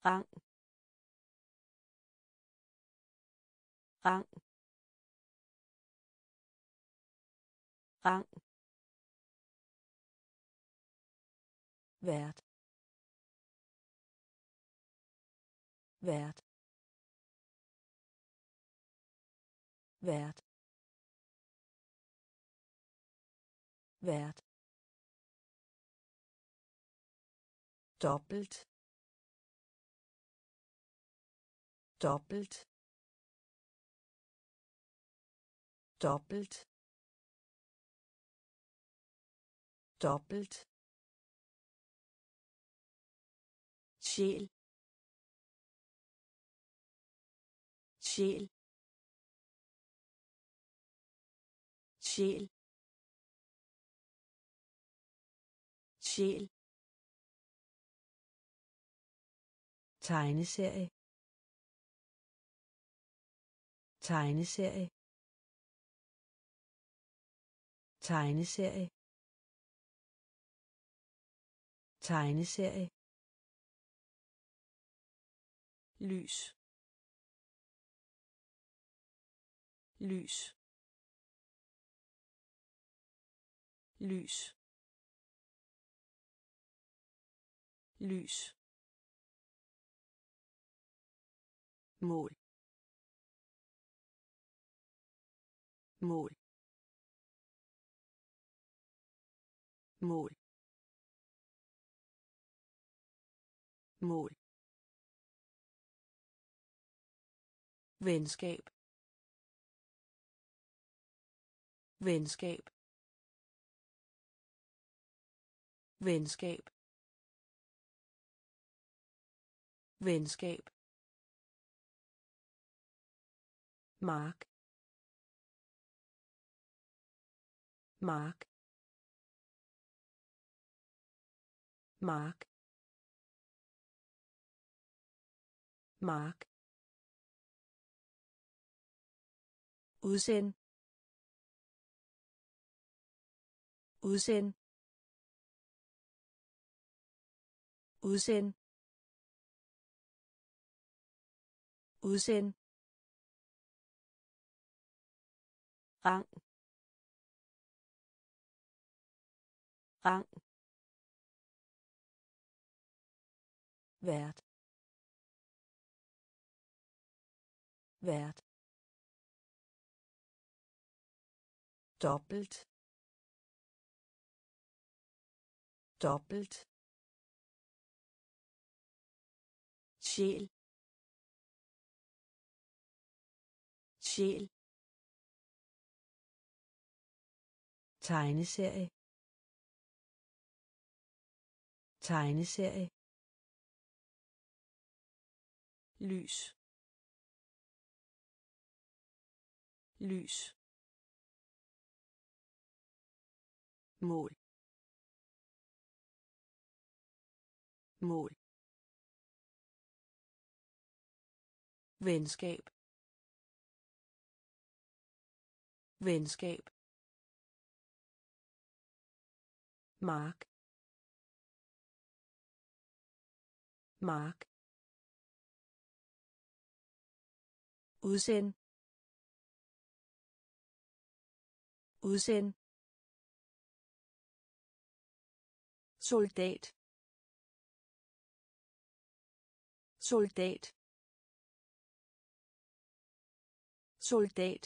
rang, rang, rang, vært, vært, vært, vært, dobbelt, dobbelt, dobbelt, dobbelt, sjæl, sjæl, sjæl, sjæl, tegneserie, tegneserie, tegneserie, tegneserie, lys, lys, lys, lys, mål, mål, mål, mål, venskab, venskab, venskab, venskab, mark, mark, mark, mark, udsend, udsend, udsend, udsend, rang, rang, vært, vært, dobbelt, dobbelt, sjæl, sjæl, tegneserie, tegneserie, lys, lys, mål, mål, venskab, venskab, mark, mark, udsend, udsend, soldat, soldat, soldat,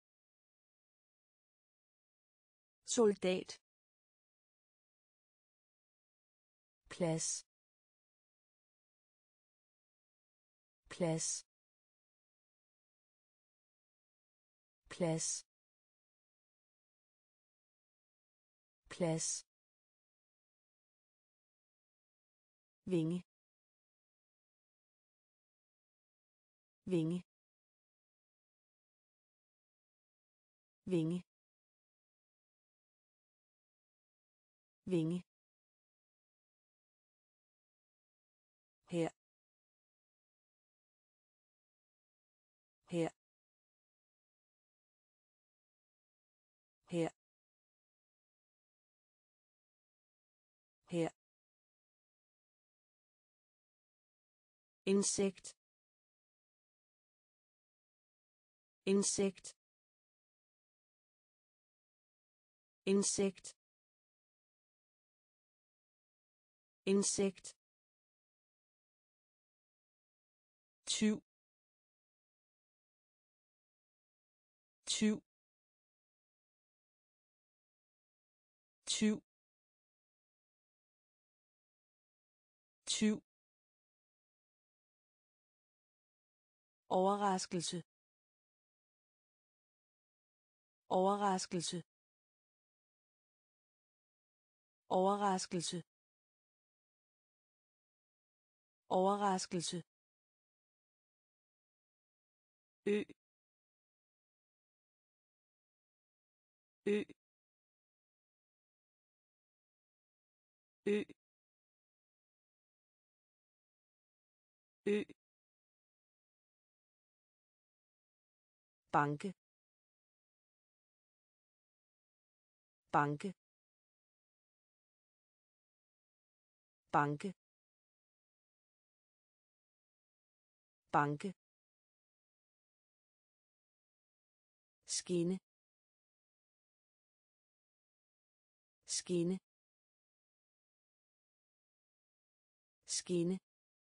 soldat, plads, plads, plads, plads, vinge, vinge, vinge, vinge, her, her, her, her, insekt insekt insekt insekt tyv tyv tyv tyv overraskelse overraskelse overraskelse overraskelse ø ø ø ø banke banke banke banke skinne skinne skinne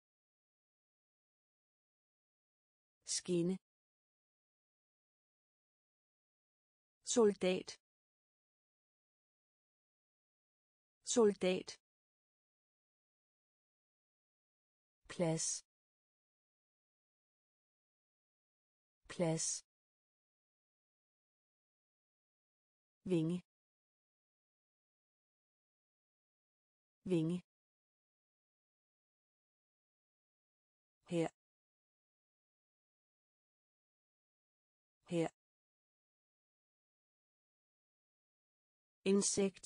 skinne soldat soldat plads plads vinge vinge her her insekt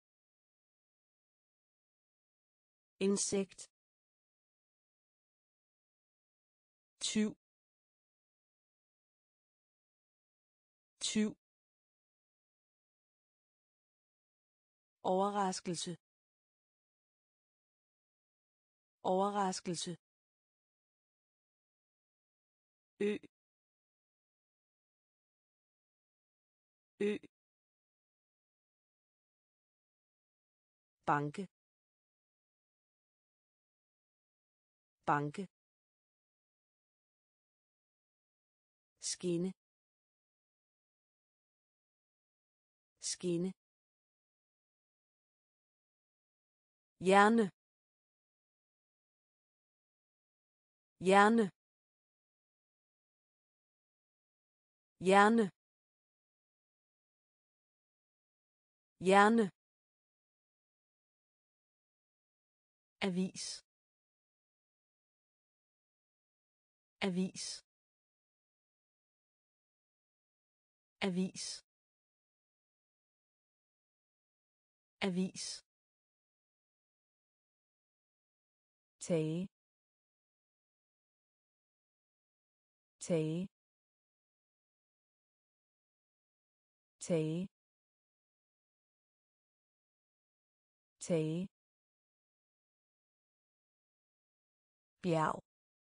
insekt tyv tyv overraskelse overraskelse ø ø banke banke skinne skinne hjerne hjerne hjerne hjerne avis avis avis avis tage tage tage tage bjerg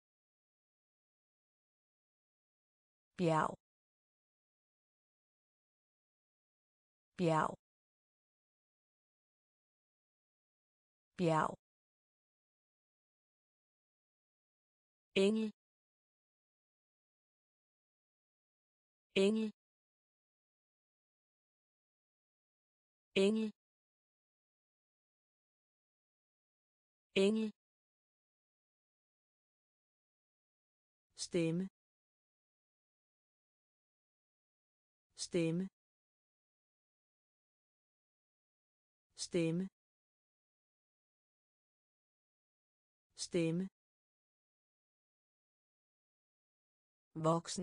bjerg bjerg bjerg engel engel engel engel stemme stemme stemme stemme voksen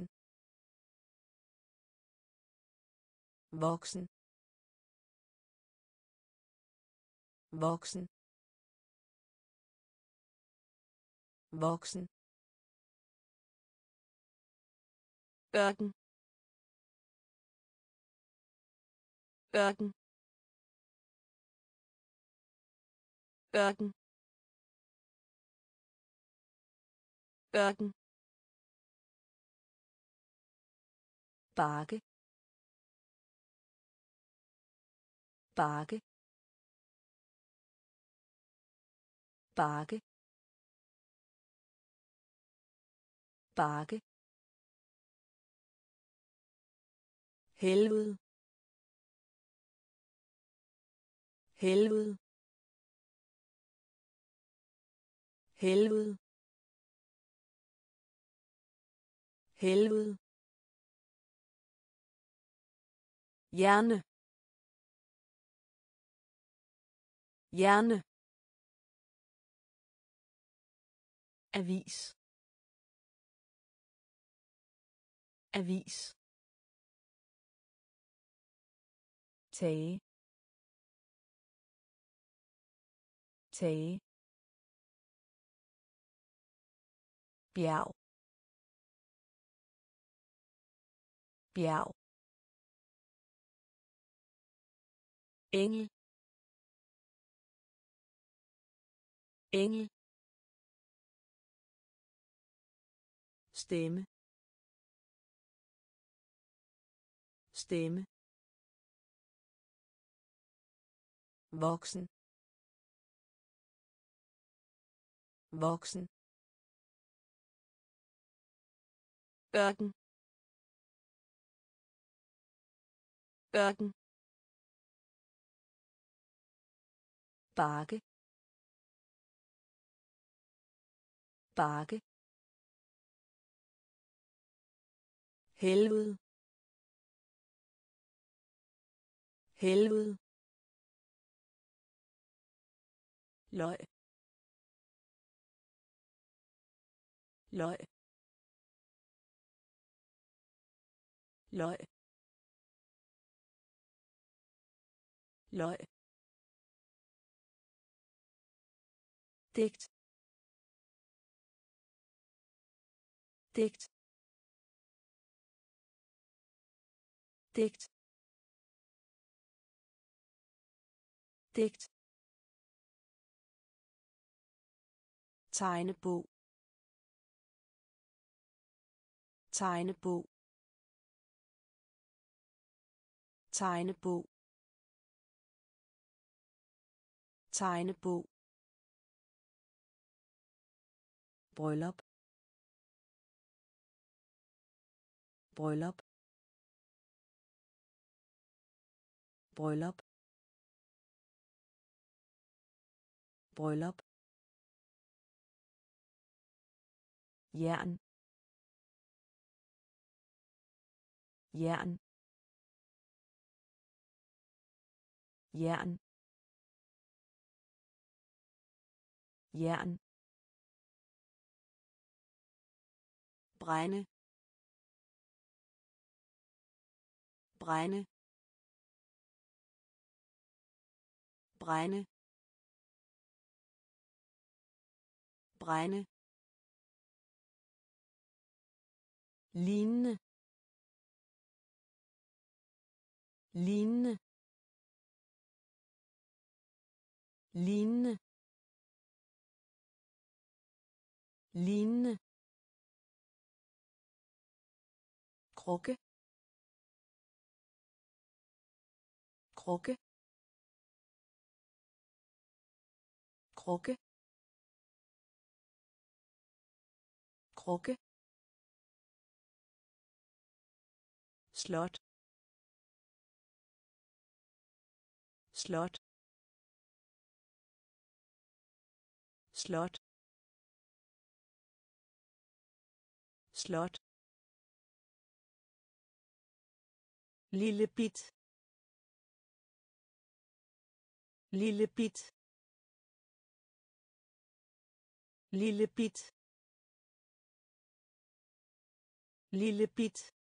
voksen voksen voksen ørken ørken ørken ørken, bakke, bakke, bakke, bakke, helvede, helvede, helvede, helvede, hjerne, hjerne, avis, avis, tage, tage, bjerg, bjerg, engel, engel, stemme, stemme, voksen, voksen, ørken, ørken, bakke, bakke, helvede, helvede, løg, løg, løg, løg, digt, digt, digt, digt, tegnebog, tegnebog, tegnebog, tegnebog, bryllup, bryllup, bryllup, bryllup, jern, jern, jern, jern, brænde, brænde, brænde, brænde, lignende, lignende, lignende, lignende, krukke, krukke, krukke, krukke, slot, slot, slot, slot, lille bit, lille bit, lille bit, lille bit,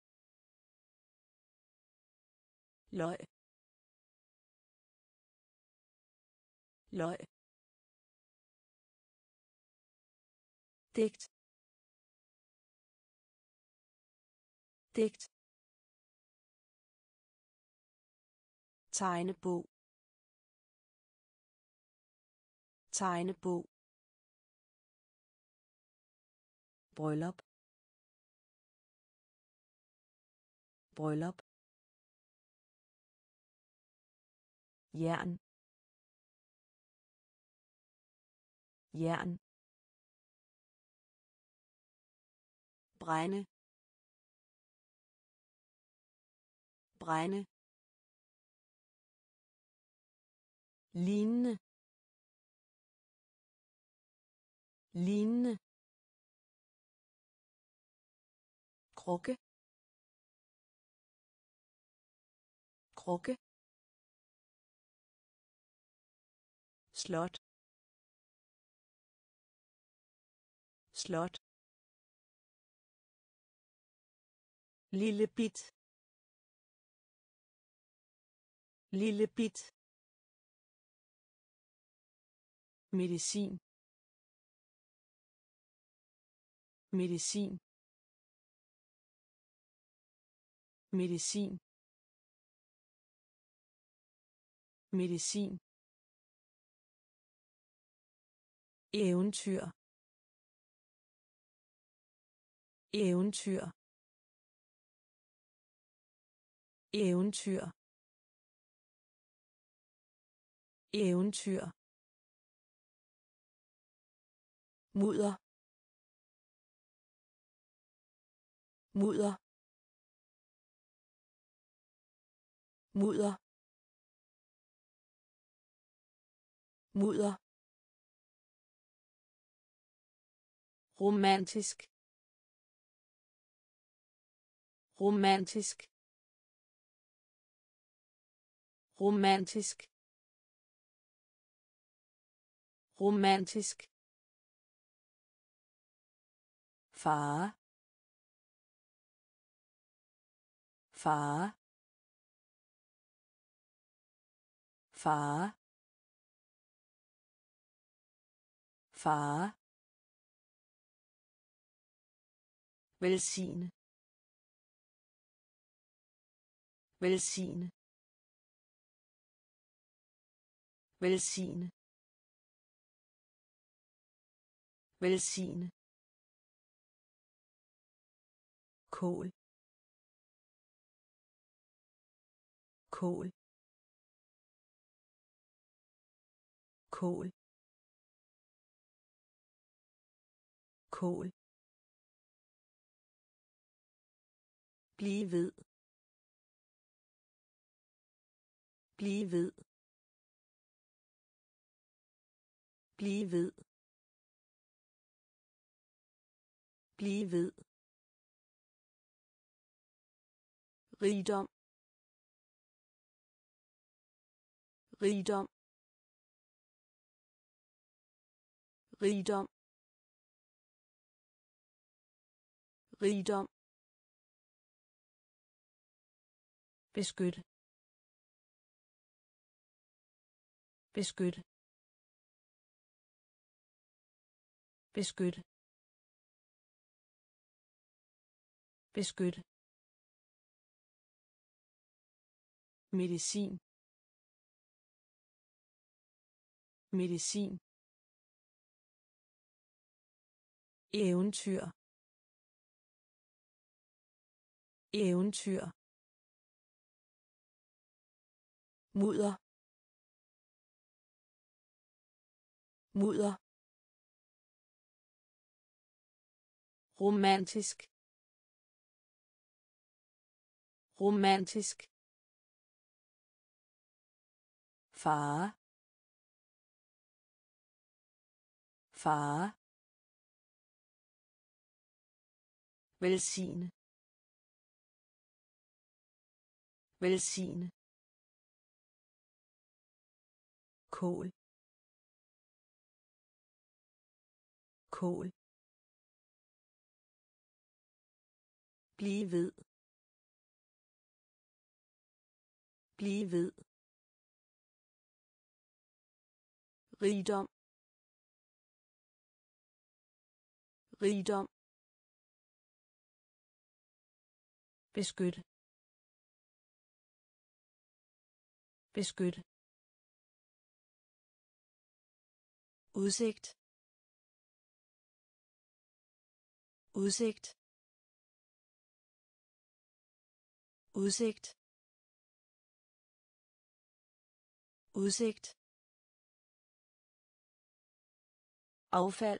løg, løg, digt, digt, tegnebog, tegnebog, bryllup, bryllup, jern, jern, brænde, brænde, lignende, lignende, krukke, krukke, slot, slot, lille bit, lille bit, medicin, medicin, medicin, medicin, eventyr, eventyr, eventyr, eventyr, mudder, mudder, mudder, mudder, romantisk, romantisk, romantisk, romantisk, fare, fare, fare, fare, velsigne, velsigne, velsigne, velsigne, kål, kål, kål, kål, blive ved, blive ved, blive ved, blive ved, rigdom, rigdom, rigdom, rigdom, beskyt, beskyt, beskyt, beskyt, medicin, medicin, eventyr, eventyr, mudder, mudder, romantisk, romantisk, fare, fare, velsigne, velsigne, kål, kål, blive ved, blive ved, rigdom, rigdom, beskyt, beskyt, udsigt, udsigt, udsigt, udsigt, affald,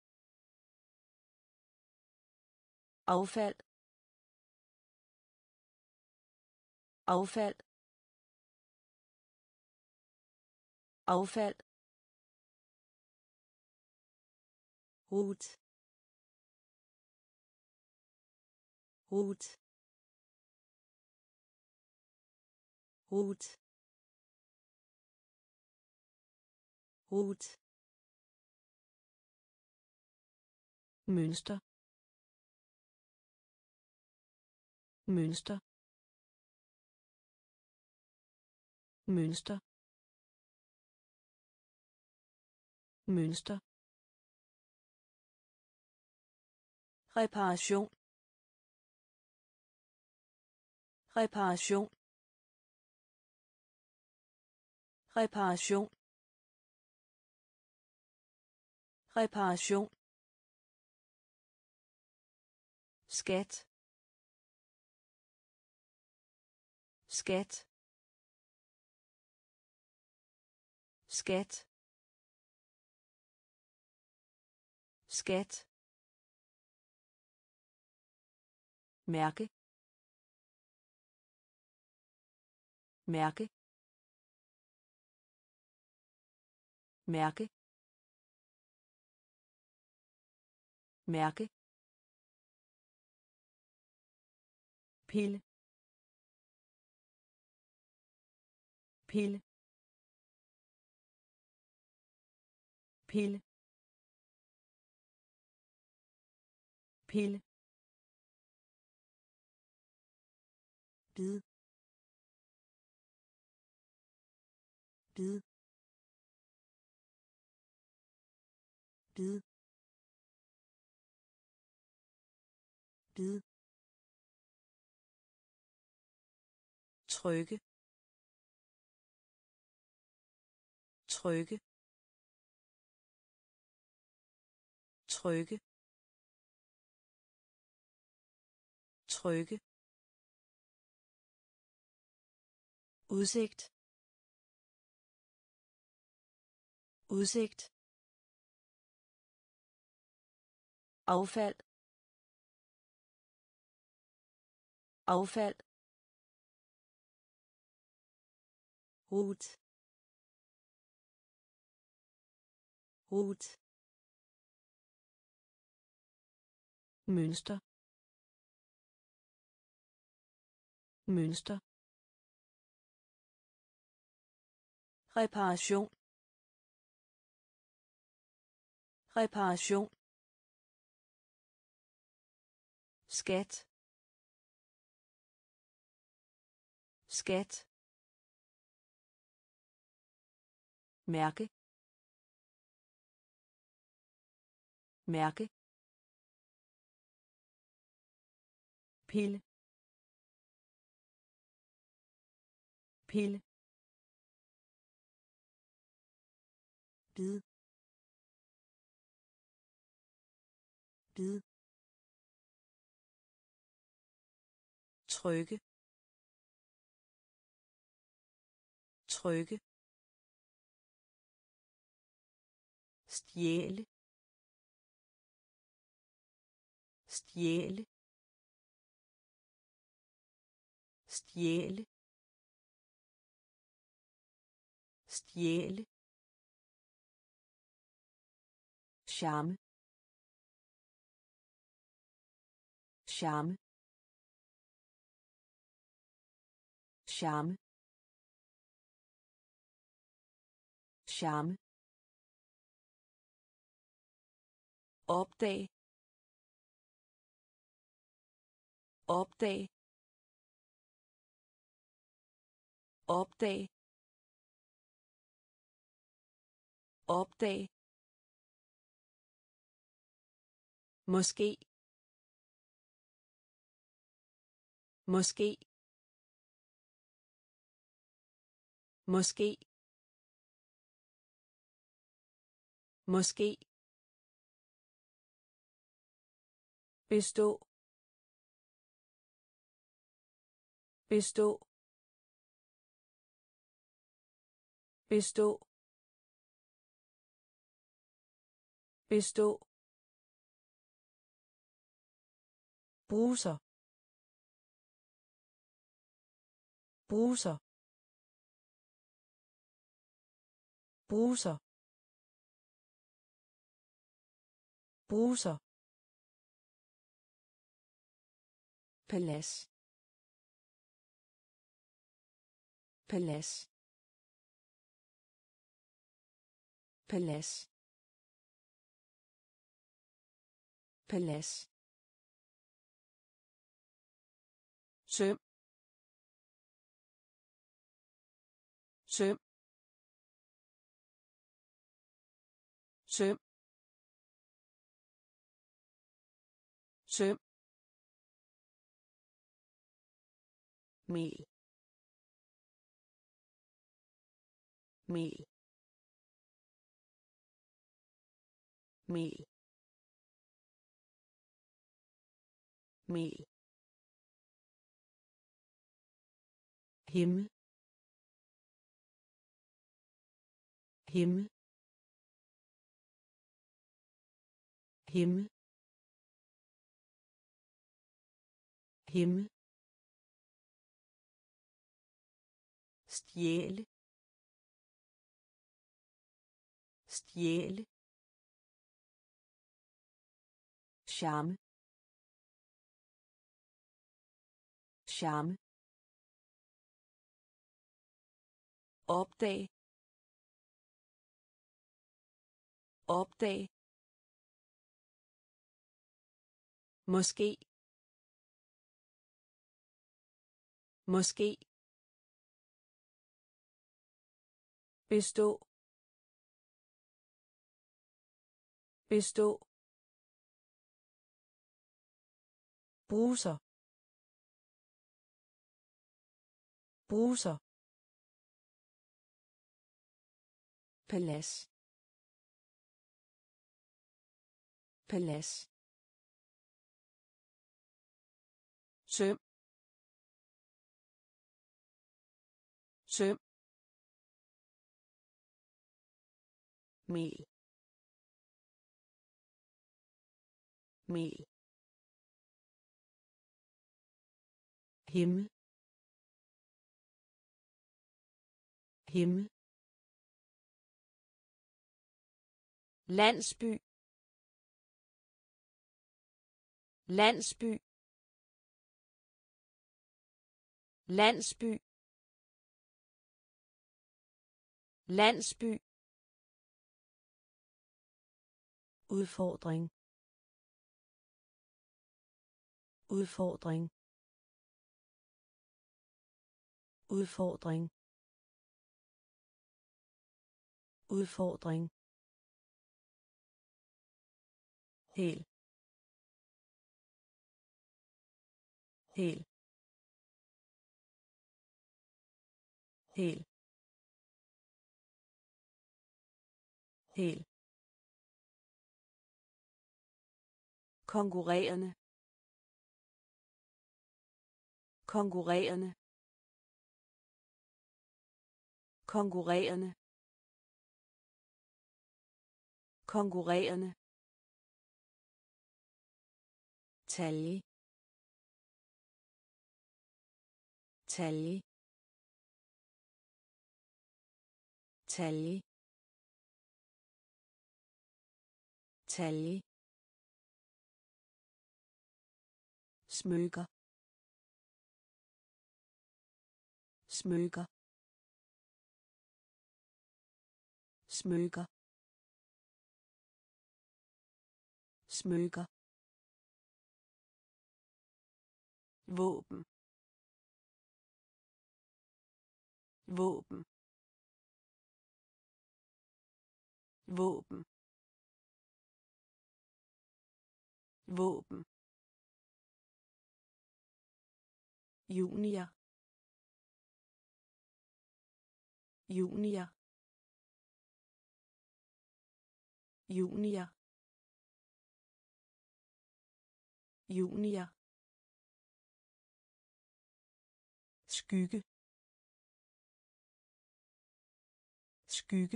affald, affald, affald, rot, rot, rot, rot, mønster, mønster, mønster, mønster, reparation, reparation, reparation, reparation, skat, skat, skat, skat, mærke, mærke, mærke, mærke, pille, pille, pille, pille, bid, bid, bid, bid, trykke, trykke, trykke, trykke, udsigt, udsigt, affald, affald, rot, rot, mønster, mønster, reparation, reparation, skat, skat, mærke, mærke, pille, pille, bid, bid, trykke, trykke, stjæle, stjæle, stjæle, stjæle, charme, charme, charme, charme, opdag, opdag, opdag, opdag, måske, måske, måske, måske, bestå, bestå, bestå, bestå, bruser, bruser, bruser, bruser, palads, palads, palads, palads, søm, søm, søm, søm, mel, mel, mel, mel, himmel, himmel, himmel, himmel, stjæle, stjæle, charme, charme, opdag, opdag, måske, måske, bestå, bestå, bruser, bruser, palads, palads, søm, søm, mel, mel, himmel, himmel, landsby, landsby, landsby, landsby, udfordring, udfordring, udfordring, udfordring, hel, hel, hel, hel, konkurrerende, konkurrerende, konkurrerende, konkurrerende, talje, talje, talje, talje, smykker, smykker, smykker, smykker, våben, våben, våben, våben, junior, junior, junior, junior, skygge, skygge,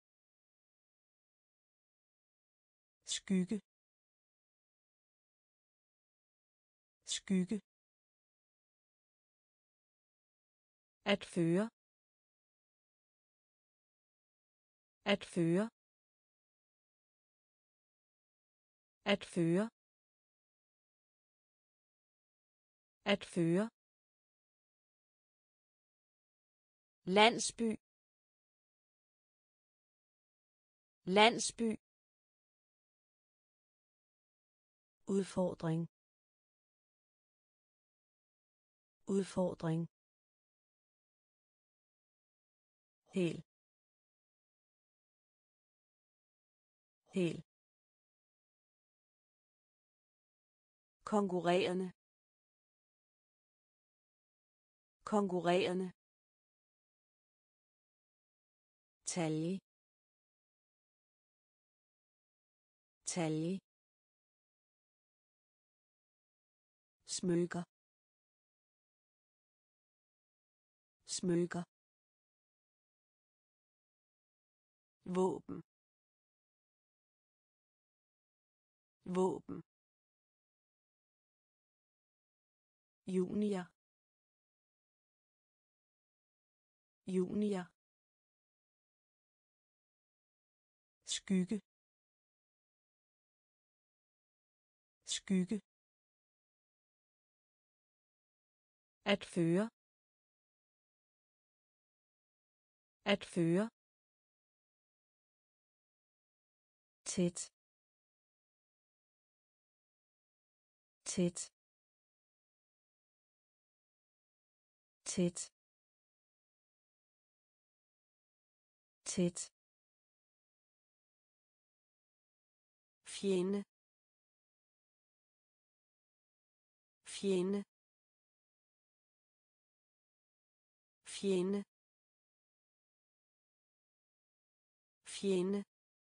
skygge, skygge, at føre, at føre, at føre, at føre, landsby, landsby, udfordring, udfordring, hel, hel, konkurrerende, konkurrerende, talje, talje, smykker, smykker, våben, våben, junior, junior, skygge, skygge, at føre, at føre, tæt, tæt, tæt, tæt, fjende, fjende, fjende, fjende,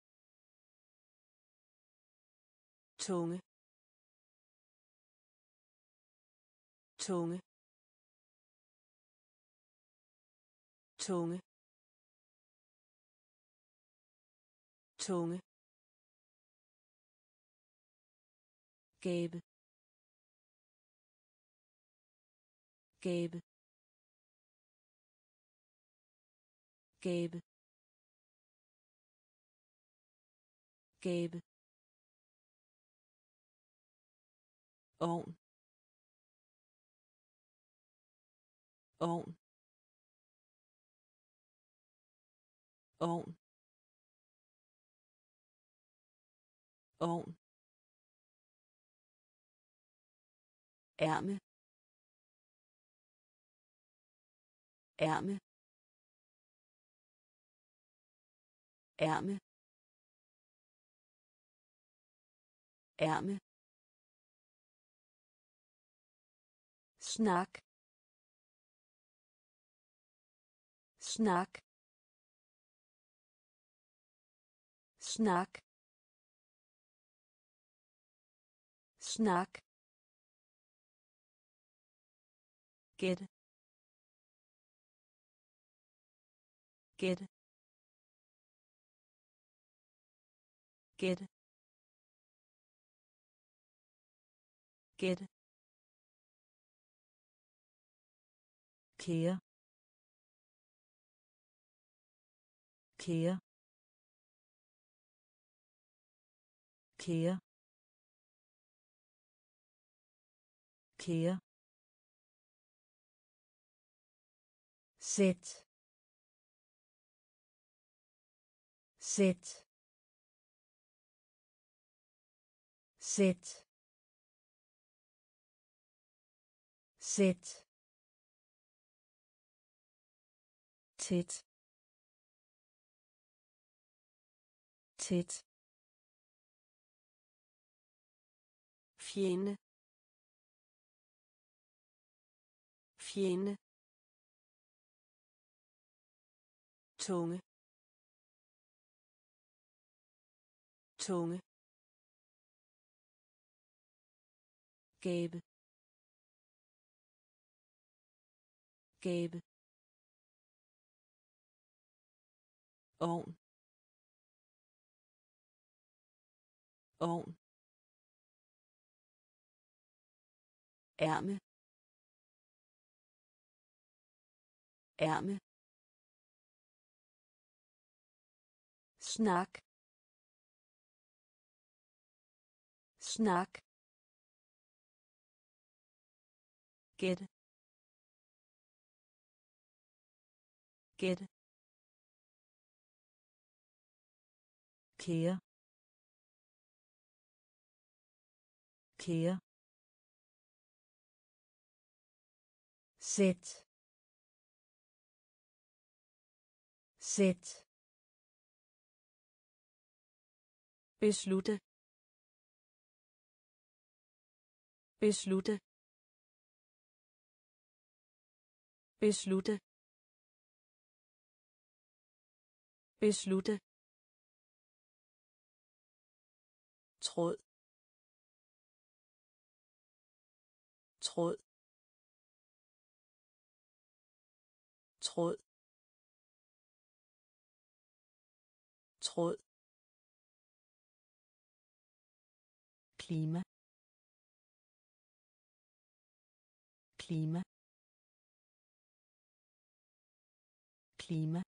tunge, tunge, tunge, tunge, gabe, gabe, gabe, gabe, ovn, ovn, ovn, ovn, ærme, ærme, ærme, ærme, snak, snak, snak, snak, gæt, gæt, gæt, gæt, kære, kære, kære, kære, sæt, sæt, sæt, sæt, tæt, tæt, fjende, fjende, tunge, tunge, gabe, gabe, ovn, ovn, ærme, ærme, snak, snak, gæt, gæt, kære, kære, sæt, sæt, beslutte, beslutte, beslutte, beslutte, tråd, tråd, tråd, tråd, klima, klima, klima,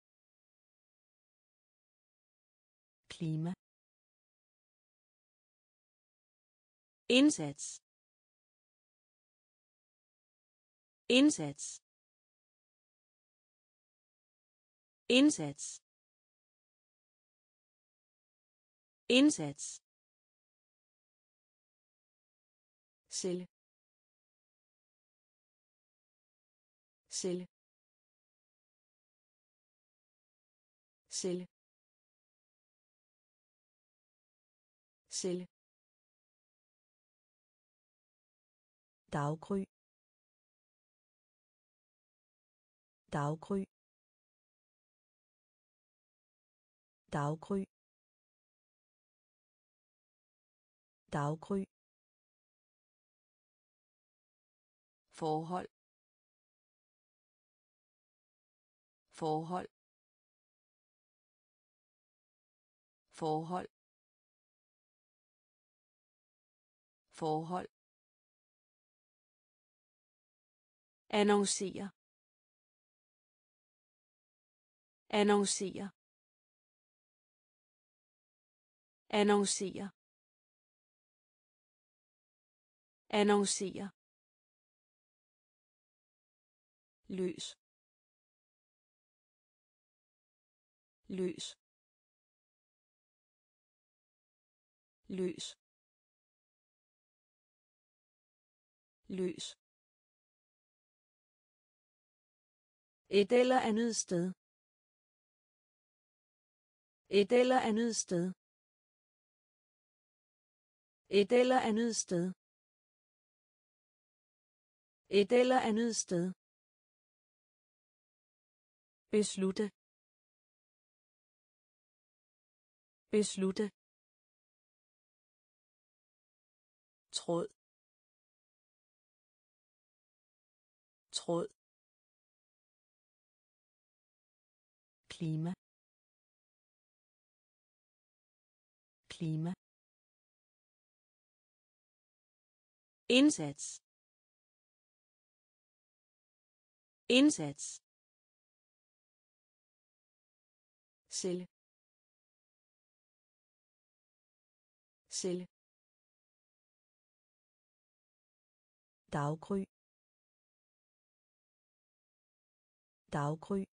klima, indsats, indsats, indsats, indsats, celle, celle, celle, celle, daggry, daggry, daggry, daggry, forhold, forhold, forhold, forhold, annoncere, annoncere, annoncere, annoncere, løs, løs, løs, løs, et eller andet sted, et eller andet sted, et eller andet sted, et eller andet sted, beslutte, beslutte, tråd, tråd, klima, klima, indsats, indsats, celle, celle, daggry, daggry,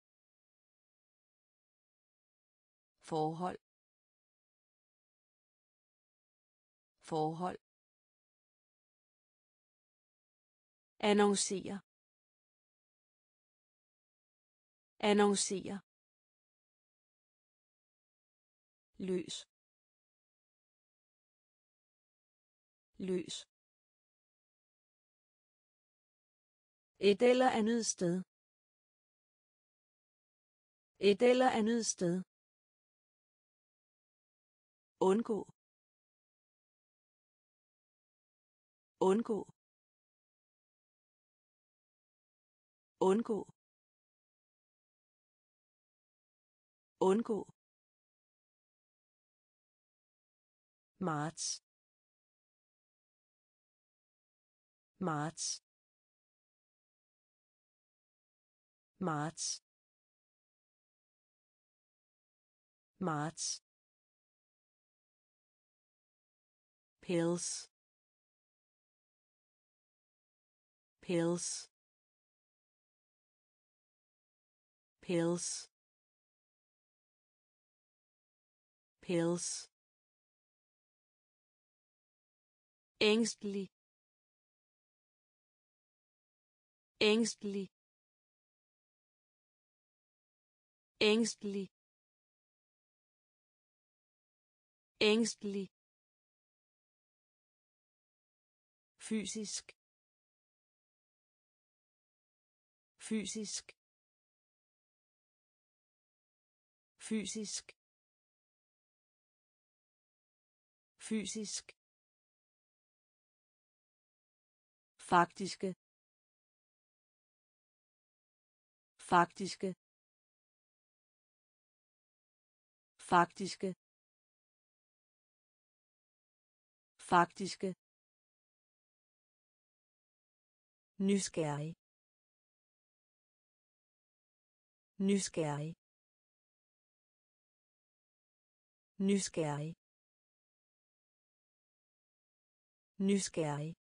forhold, forhold, annoncere, annoncere, løs, løs, et eller andet sted, et eller andet sted, undgå, undgå undgå undgå marts marts marts marts pills pills pills pills ængstelig ængstelig ængstelig ængstelig fysisk fysisk fysisk fysisk faktiske faktiske faktiske faktiske nysgerrig nysgerrig nysgerrig nysgerrig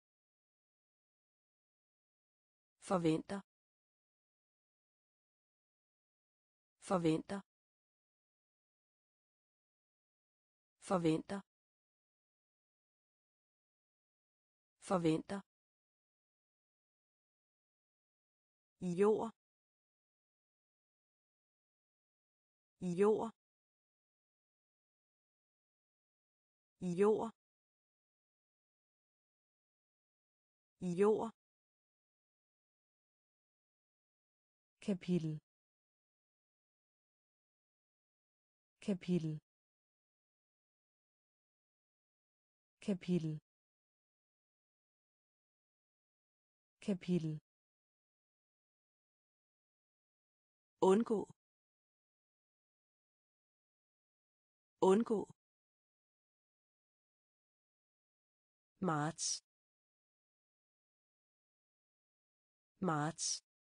forventer forventer forventer forventer jord jord jord jord kapitel kapitel kapitel kapitel undgå undgå marts marts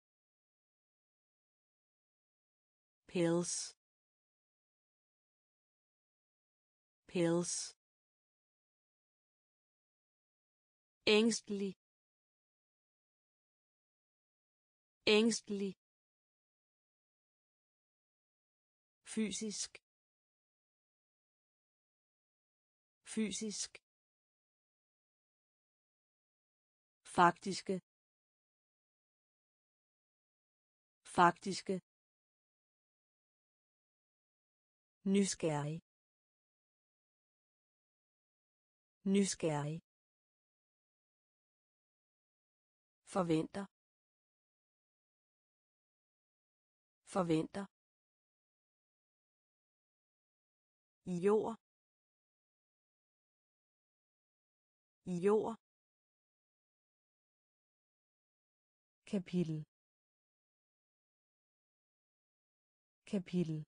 pills pills ængstelig ængstelig fysisk fysisk faktiske faktiske nysgerrig nysgerrig forventer forventer jord jord kapitel kapitel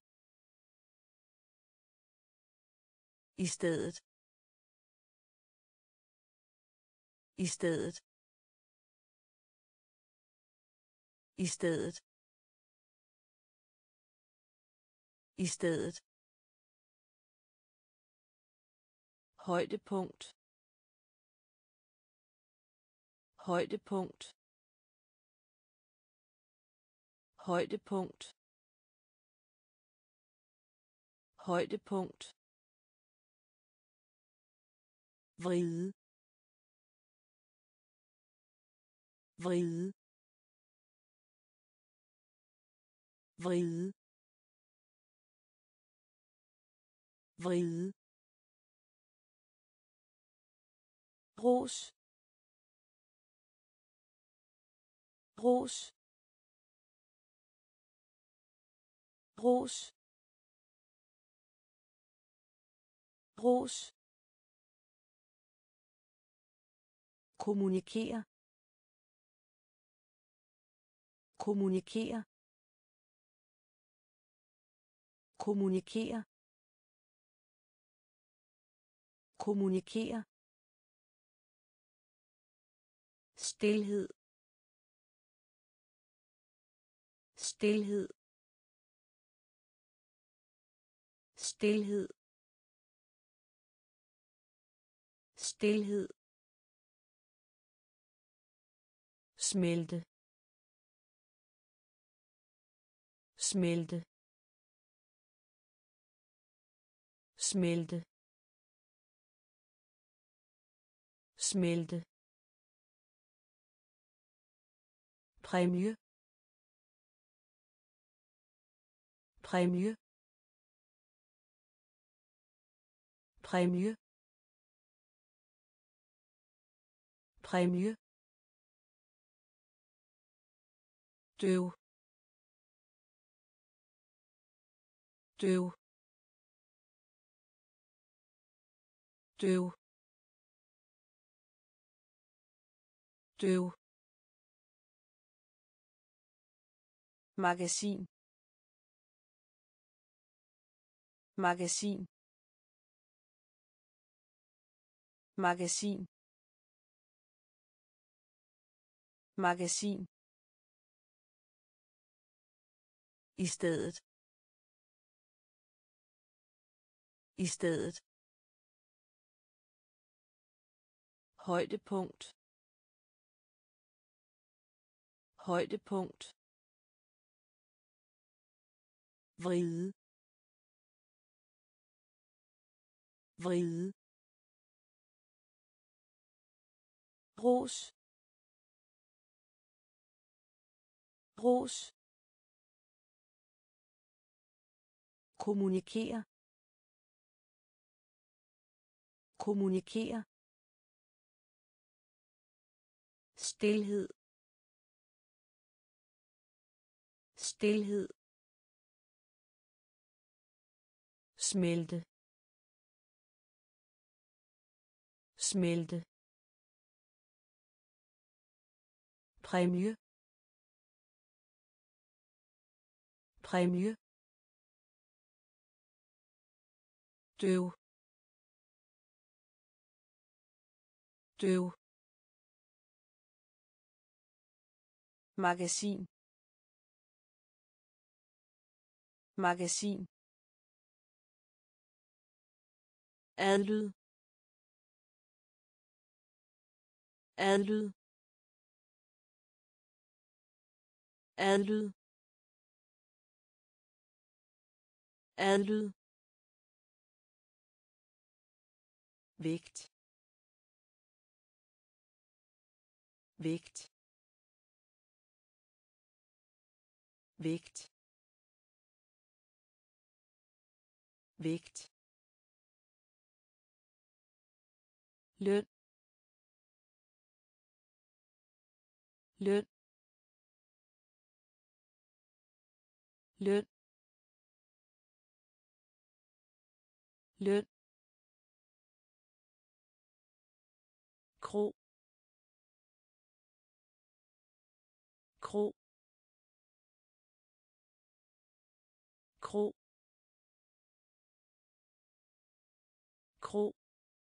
i stedet i stedet i stedet i stedet højdepunkt højdepunkt højdepunkt højdepunkt vride vride vride vride ros ros ros ros kommunikere kommunikere kommunikere kommunikere stilhed stilhed stilhed stilhed smelte smelte smelte smelte præmie præmie præmie præmie døv døv døv døv magasin magasin magasin magasin i stedet i stedet højdepunkt højdepunkt vride vride ros ros kommunikere kommunikere stilhed stilhed smelte smelte præmie præmie døv døv magasin magasin adlyd adlyd adlyd adlyd vægt vægt vægt vægt løn løn løn løn kro kro kro kro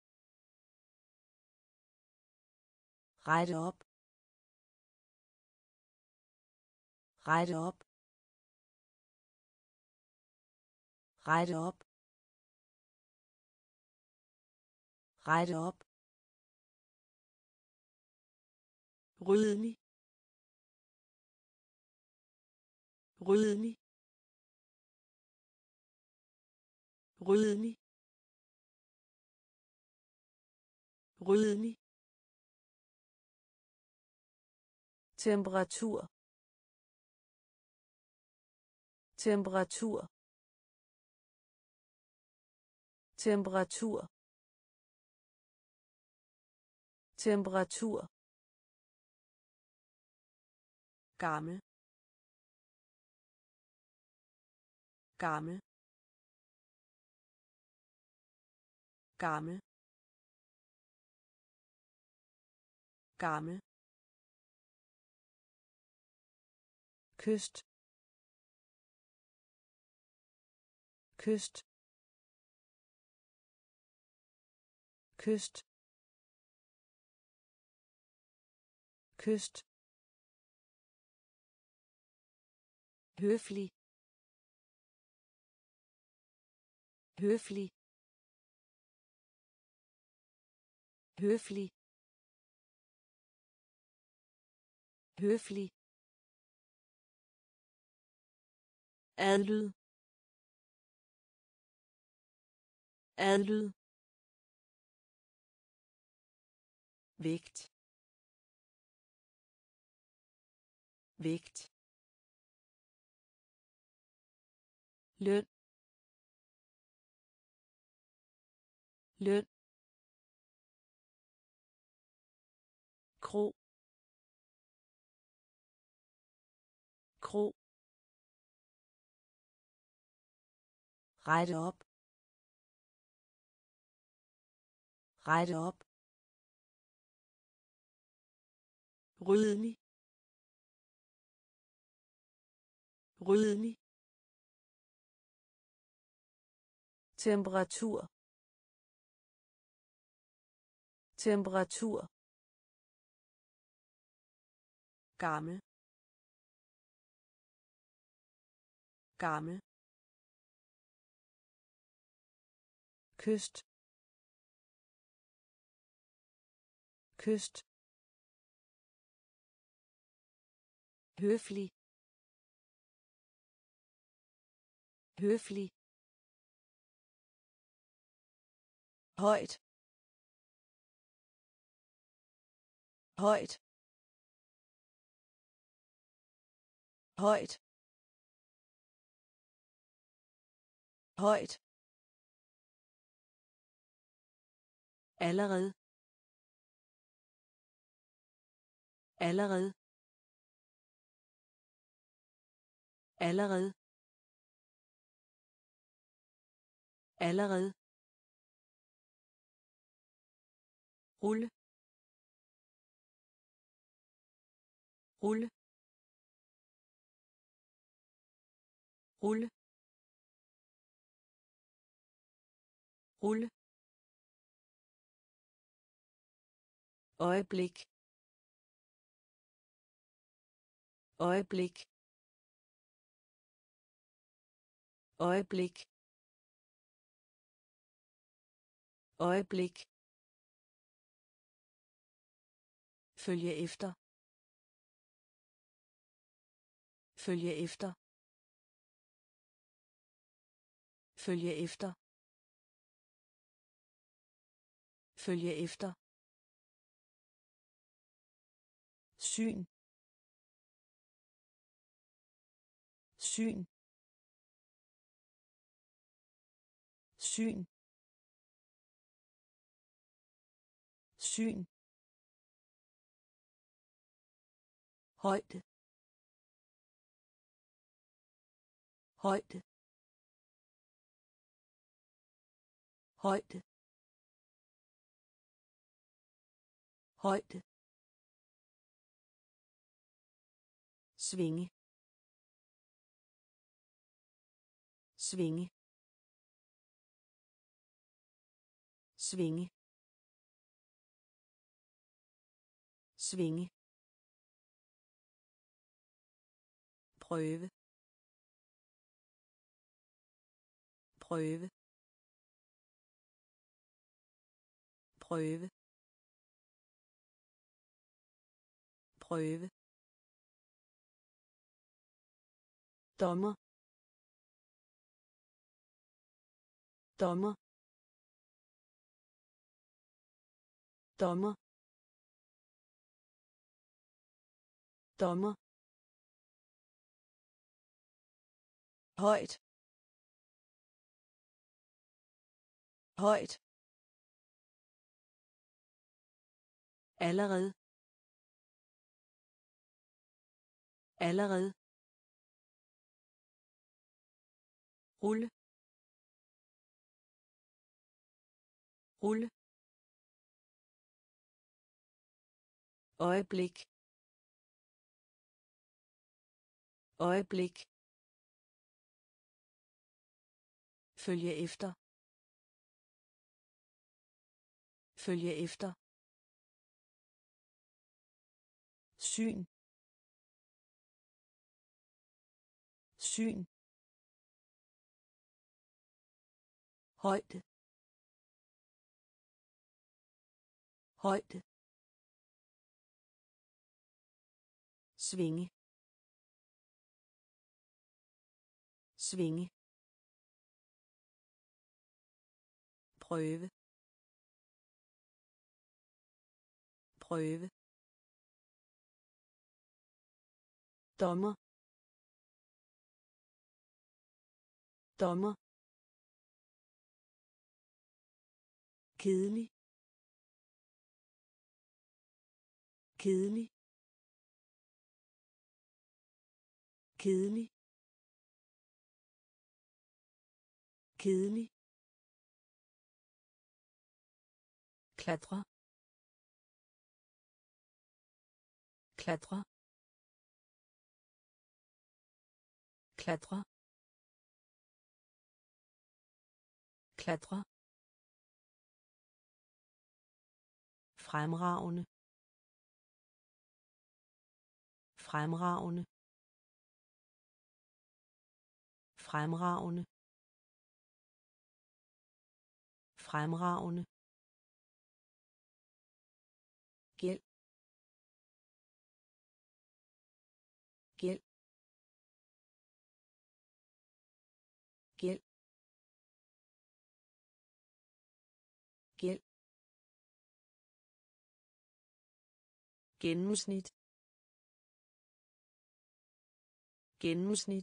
rette op rette op rette op rette op ryddelig ryddelig ryddelig ryddelig temperatur temperatur temperatur temperatur gammel gammel gammel gammel, kyst, kyst, kyst, kyst, høflig, høflig, høflig, høflig, adlyd, adlyd, vægt, vægt, løn, løn, kro, kro, rette op, rette op, ryddelig, ryddelig, temperatur, temperatur, gammel, gammel, kyst, kyst, høflig, høflig, højt, højt, højt, højt, allerede, allerede, allerede, allerede, rulle, rulle, rulle, rulle, øjeblik, øjeblik, øjeblik, øjeblik, følge efter, følge efter, følge efter, følge efter, syn, syn, syn, syn, højde, højde, højde, højde, svinge, svinge, svinge, svinge, prøve, prøve, prøve, prøve, dommer, dommer, dommer, dommer, højt, højt, allerede, allerede, rulle, rulle, øjeblik, øjeblik, følge efter, følge efter, syn, syn, højde, højde, svinge, svinge, prøve, prøve, dommer, dommer, kedelig, kedelig, kedelig, kedelig, klatre, klatre, klatre, klatre, fremragende, fremragende, fremragende, fremragende, gæld, gæld, gæld, gæld, gennemsnit, gennemsnit,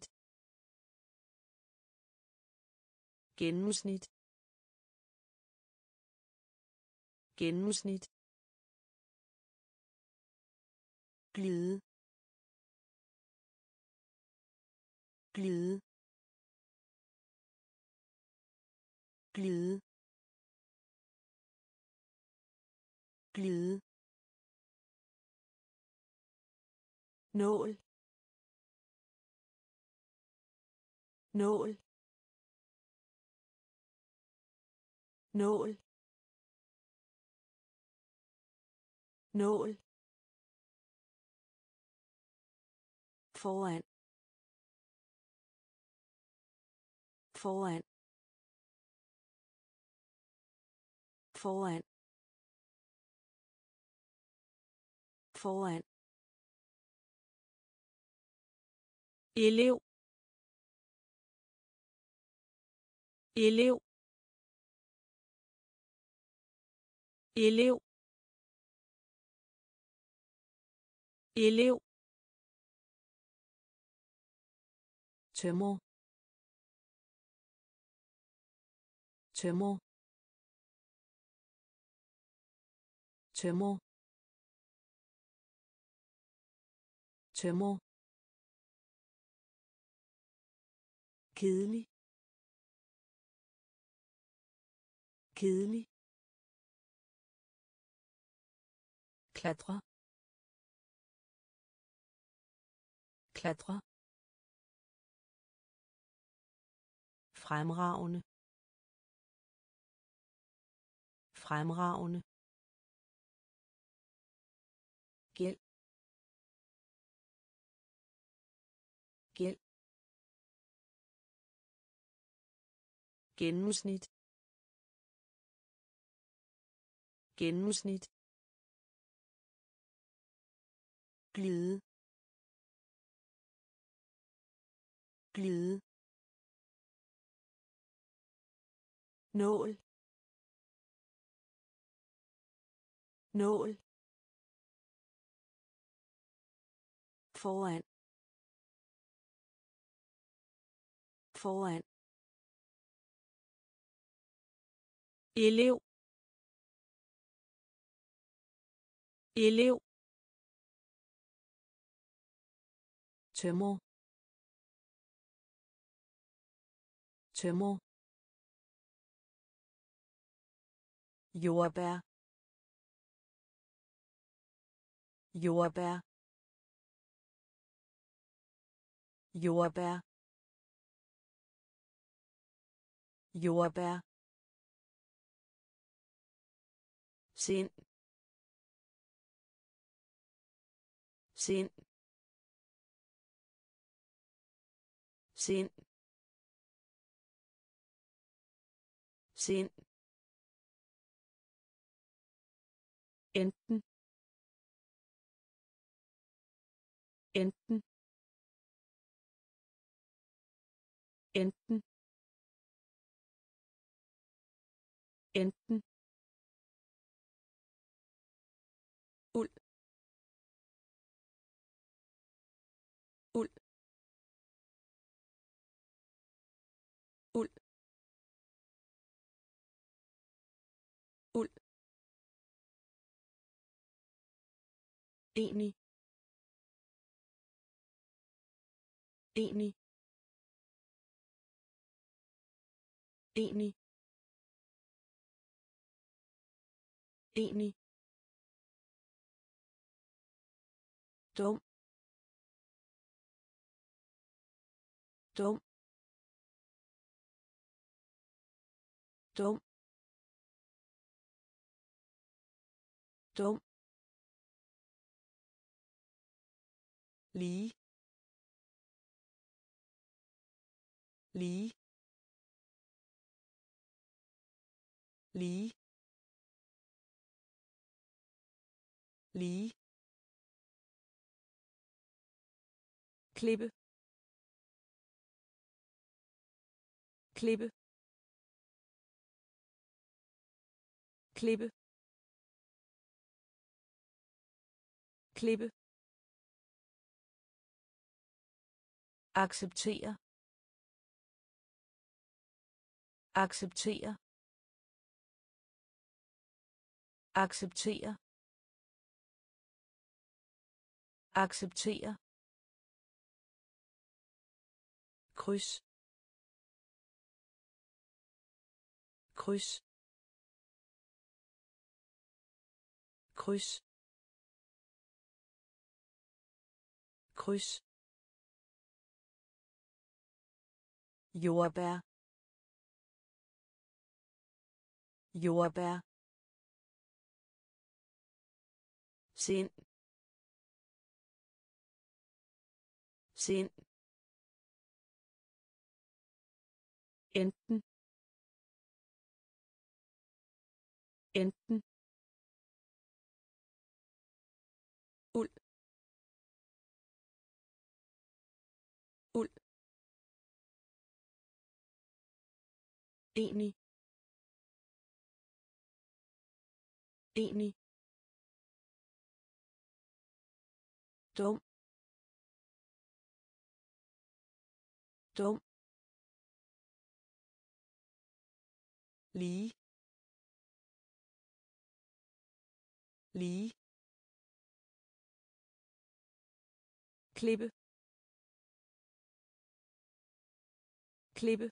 gennemsnit, gennemsnit, glide, glide, glide, glide, nål, nål, nål, nål, foran, foran, foran, foran, elev, elev, elev, elev, tømrer, tømrer, tømrer, tømrer, kedelig, kedelig, klatre, klatre, fremragende, fremragende, gæld, gæld, gennemsnit, gennemsnit, glide, glide, nål, nål, foran, foran, elev, elev, tømrer, tømrer, jordbær, jordbær, jordbær, jordbær, sind, sind, sind, sind, enten, enten, enten, enten, uld, uld, uld, uld, enig, enig, enig, enig, dum, dum, dum, dum, lige, lige, lige, lige, klippe, klippe, klippe, klippe, acceptere, acceptere, acceptere, acceptere, kryds, kryds, kryds, kryds, jordbær, jordbær, sind, sind, enten, enten, uld, uld, enig, enig, dum, dum, lige, lige, klippe, klippe,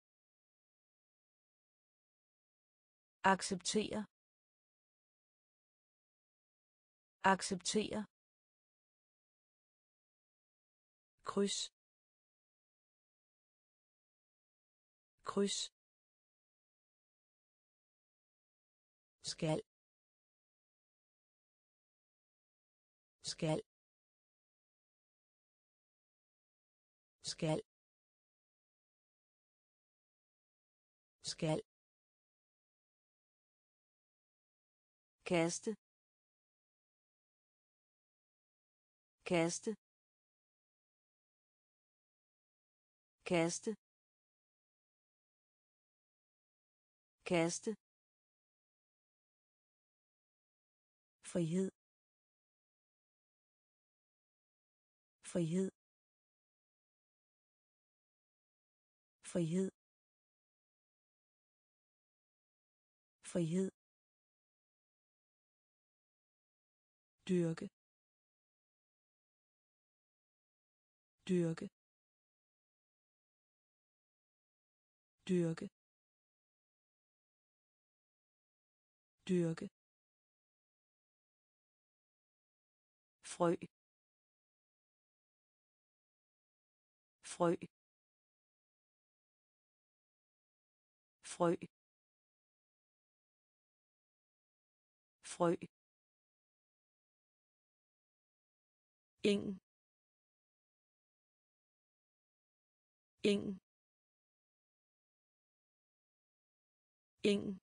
acceptere, acceptere, kryds, kryds, skal, skal, skal, skal, kaste, kaste, kaste, kaste, frihed, frihed, frihed, frihed, dyrke, dyrke, dyrke, dyrke, frø frø frø frø ing ing ing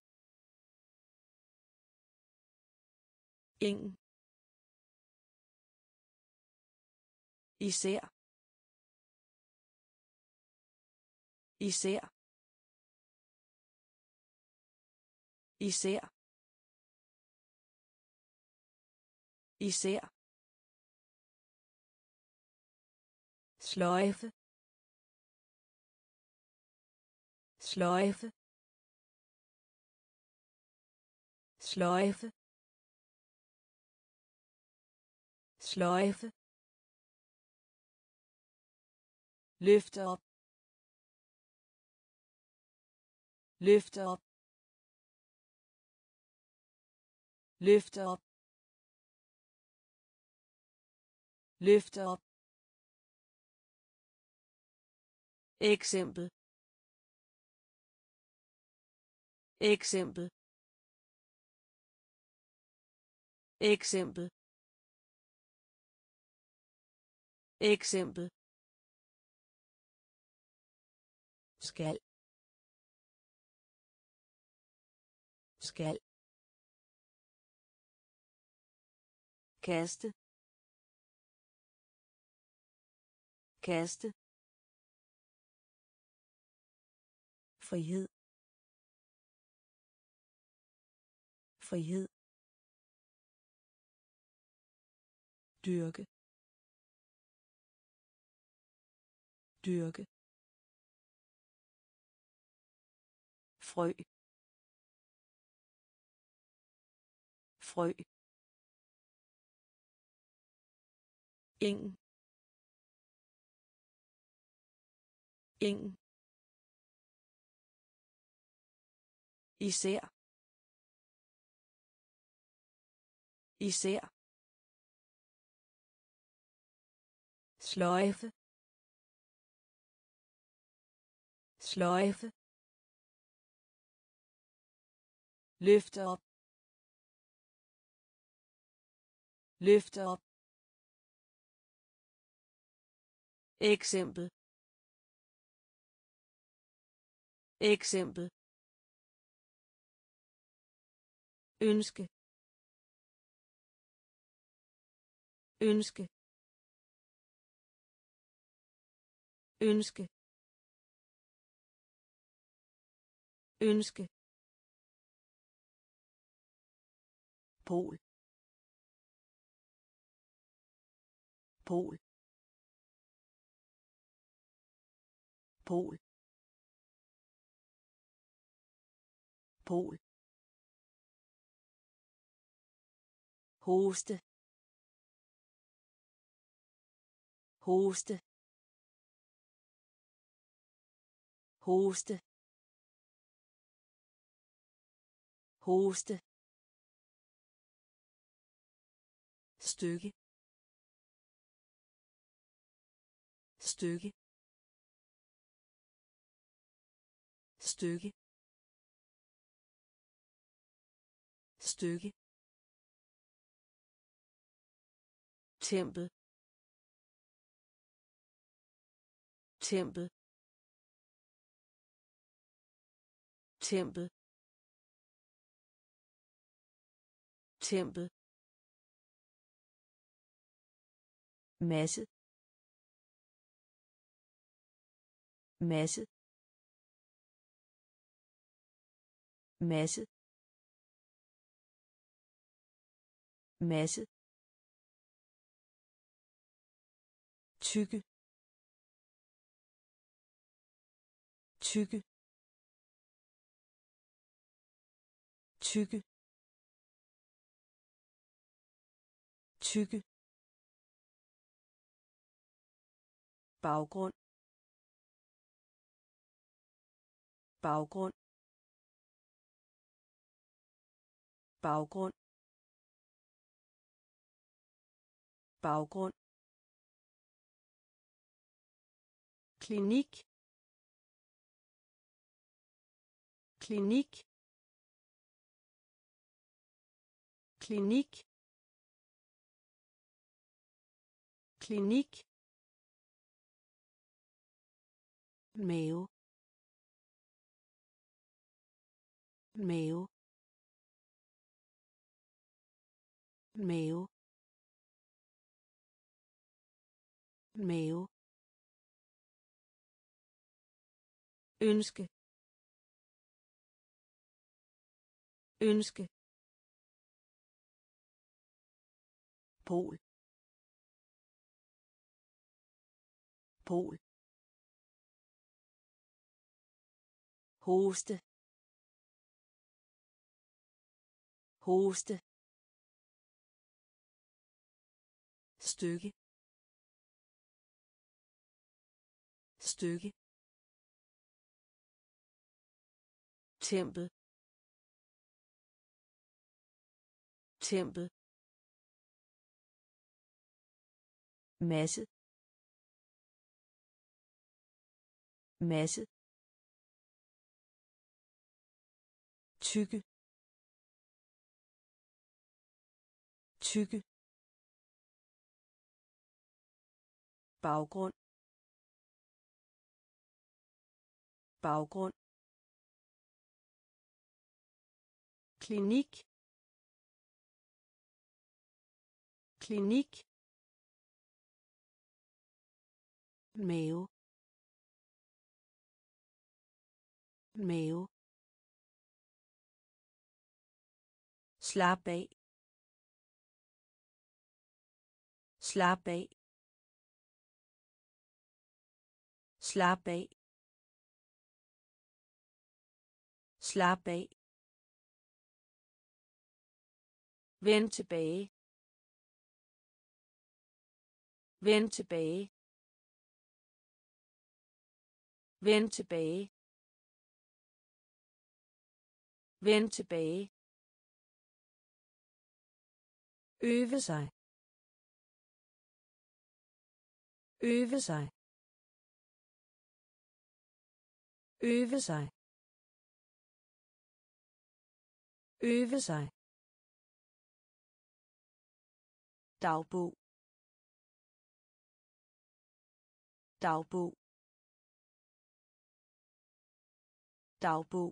ing især især især især sløjfe sløjfe sløjfe sløjfe løfte op løfte op løfte op løfte op eksempel eksempel eksempel eksempel skal skal kaste kaste frihed frihed dyrke dyrke frø frø ing ing især især sløjfe sløjfe løfte op løfte op eksempel eksempel ønske ønske ønske ønske pol pol pol pol hoste hoste hoste hoste stykke stykke stykke stykke tempel tempel tempel tempel masse masse masse masse tykke tykke tykke tykke baggrund baggrund baggrund baggrund, klinik, klinik, klinik, klinik, mave, mave, mave, mave, ønske, ønske, pol, pol, hoste, hoste, stykke, stykke, tempel, tempel, masse, masse, tykke, tykke, baggrund, baggrund, klinik, klinik, mave, mave, slap af, slap af, slap af, slap af, vend tilbage, vend tilbage, vend tilbage, vend tilbage, øve sig, øve sig, øve sig, øve sig, dagbog, dagbog, dagbog,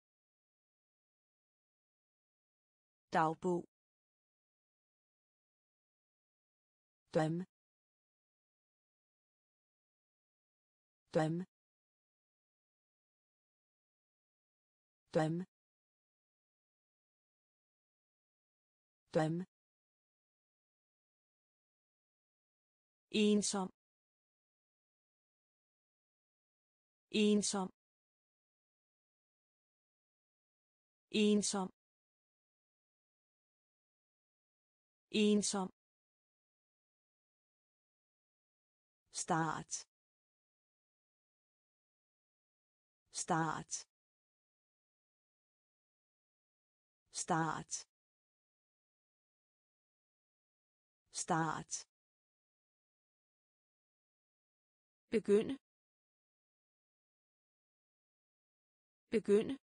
dagbog, drøm, drøm, drøm, drøm, ensom, ensom, ensom, ensom, start, start, start, start, begynde, begynde,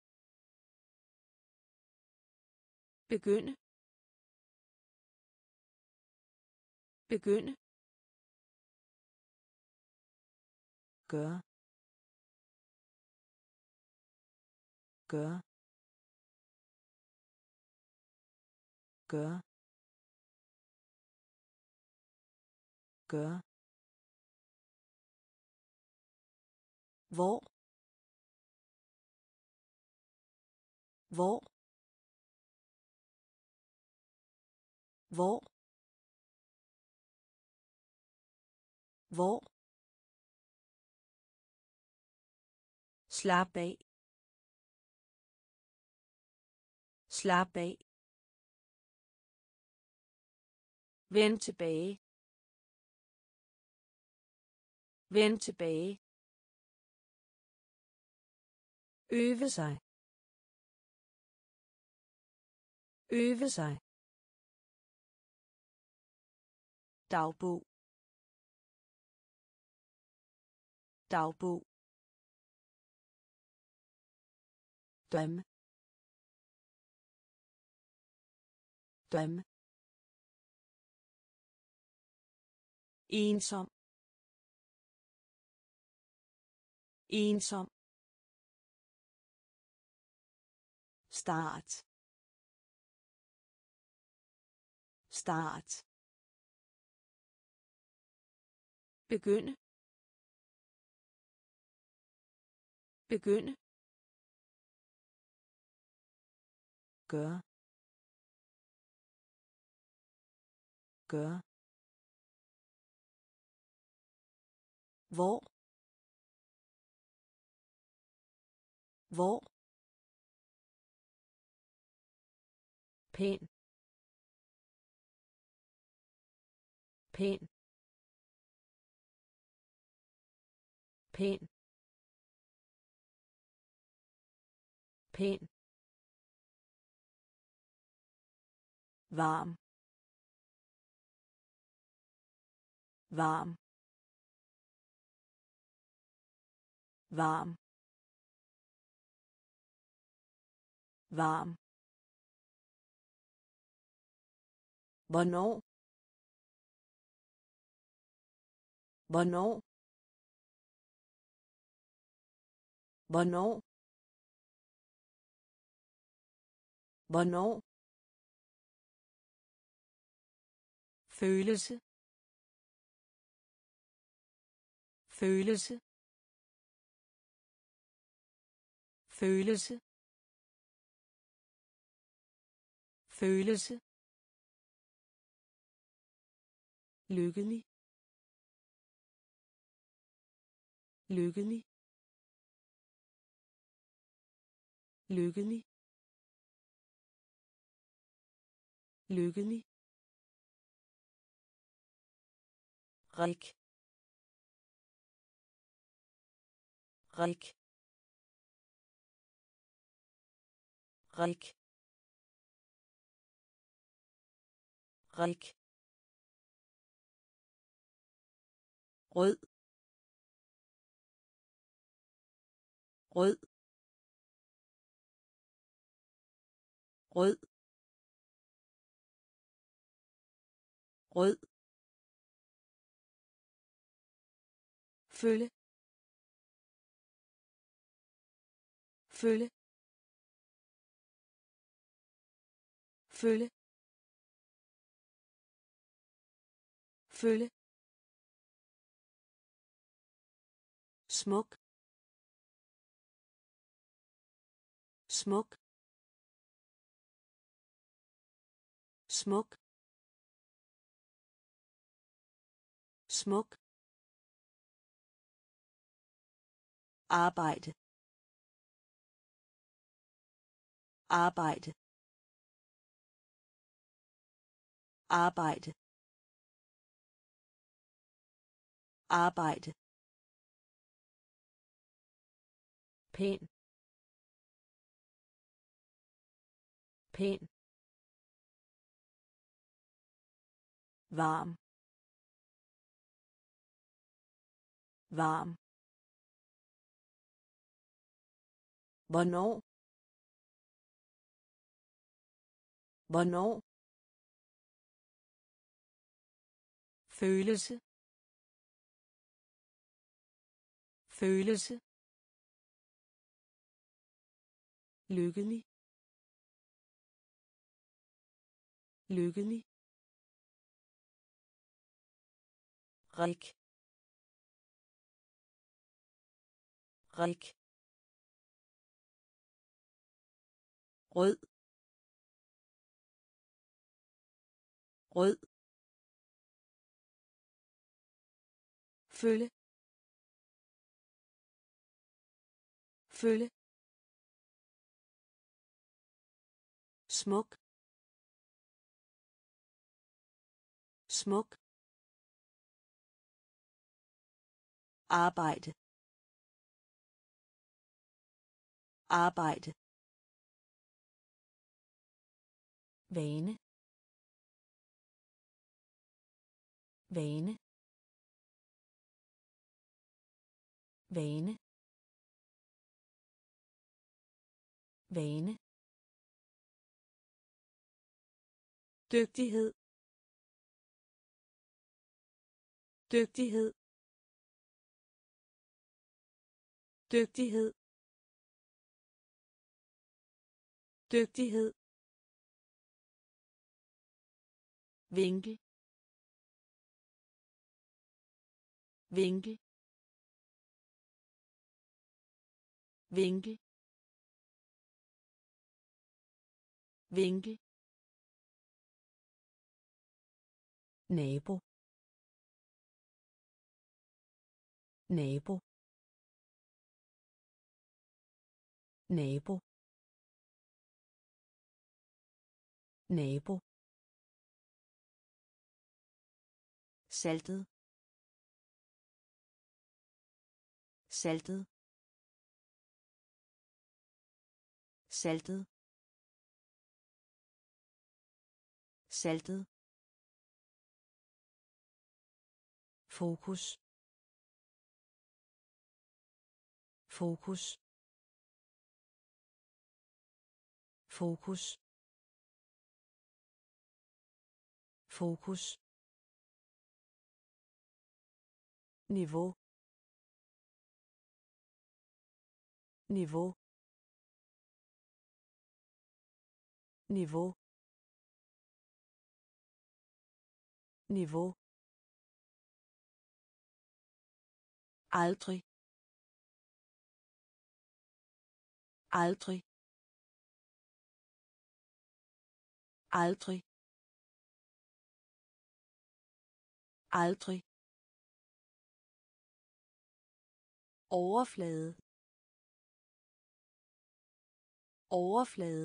begynde, begynde, gør, gør, gør, gør, hvor, hvor, hvor, hvor, slap af, slap af, vend tilbage, vend tilbage, øve sig, øve sig, dagbog dagbog drøm drøm ensom ensom start start begynde begynde gør gør hvor hvor pæn pæn pæn pæn varm varm varm varm hvornår hvornår hvornår hvornår følelse følelse følelse følelse lykkelig lykkelig lykkelig lykkelig rik rik rik rik rød rød rød rød følge følge følge følge smuk smuk smuk smuk arbejde arbejde arbejde arbejde pæn pæn varm varm hvornår hvornår følelse følelse lykkelig lykkelig rik rik rød rød følge følge smuk smuk arbejde arbejde vane vane, vane, vane, dygtighed, dygtighed, dygtighed, dygtighed, vinkel, vinkel, vinkel, vinkel, nabo, nabo, nabo, nabo, saltet, saltet, saltet, saltet, fokus, fokus, fokus, fokus, niveau, niveau, niveau, niveau, aldrig, aldrig, aldrig, aldrig, overflade, overflade,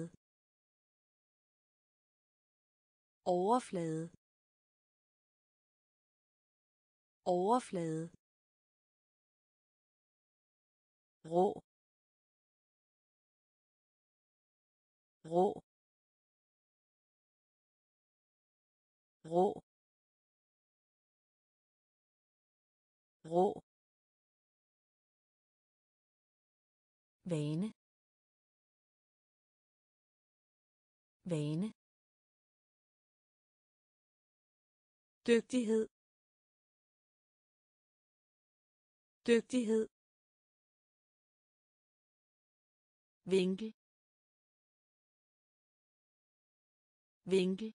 overflade, overflade, rå, rå, rå, rå, vane, vane, dygtighed, dygtighed, vinkel, vinkel,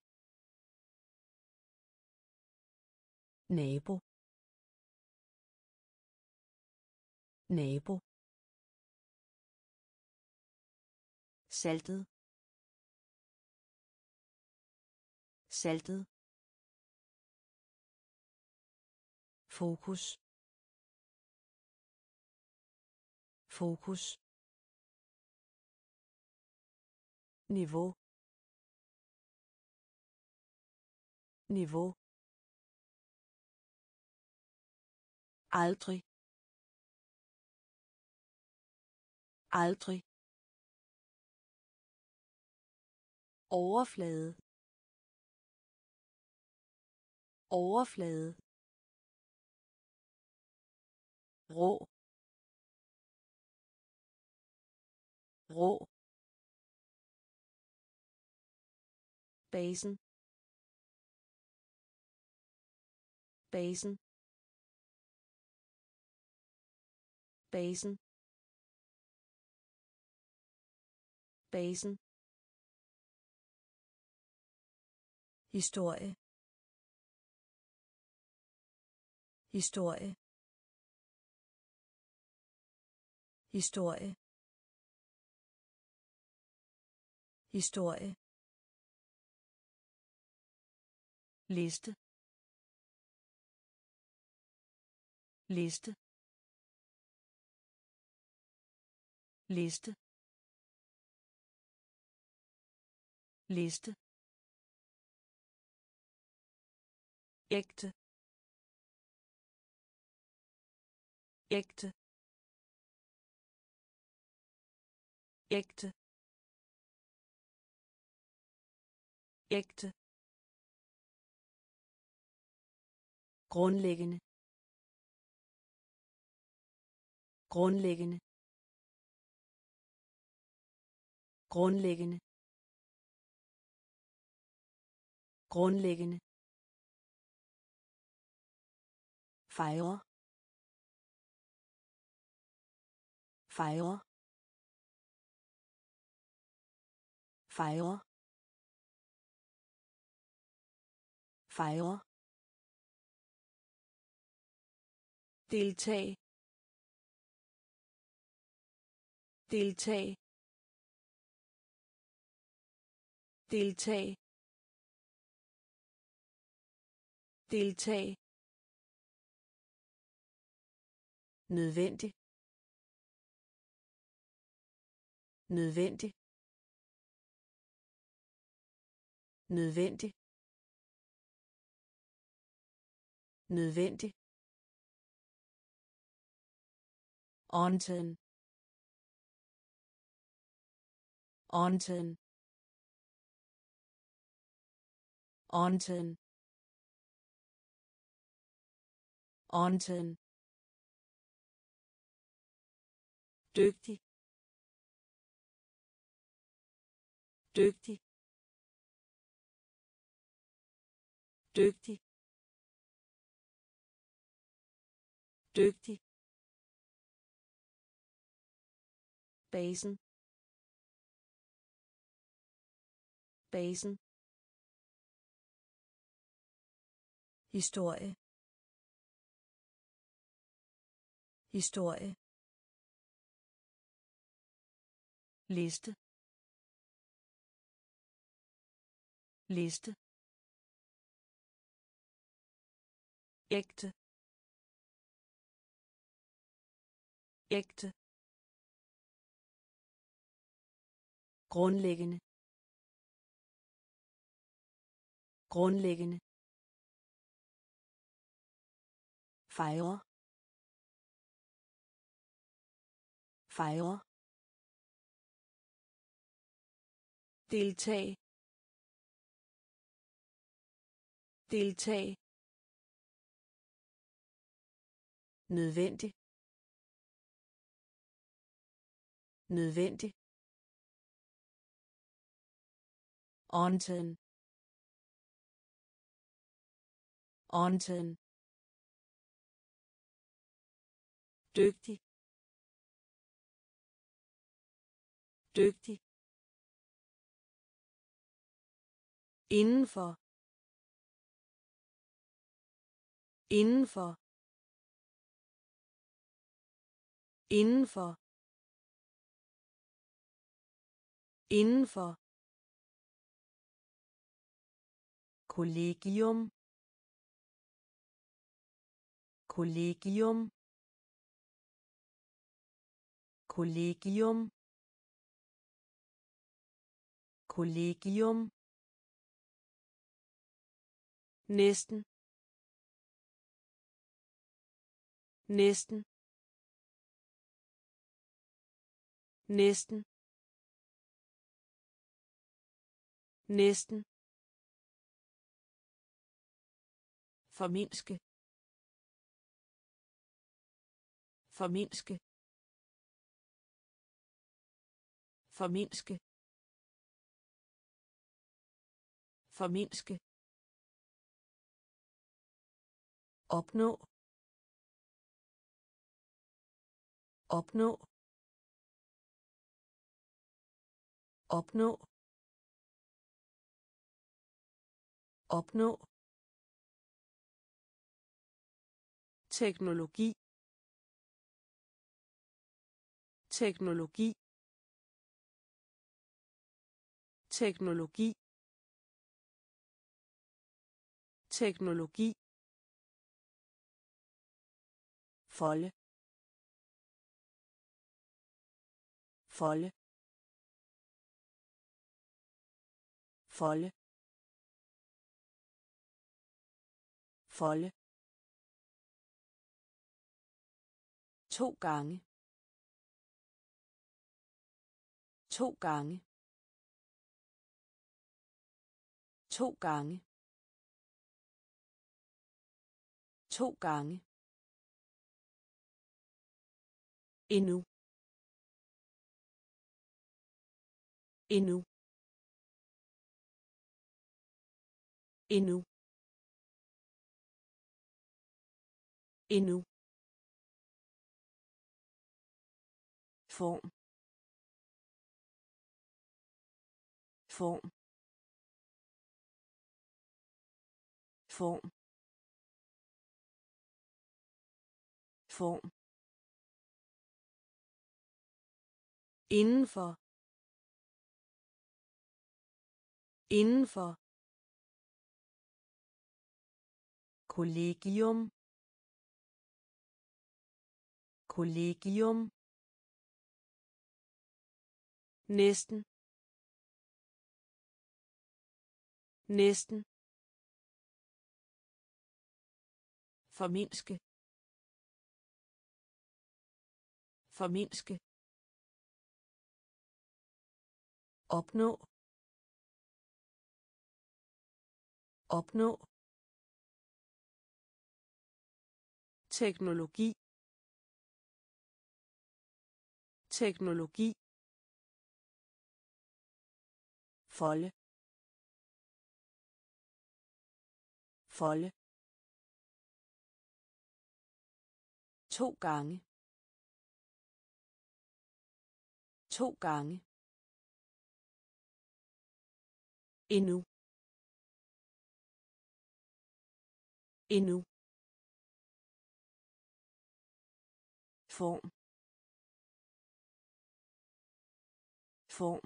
nabo, nabo, saltet, saltet, fokus, fokus, niveau, niveau, aldrig, aldrig, overflade, overflade, rå, rå, basen, basen, basen, basen, historie, historie, historie, historie, liste, liste, liste, liste, ægte, ægte, ægte, ægte, grundlæggende grundlæggende grundlæggende grundlæggende fejre fejre fejre fejre deltag deltag deltag deltag nødvendig nødvendig nødvendig nødvendig Onten. Onten. Onten. Onten. Dygtig. Dygtig. Dygtig. Dygtig. Basen. Basen. Historie. Historie. Liste. Liste. Ægte. Ægte. Grundlæggende. Grundlæggende. Fejre. Fejre. Deltag. Deltag. Nødvendig. Nødvendig. Onten. Onten. Dygtig. Dygtig. Indenfor. Indenfor. Indenfor. Indenfor. Kollegium. Kollegium. Kollegium. Kollegium. Næsten. Næsten. Næsten. Næsten. Formindske. Formindske. Formindske. Formindske. Opnå. Opnå. Opnå. Opnå. Teknologi. Teknologi. Teknologi. Teknologi. Folde. Folde. Folde. Folde. 2 gange. 2 gange. 2 gange. To gange. Endnu. Endnu. Endnu. Endnu. Form. Form. Form. Form. Indenfor. Indenfor. Kollegium. Kollegium. Næsten. Næsten. Formindske. Formindske. Opnå. Opnå. Teknologi. Teknologi. Folde. Folde. To gange. To gange. Endnu. Endnu. Form. Form.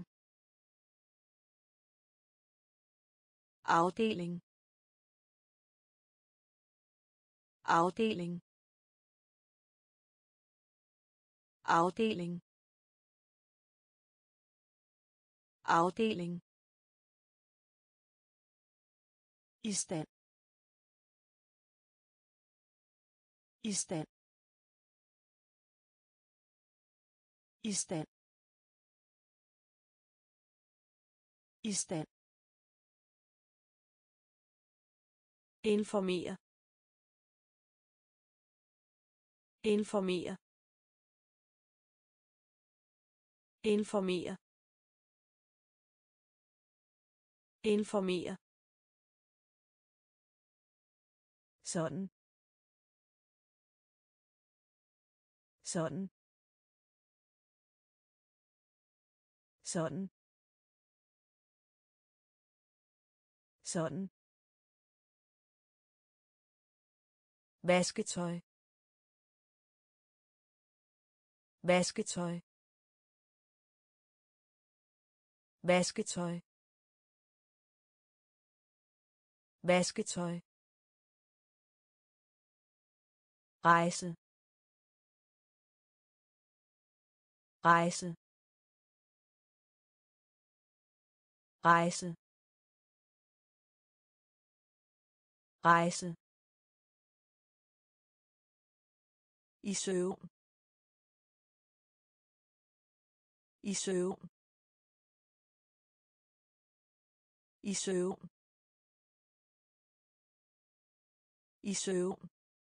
Afdeling. Afdeling. Afdeling. Afdeling. I stand. I stand. I stand. I stand. Informere. Informere. Informere. Informere. Sådan. Sådan. Sådan. Sådan. Vasketøj. Vasketøj. Vasketøj. Vasketøj. Rejse. Rejse. Rejse. Rejse. I søvn. I søvn. I søvn. I søvn.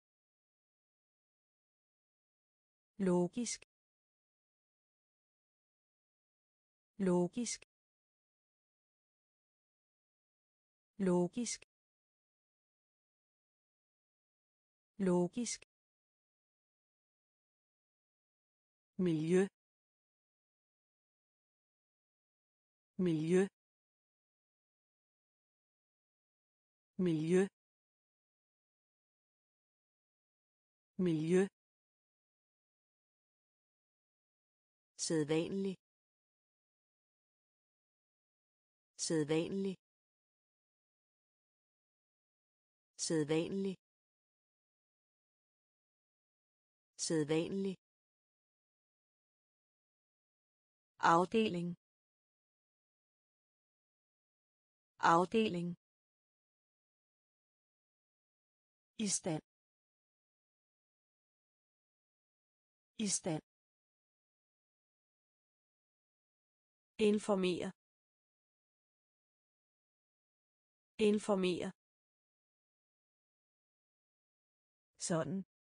Logisk. Logisk. Logisk. Logisk. Miljø. Miljø. Miljø. Miljø. Sædvanlig. Sædvanlig. Sædvanlig. Sædvanlig. Afdeling. Afdeling. I stand. I stand. Informere. Informere. sådan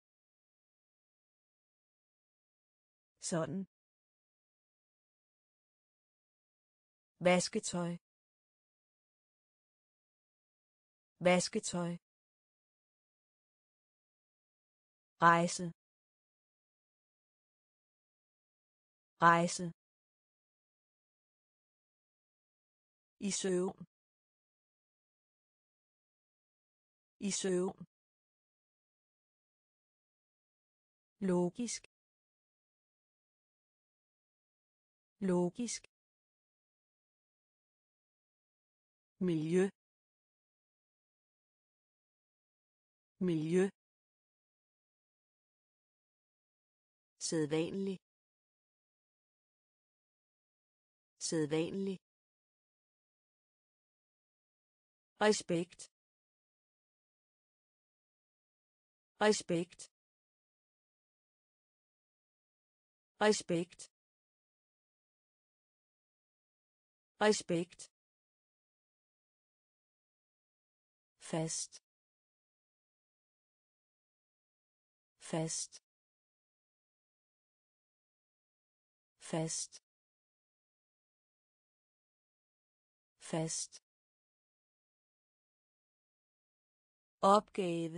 sådan vasketøj vasketøj rejse rejse i søvn i søvn logisk logisk miljø miljø sædvanlig sædvanlig respekt respekt respekt respekt fast fast fast fast opgave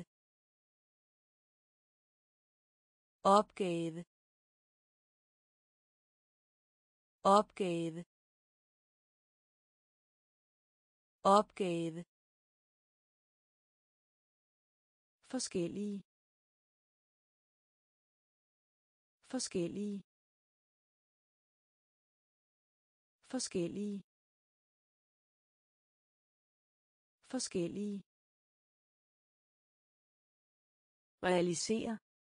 opgave opgave opgave forskellige forskellige forskellige forskellige realisere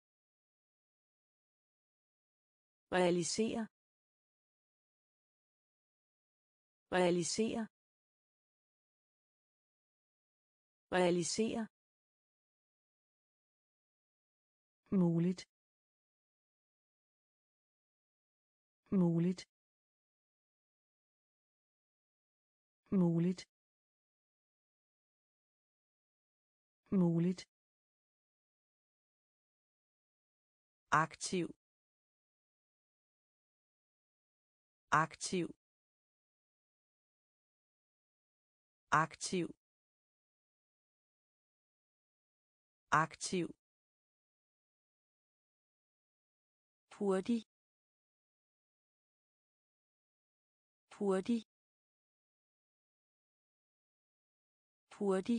realisere realisere realisere muligt muligt muligt muligt aktiv aktiv aktiv aktiv hurtig hurtig hurtig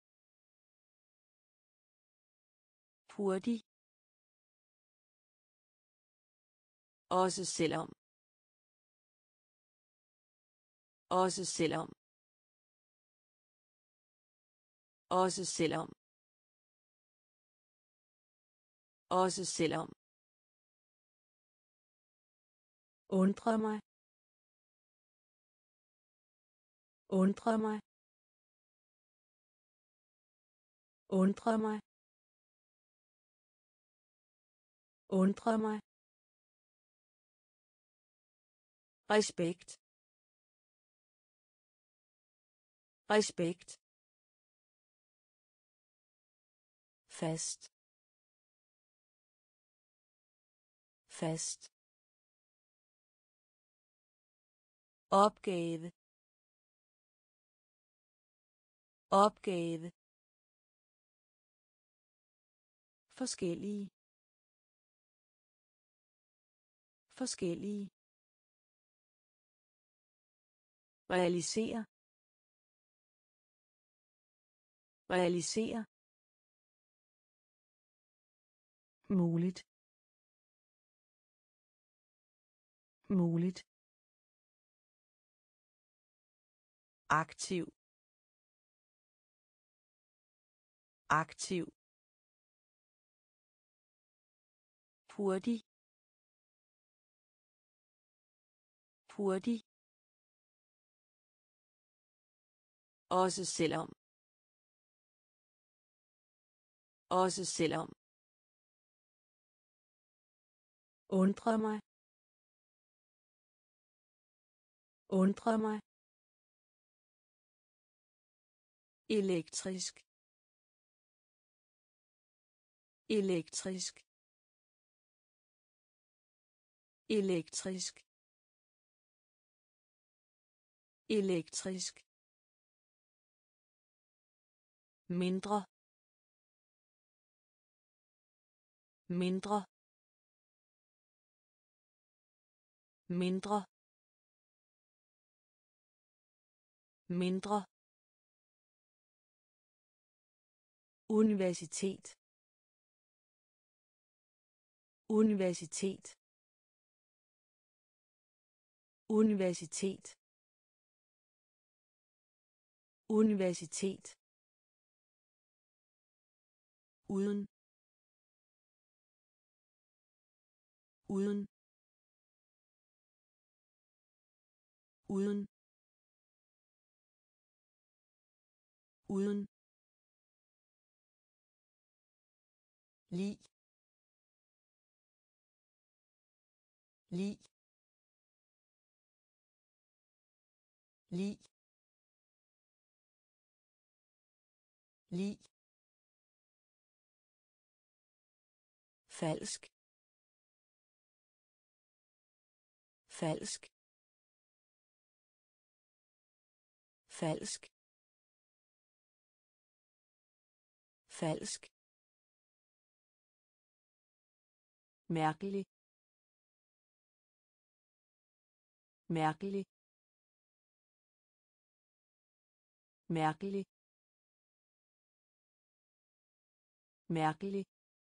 hurtig også selvom også selvom også selvom også selvom undre mig undre mig undre mig undre mig respekt respekt fast fast opgave opgave forskellige forskellige realisere realisere muligt muligt aktiv aktiv hurtig hurtig også selvom også selvom undre mig undre mig elektrisk elektrisk elektrisk elektrisk mindre mindre mindre mindre universitet universitet universitet universitet uden uden uden uden lig lig lig lig falsk falsk falsk falsk mærkelig mærkelig mærkelig mærkelig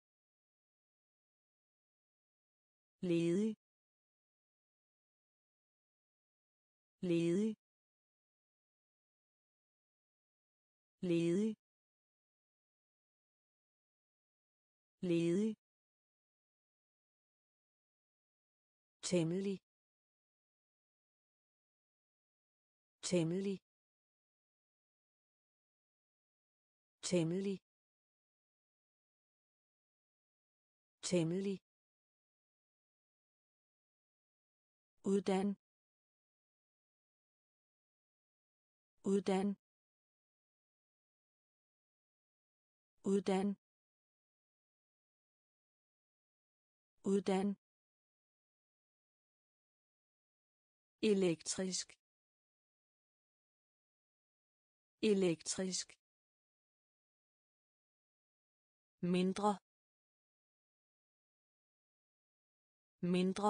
ledig ledig ledig ledig temmelig temmelig temmelig temmelig uddan uddan uddan uddan elektrisk elektrisk mindre mindre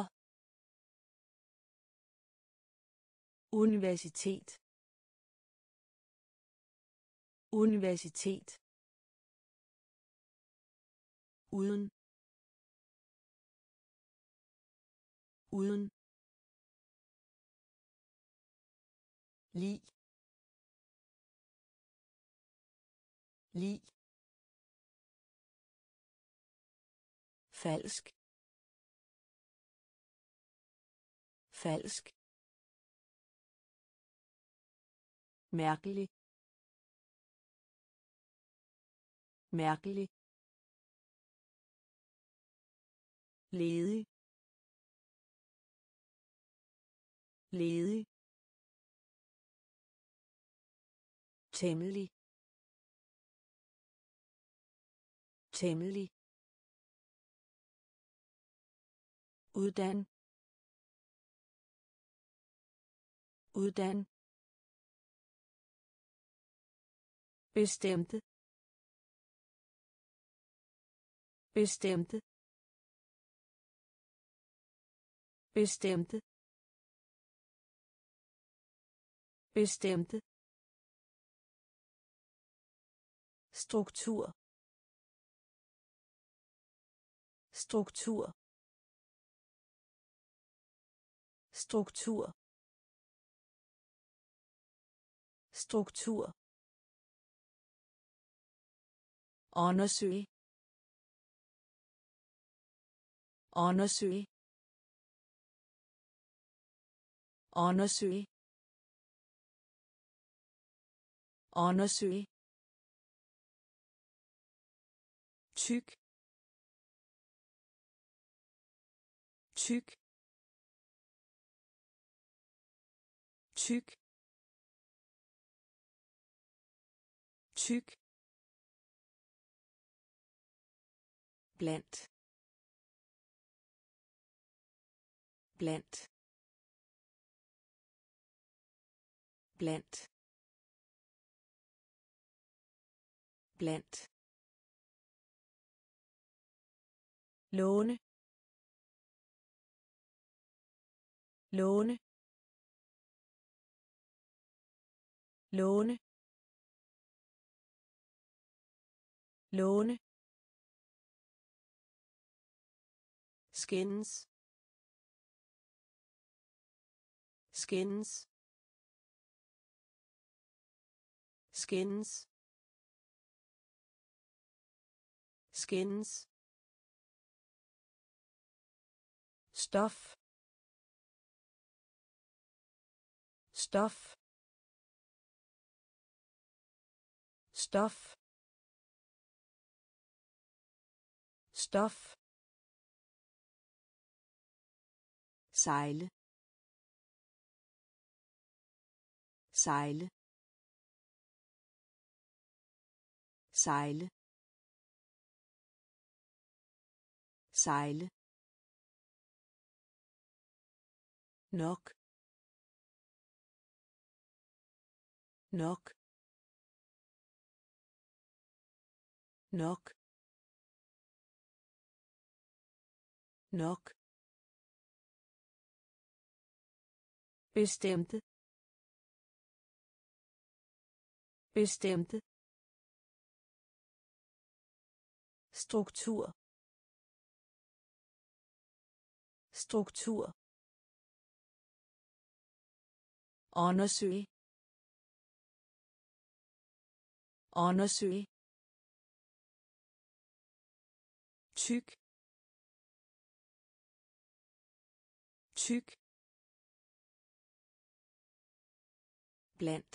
universitet universitet uden uden lig lig falsk falsk mærkelig mærkelig ledig ledig temmelig temmelig uddan uddan bestemte bestemte bestemte bestemte struktur struktur struktur struktur undersøge undersøge undersøge undersøge tyk tyk tyk tyk blandt blandt blandt blandt låne låne låne låne skændes skændes skændes skændes stof stof stof stof sejle sejle sejle sejle nok nok nok nok bestemte bestemte struktur struktur undersøge undersøge tyk tyk blandt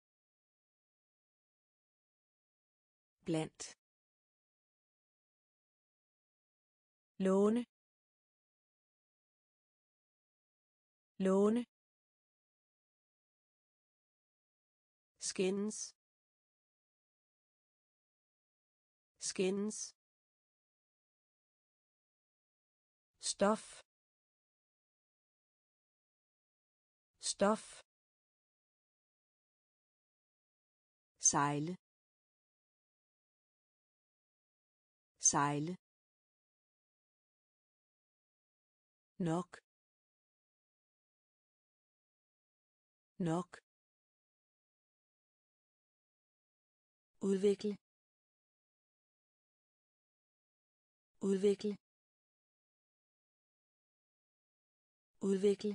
blandt låne låne skændes skændes stof stof sejle sejle nok nok udvikle udvikle udvikle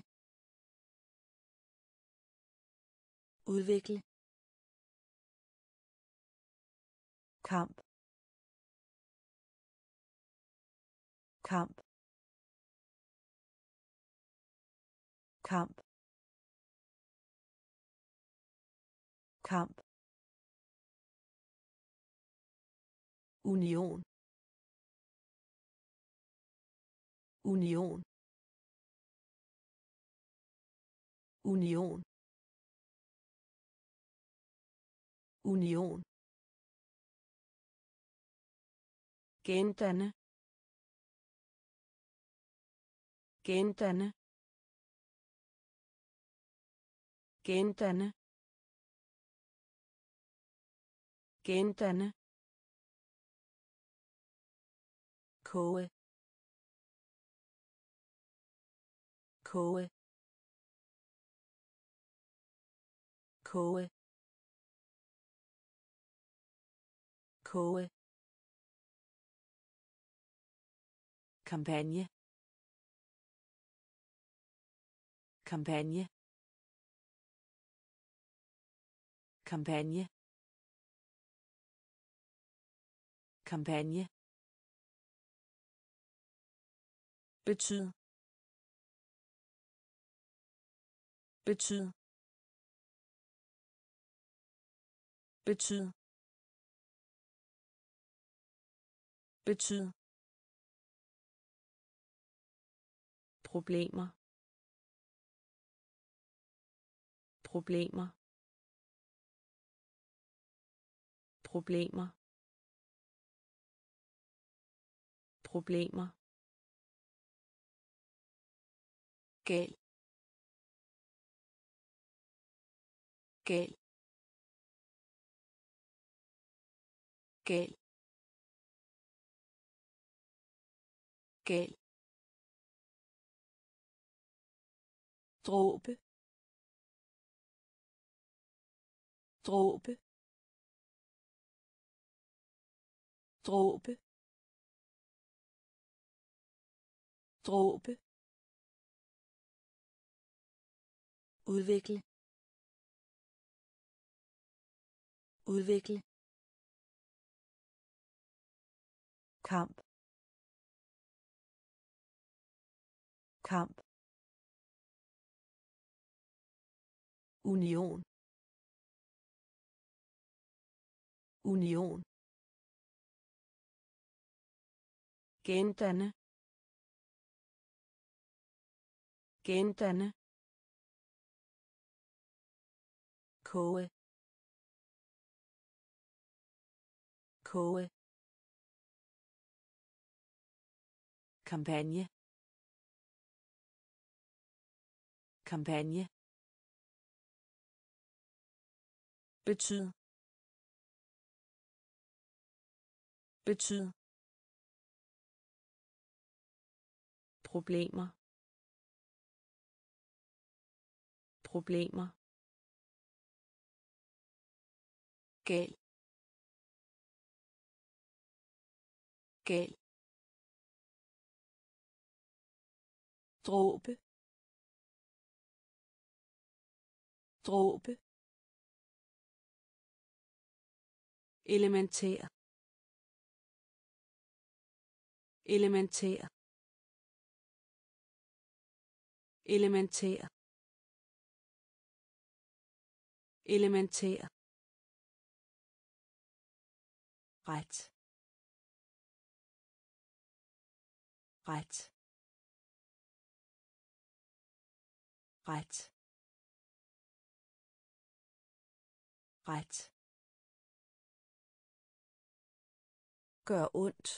udvikle kamp kamp kamp kamp union union union union gendanne gendanne gendanne gendanne koge koge koge koge kampagne kampagne kampagne kampagne betyd betyd betyd betyd problemer problemer problemer problemer, gal, gal, gal, gal, dråbe, dråbe, dråbe, dråbe, udvikle, udvikle, kamp, kamp, union, union, gendanne, gendanne, koge, koge, kampagne, kampagne, betyd, betyd, problemer, problemer, gal, gal, dråbe, dråbe, elementær, elementær, elementær, elementær, ret, ret, ret, ret, gør ondt,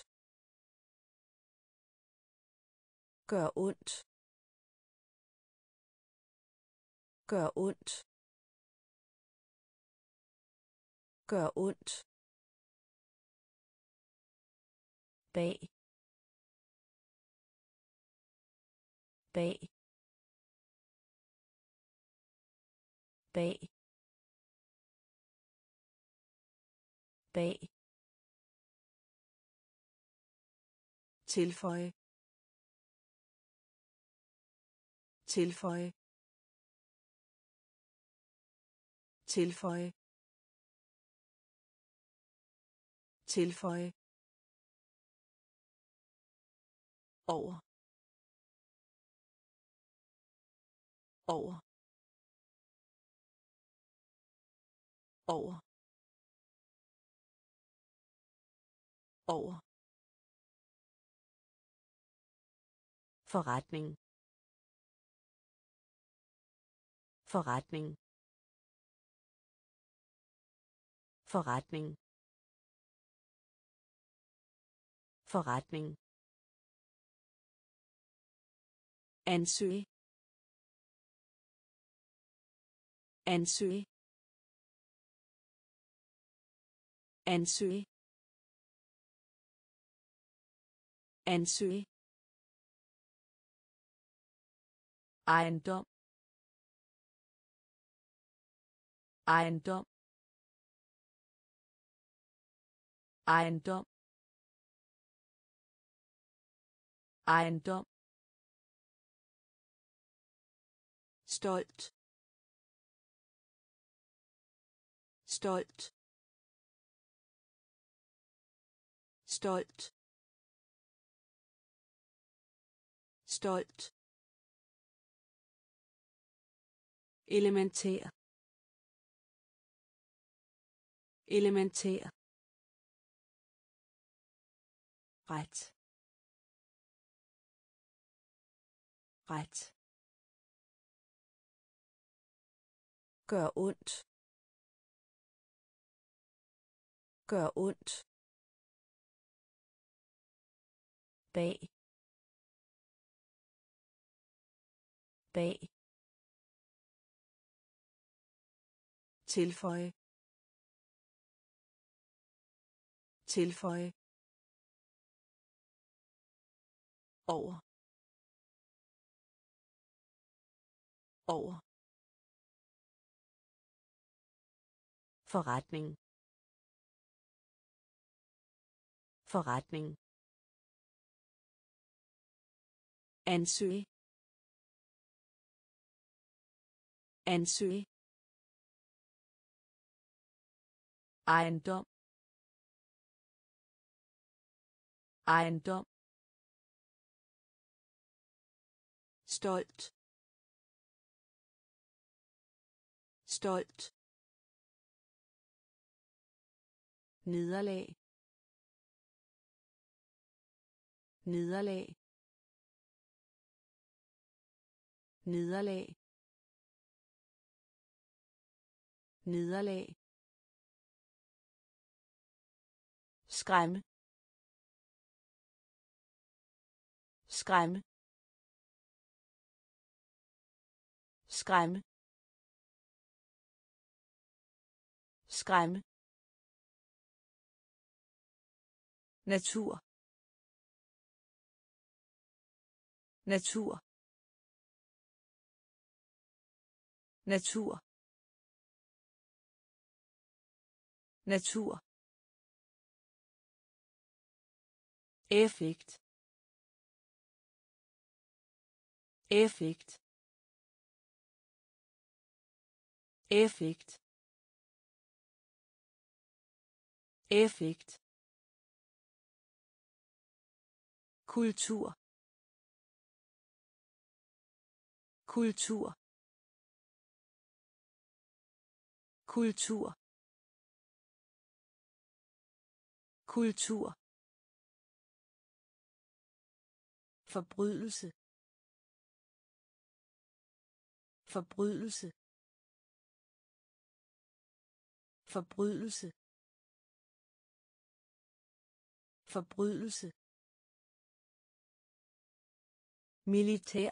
gør ondt, gør ondt, gør ondt, bag, bag, bag, bag, tilføje, tilføje, tilføje, tilføje, over, over, over, over, forretning, forretning, forretning, forretning, ansøge, ansøge, ansøge, ansøge, ejendom, ejendom, ejendom, ejendom, stolt, stolt, stolt, stolt, elementær, elementær, ret, ret, gør ondt, gør ondt, bag, bag, tilføje, tilføje, over, over, forretning, forretning, ansøge, ansøge, ejendom, ejendom, stolt, stolt, nederlag, nederlag, nederlag, nederlag, skræmme, skræmme, skræmme, skræmme, natur, natur, natur, natur, effekt, effekt, effekt, effekt, kultur, kultur, kultur, kultur, forbrydelse, forbrydelse, forbrydelse, forbrydelse, militær,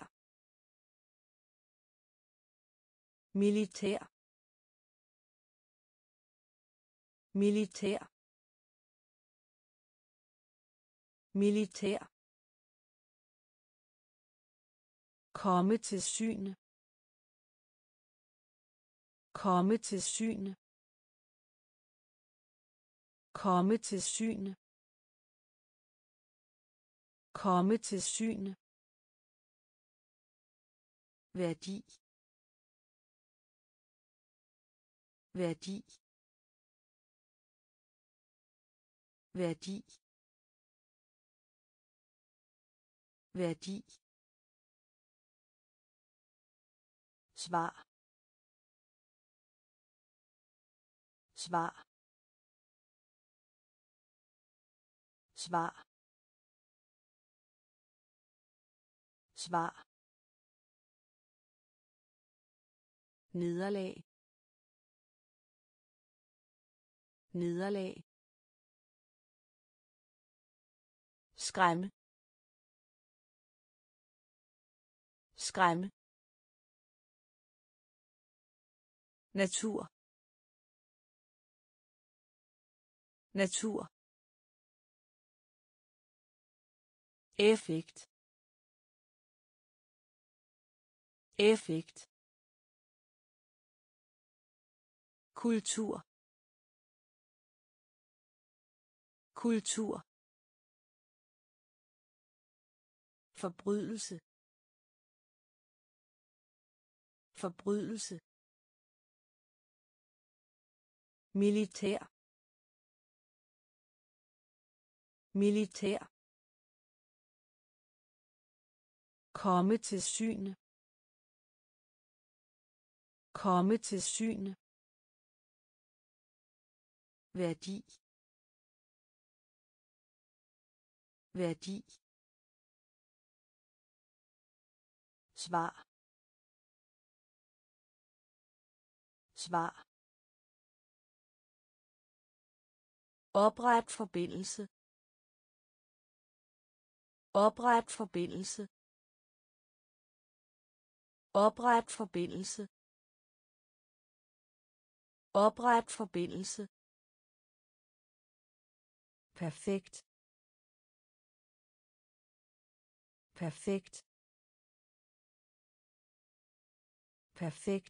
militær, militær, militær, komme til syne, komme til syne, komme til syne, komme til syne, værdi, værdi, værdi, værdi, svar, svar, svar, svar, nederlag, nederlag, skræmme, skræmme, natur, natur, effekt, effekt, kultur, kultur, forbrydelse, forbrydelse, militær, militær, komme til syne, komme til syne, værdi, værdi, svar, svar, opret forbindelse, Opret forbindelse. Opret forbindelse. Opret forbindelse. Perfekt. Perfekt. Perfekt.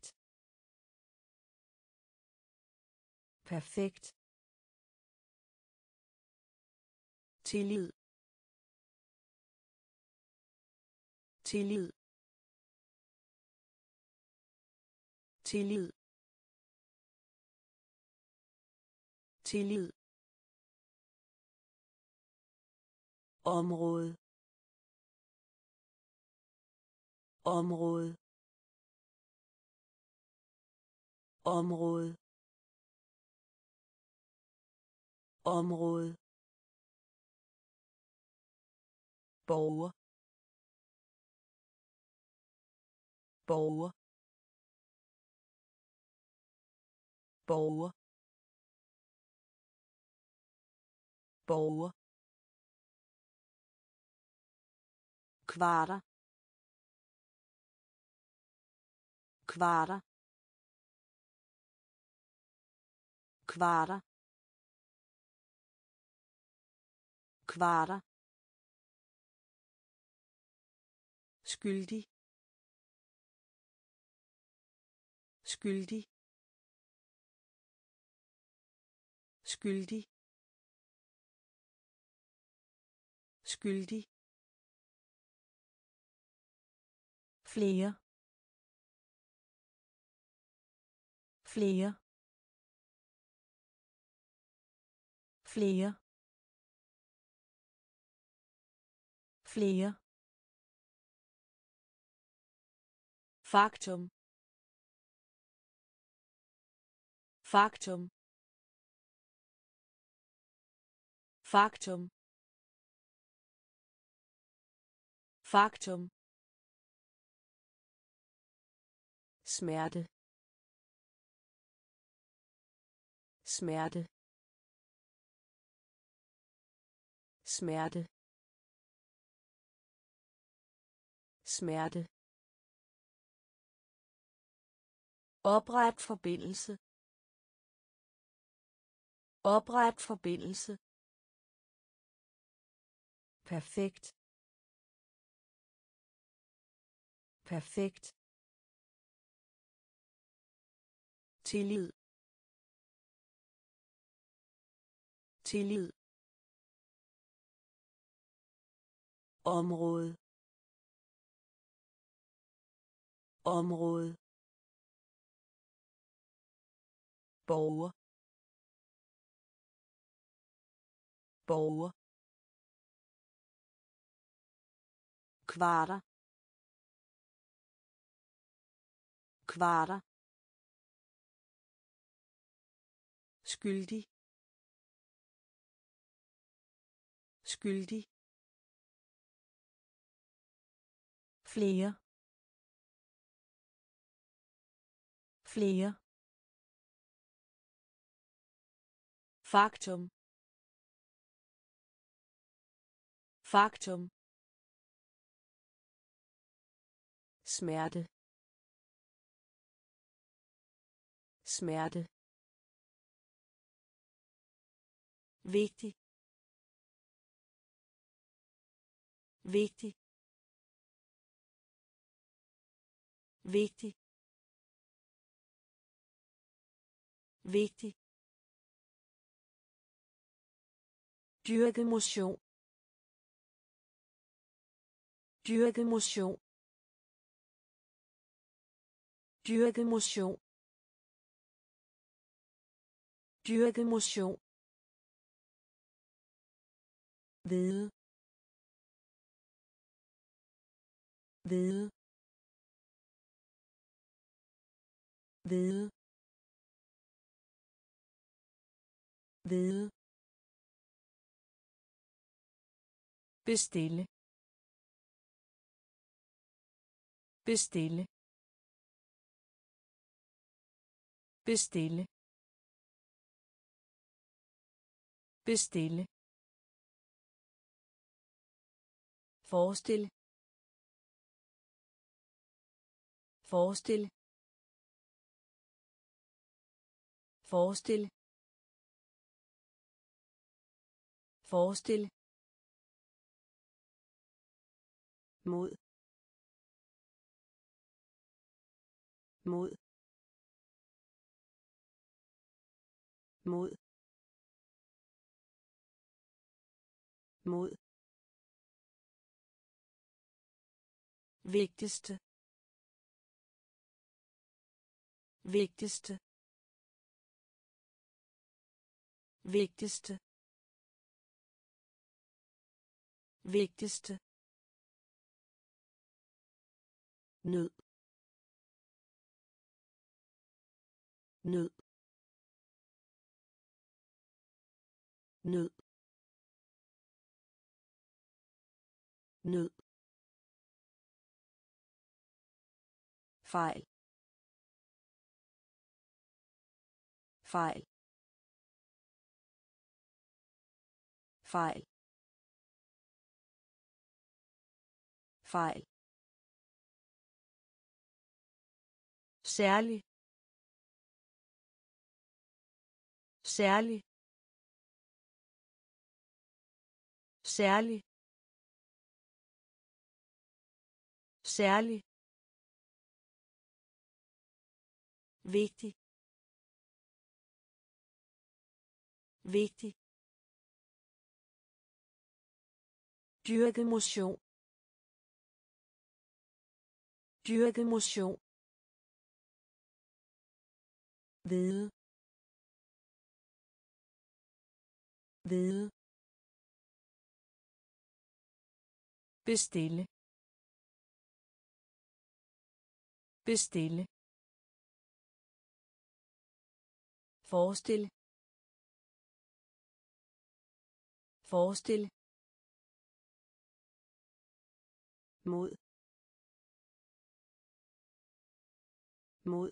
Perfekt. Tillid. Tillid. Tillid. Tillid. Område. Område. Område. Område. Borger. Borger. Borger. Borger. Kvarter. Kvarter. Kvarter. Kvarter. Skyldig. Skyldig. Skyldig. Skyldig. Flere. Flere. Flere. Flere. Faktum. Faktum. Faktum. Faktum. Smerte. Smerte. Smerte. Smerte. Opret forbindelse. Opret forbindelse. Perfekt. Perfekt. Tillid. Tillid. Område. Område. Borger. Borger. Kvarter. Kvarter. Skyldig. Skyldig. Flere. Flere. Faktum. Faktum. Smerte. Smerte. Vigtig. Vigtig. Vigtig. Vigtig. Dyrke motion. Dyrke motion. Dyrke motion. Dyrke motion. Vide. Vide. Vide. Vide. Bestille. Bestille. Bestille. Bestille. Forestil. Forestil. Forestil. Forestil. Mod. Mod. Mod. Mod. Vigtigste. Vigtigste. Vigtigste. Vigtigste. Nød. Nød. Nød. Nød. Fejl. Fejl. Fejl. Fejl. Særlig. Særlig. Særlig. Særlig. Vigtig. Vigtig. Dyrke motion. Dyrke motion. Vide. Vide. Bestille. Bestille. Forestil. Forestil. Mod. Mod.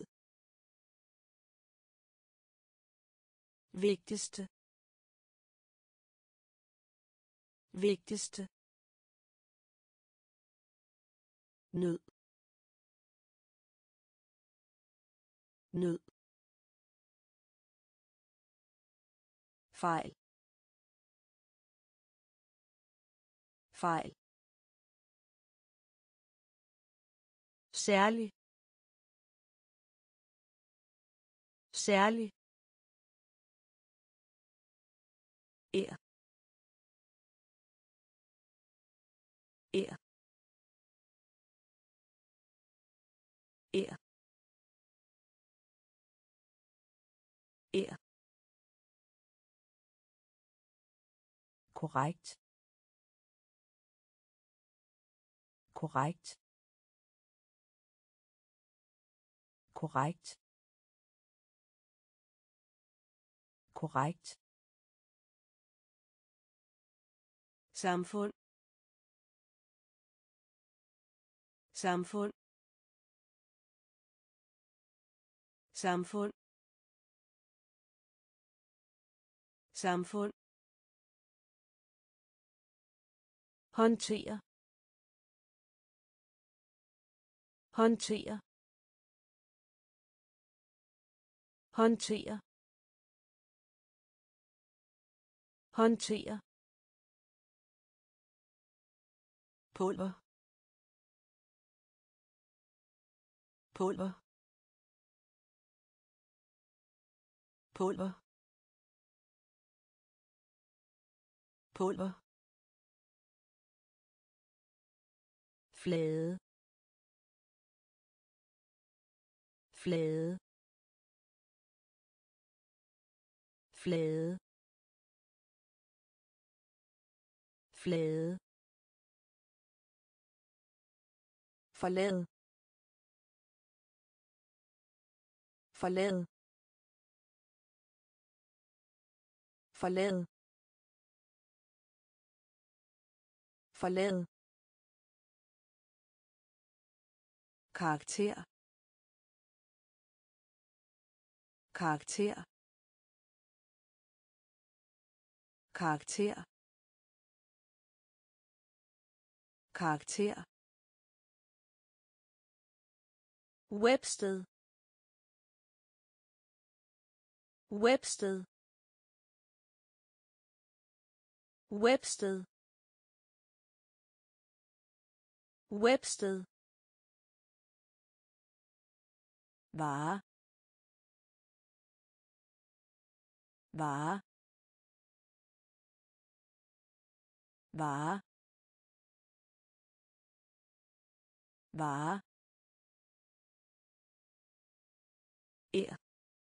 Vigtigste. Vigtigste. Nød. Nød. Fejl. Fejl. Særlig. Særlig. Ære. Ære. Ære. Ære. Korrekt. Korrekt. Korrekt. Korrekt. Samfund. Samfund. Samfund. Samfund. Håndtere. Håndtere. Håndtere. Håndtere. Pulver. Pulver. Pulver. Pulver. Flade. Flade. Flade. Flade. Forlad. Forlad. Forlad. Forlad. Karakter. Karakter. Karakter. karakter, Websted. Websted. Websted. Websted. vare, vare, vare, vare, er,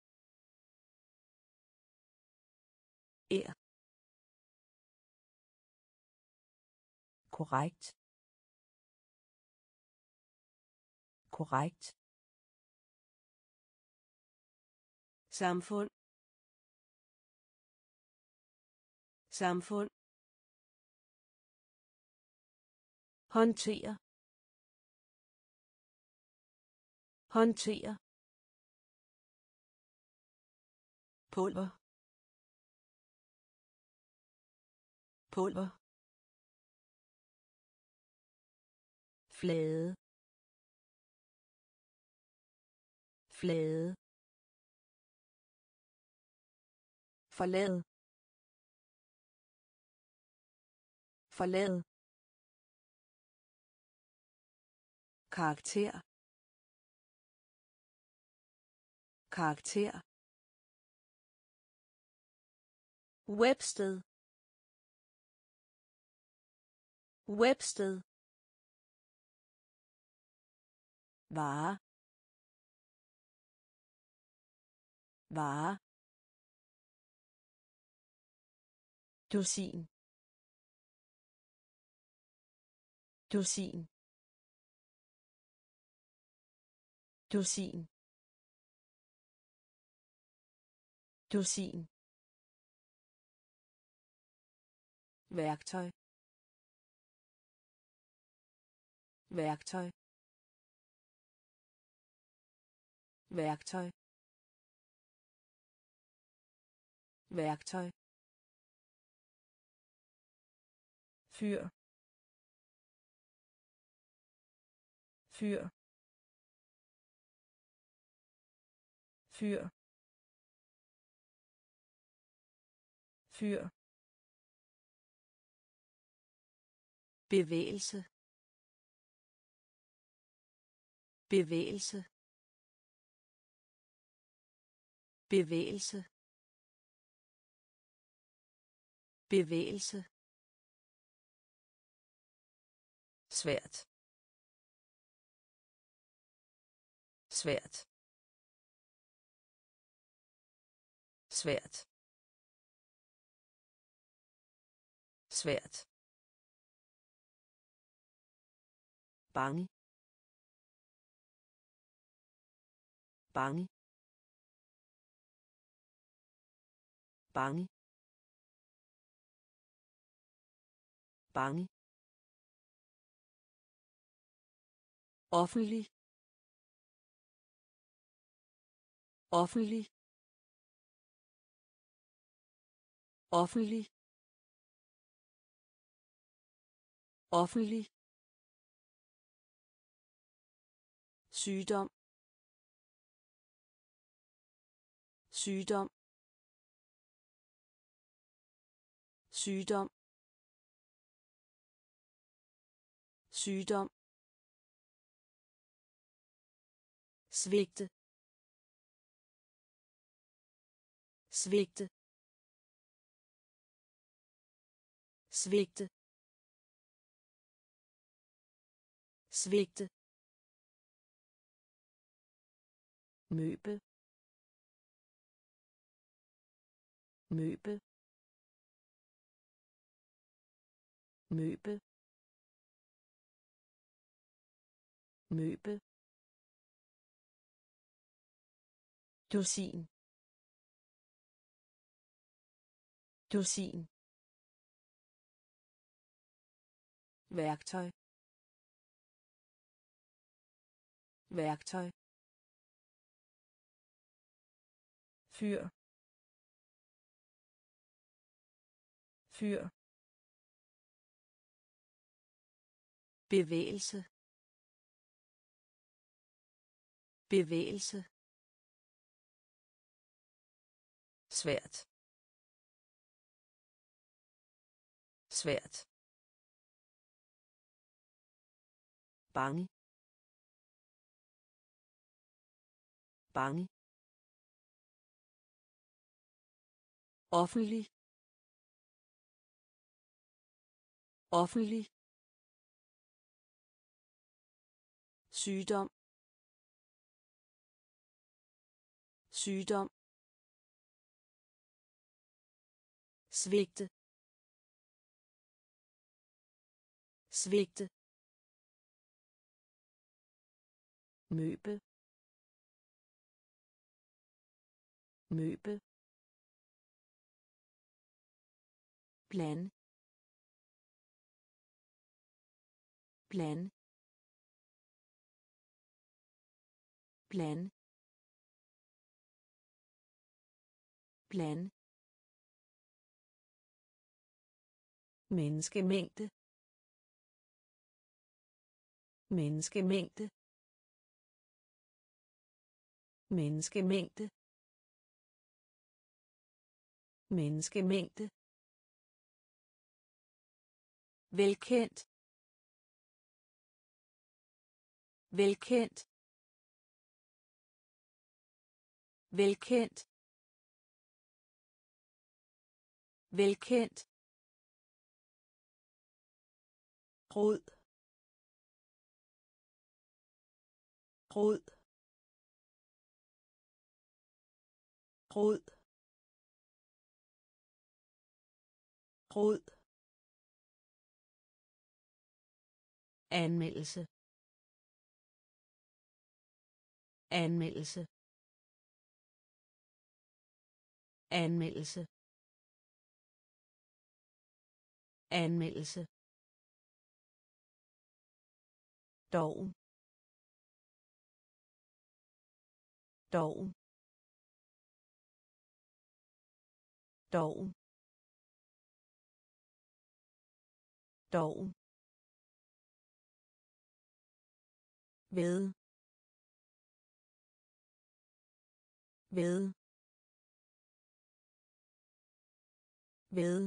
er, korrekt, korrekt, Samfund. Samfund. Håndtere. Håndtere. Pulver. Pulver. Flade. Flade. forlade, forlade, karakter, karakter, Websted. Websted. vare, vare, Dusin. Dusin. Dusin. Dusin. værktøj, værktøj, værktøj, værktøj, Fyr. Fyr. Fyr. Fyr. bevægelse, bevægelse, bevægelse, bevægelse, Svært. Svært. Svært. Svært. bange, bange, bange, bange, offentlig, offentlig, offentlig, offentlig, sygdom, sygdom, sygdom, sygdom, Svigte. Svigte. Svigte. Svigte. møbel, møbel, møbel, møbel, Dusin. Dusin. værktøj, værktøj, Fyr. Fyr. bevægelse, bevægelse, svært, svært, bange, bange, offentlig, offentlig, sygdom, sygdom, svigte, svigte, møbel, møbel, plan, plan, plan, plan, menneskemængde, menneskemængde, menneskemængde, menneskemængde, velkendt, velkendt, velkendt, velkendt, rod, rod, rod, rod, anmeldelse, anmeldelse, anmeldelse, anmeldelse, doven, doven, doven, doven, ved, ved, ved,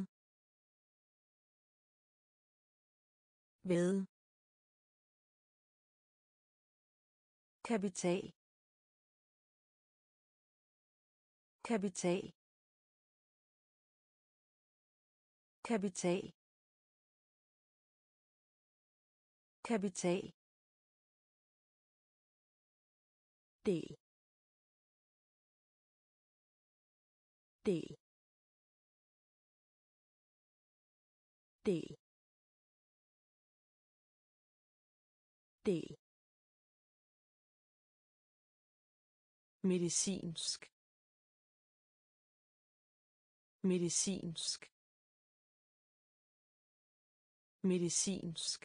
ved, kapital, kapital, kapital, kapital, del, del, del, del, medicinsk, medicinsk, medicinsk,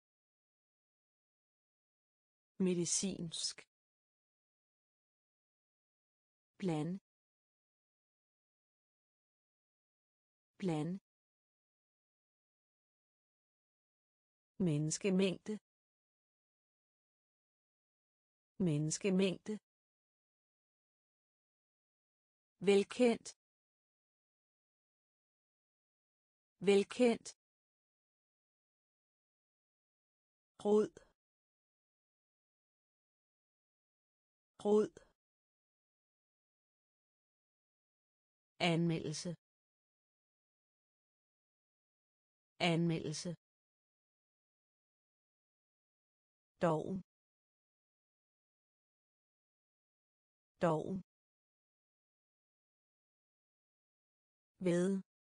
medicinsk, plan, plan, menneskemængde, menneskemængde, velkendt, velkendt, rod, rod, anmeldelse, anmeldelse, doven, doven, ved,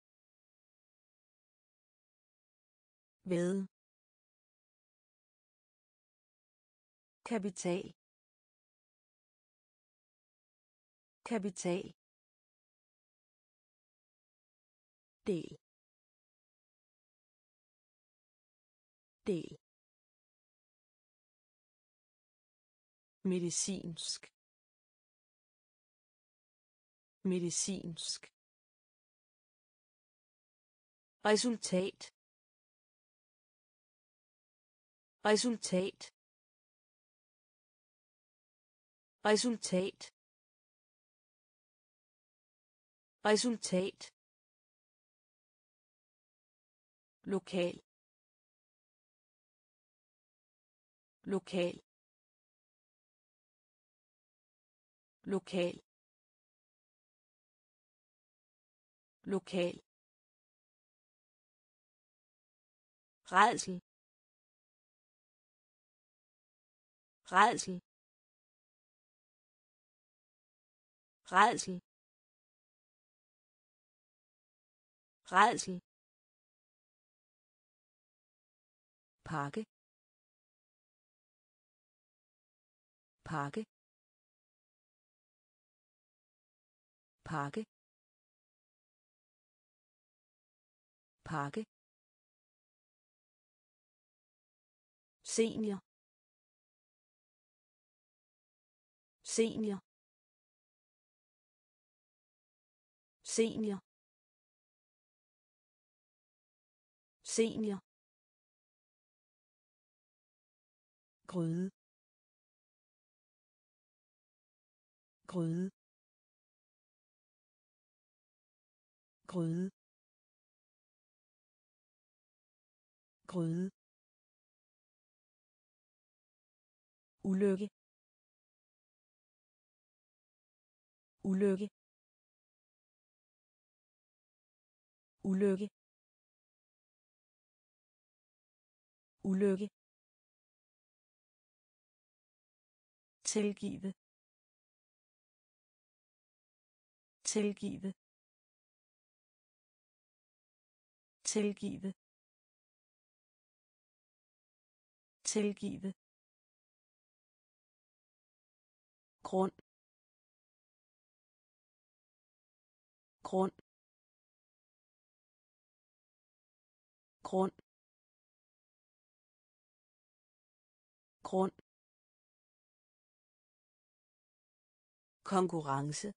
ved, kapital, kapital, del, del, medicinsk, medicinsk, resultat, resultat, resultat, resultat, lokal, lokal, lokal, lokal, rædsel, rædsel, rædsel, rædsel, pakke, pakke, pakke, pakke, senior, senior, senior, senior, gryde, gryde, gryde, gryde, ulykke, ulykke, ulykke, ulykke, tilgive, tilgive, tilgive, tilgive, grund, grund, grund, grund, konkurrence,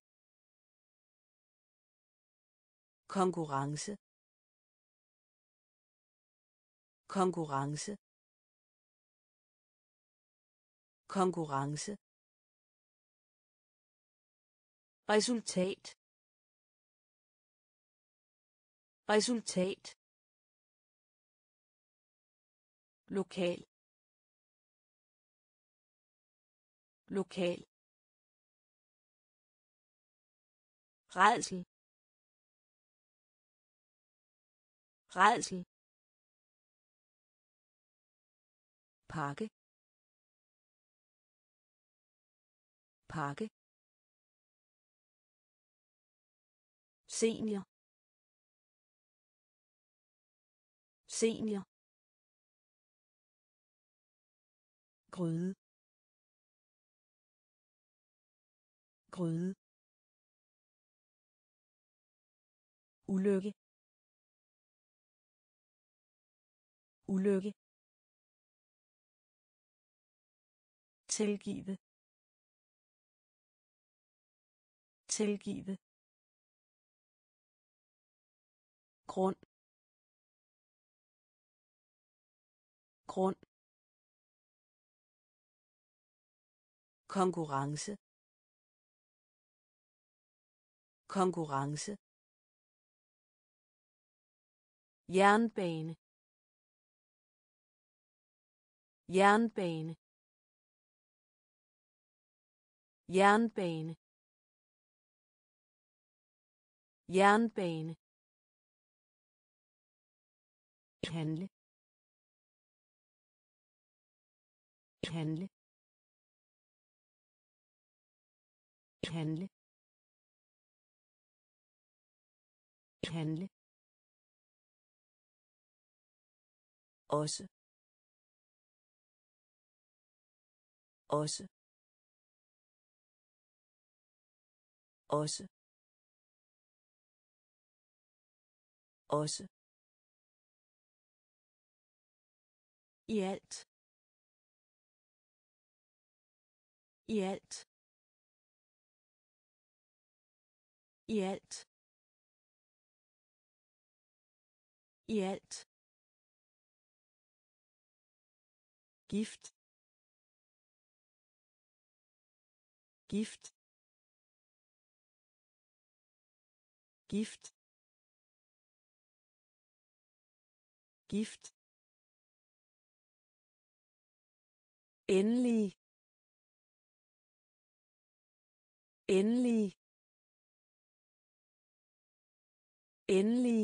konkurrence, konkurrence, konkurrence, resultat, resultat, lokal, lokal, rædsel, rædsel, pakke, pakke, senior, senior, gryde, gryde, ulykke, ulykke, tilgive, tilgive, grund, grund, konkurrence, konkurrence, jernbane, jernbane, jernbane, jernbane, handle, handle, handle, handle, også, også, også, også, i alt, i alt, i alt, i alt, gift, gift, gift, gift, endelig, endelig, endelig,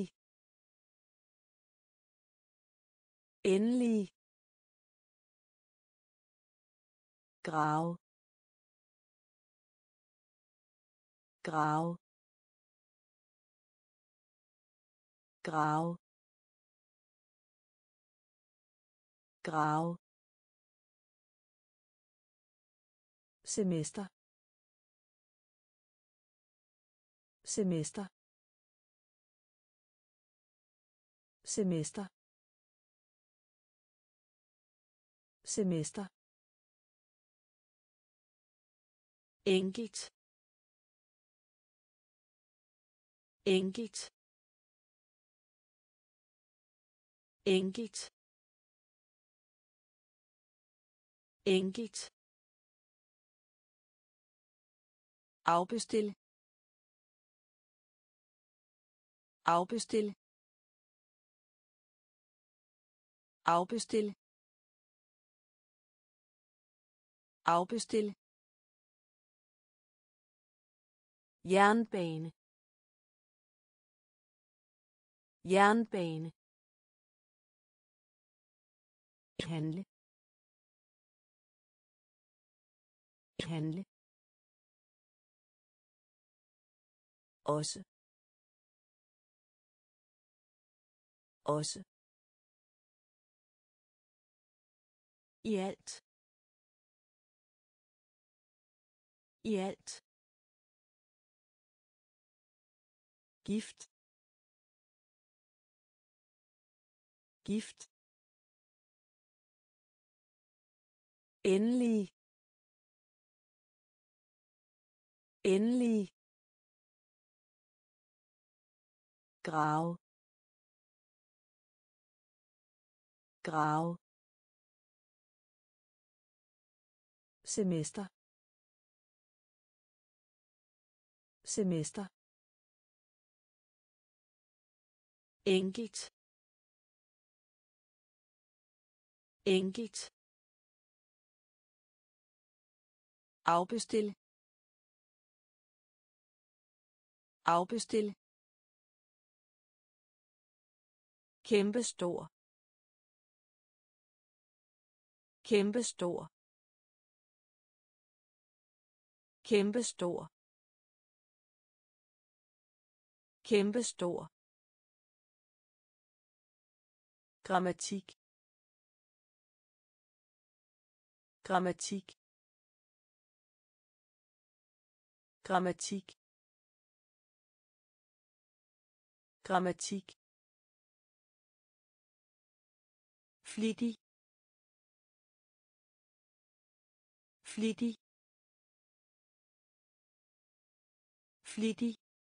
endelig, grav, grav, grav, grav, semester, semester, semester, semester, enkelt, enkelt, enkelt, enkelt, afbestil, afbestil, afbestil, afbestil, jernbane, jernbane, handle, handle, også, også, i alt, i alt, gift, gift, endelig, endelig, grav, grav, semester, semester, enkelt, enkelt, afbestil, afbestil, kæmpestor, kæmpestor, kæmpestor, kæmpestor, grammatik, grammatik, grammatik, grammatik, flittig, flittig, flittig,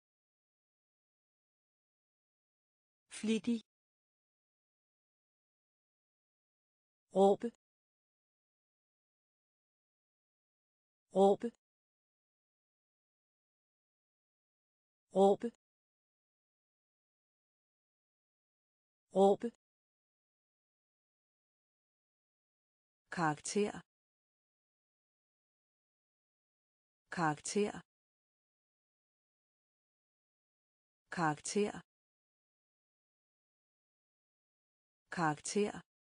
flittig, råbe, råbe, råbe, råbe, karakter, karakter, karakter, karakter,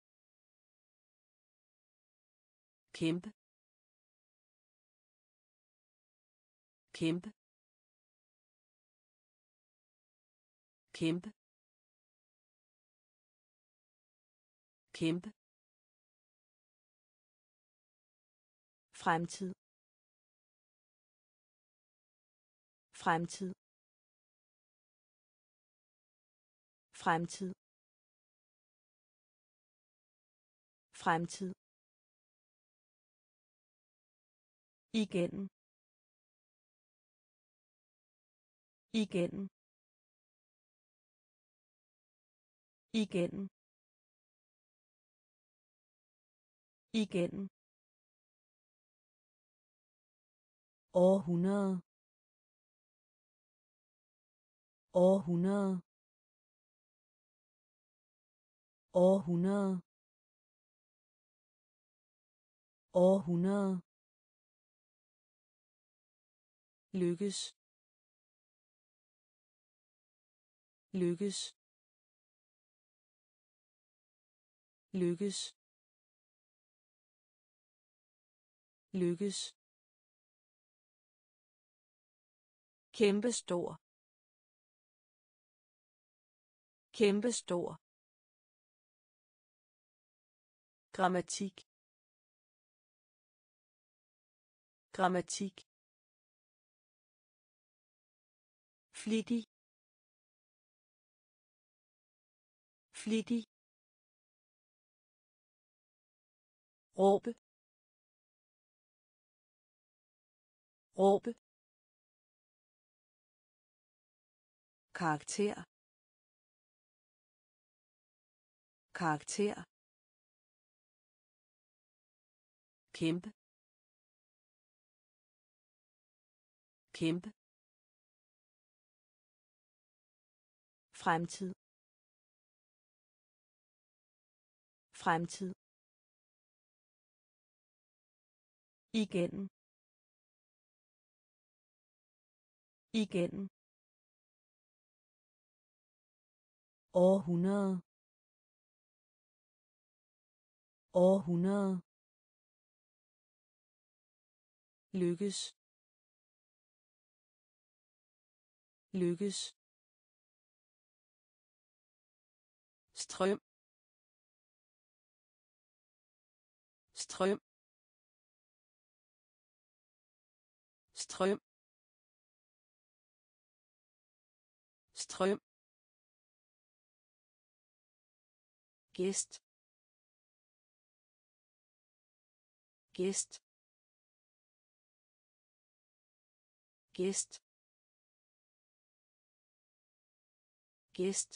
kæmpe, kæmpe, kæmpe, kæmpe, fremtid, fremtid, fremtid, fremtid, igennem, igennem, igennem, igennem århundrede århundrede århundrede århundrede lykkes lykkes lykkes lykkes kæmpestor kæmpestor grammatik grammatik flittig flittig råbe råbe karakter karakter kæmpe kæmpe fremtid fremtid igennem igennem århundrede århundrede lykkes lykkes strøm strøm strøm strøm gæst gæst gæst gæst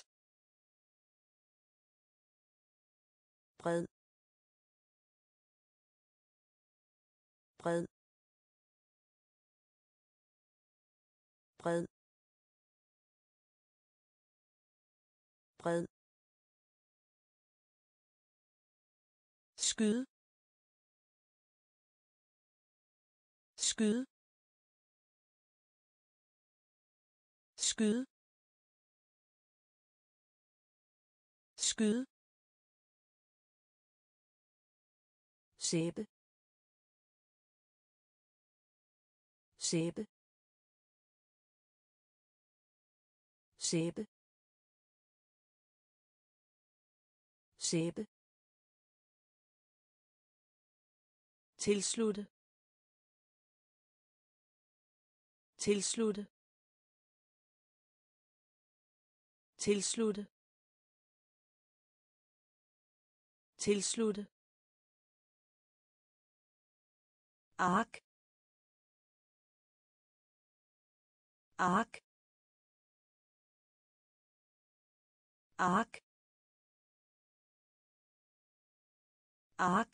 bred bred bred bred skyde skyde skyde skyde sæbe sæbe sæbe sæbe tilslutte tilslutte tilslutte tilslutte ark ark ark ark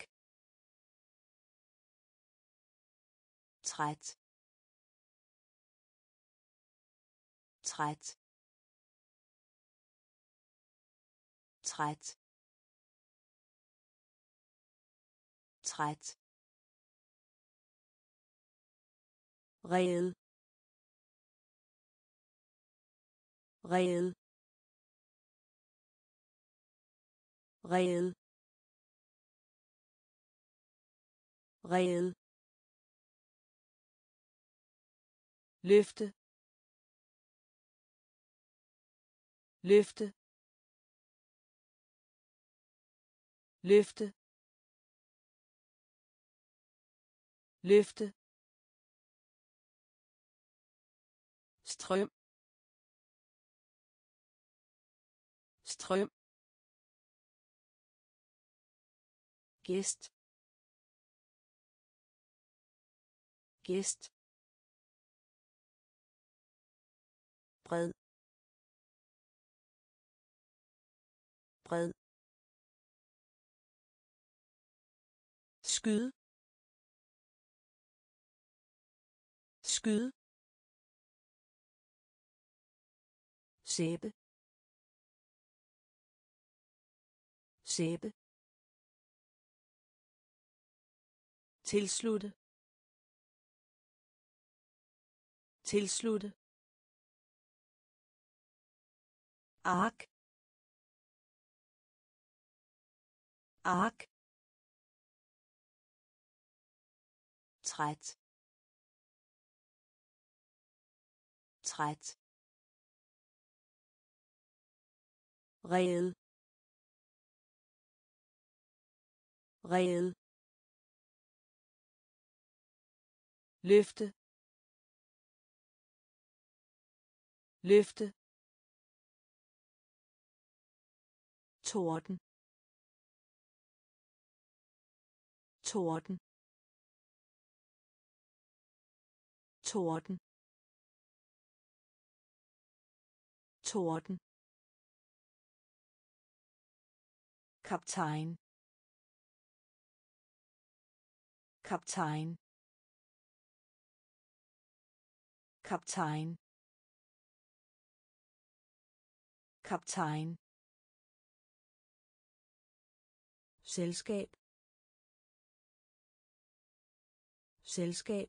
træt træt træt træt reel reel reel reel løfte løfte løfte løfte strøm strøm gæst gæst bred bred skyde skyde sæbe sæbe tilslutte tilslutte ark ark træt træt rede rede løfte løfte torden torden torden torden kaptajn kaptajn kaptajn kaptajn selskab selskab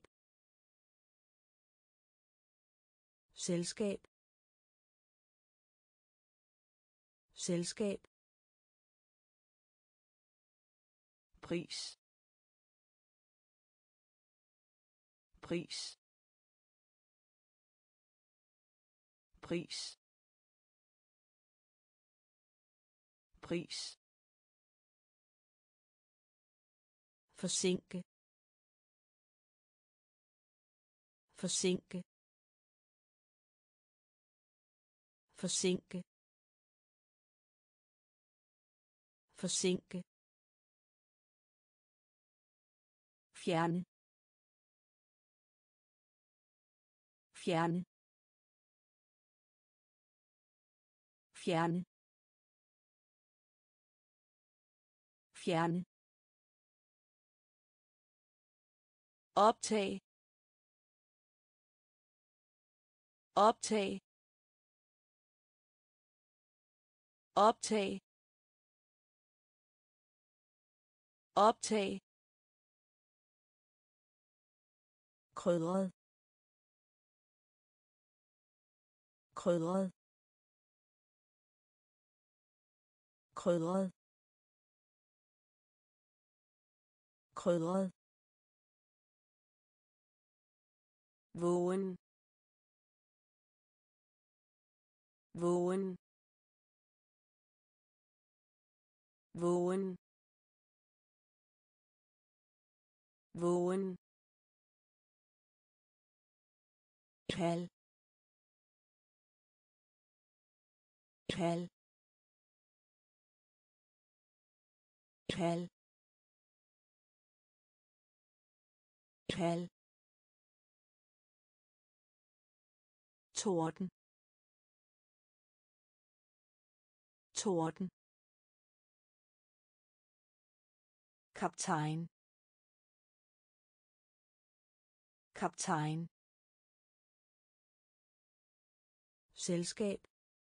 selskab selskab pris pris pris pris forsinke forsinke forsinke forsinke fjerne fjerne fjerne fjerne optag optag optag optag krydret krydret krydret krydret vågen vågen vågen vågen kald kald kald kald torden torden kaptajn kaptajn selskab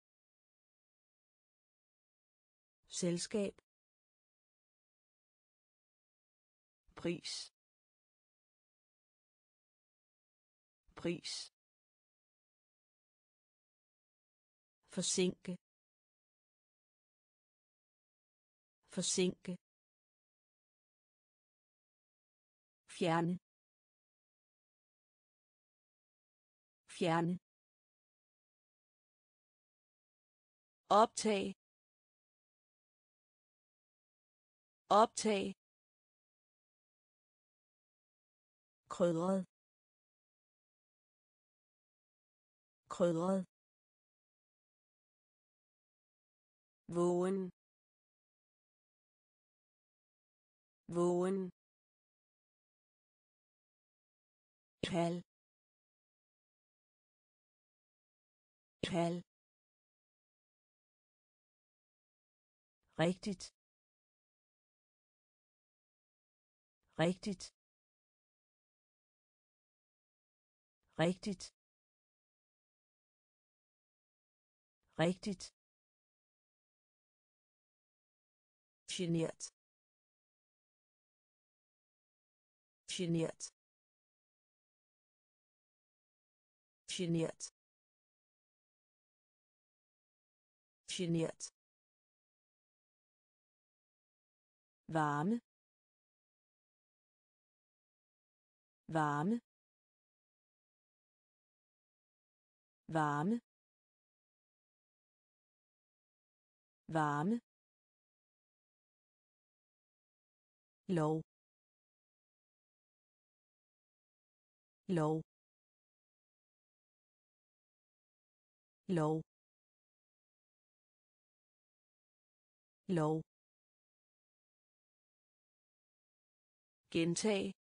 selskab pris pris forsinke forsinke fjerne fjerne optag optag krydret krydret vågen vågen kald kald rigtigt rigtigt, rigtigt, rigtigt, genert, genert, genert, genert, varme, varme, varme, varme, lov, lov, lov, lov, gentag,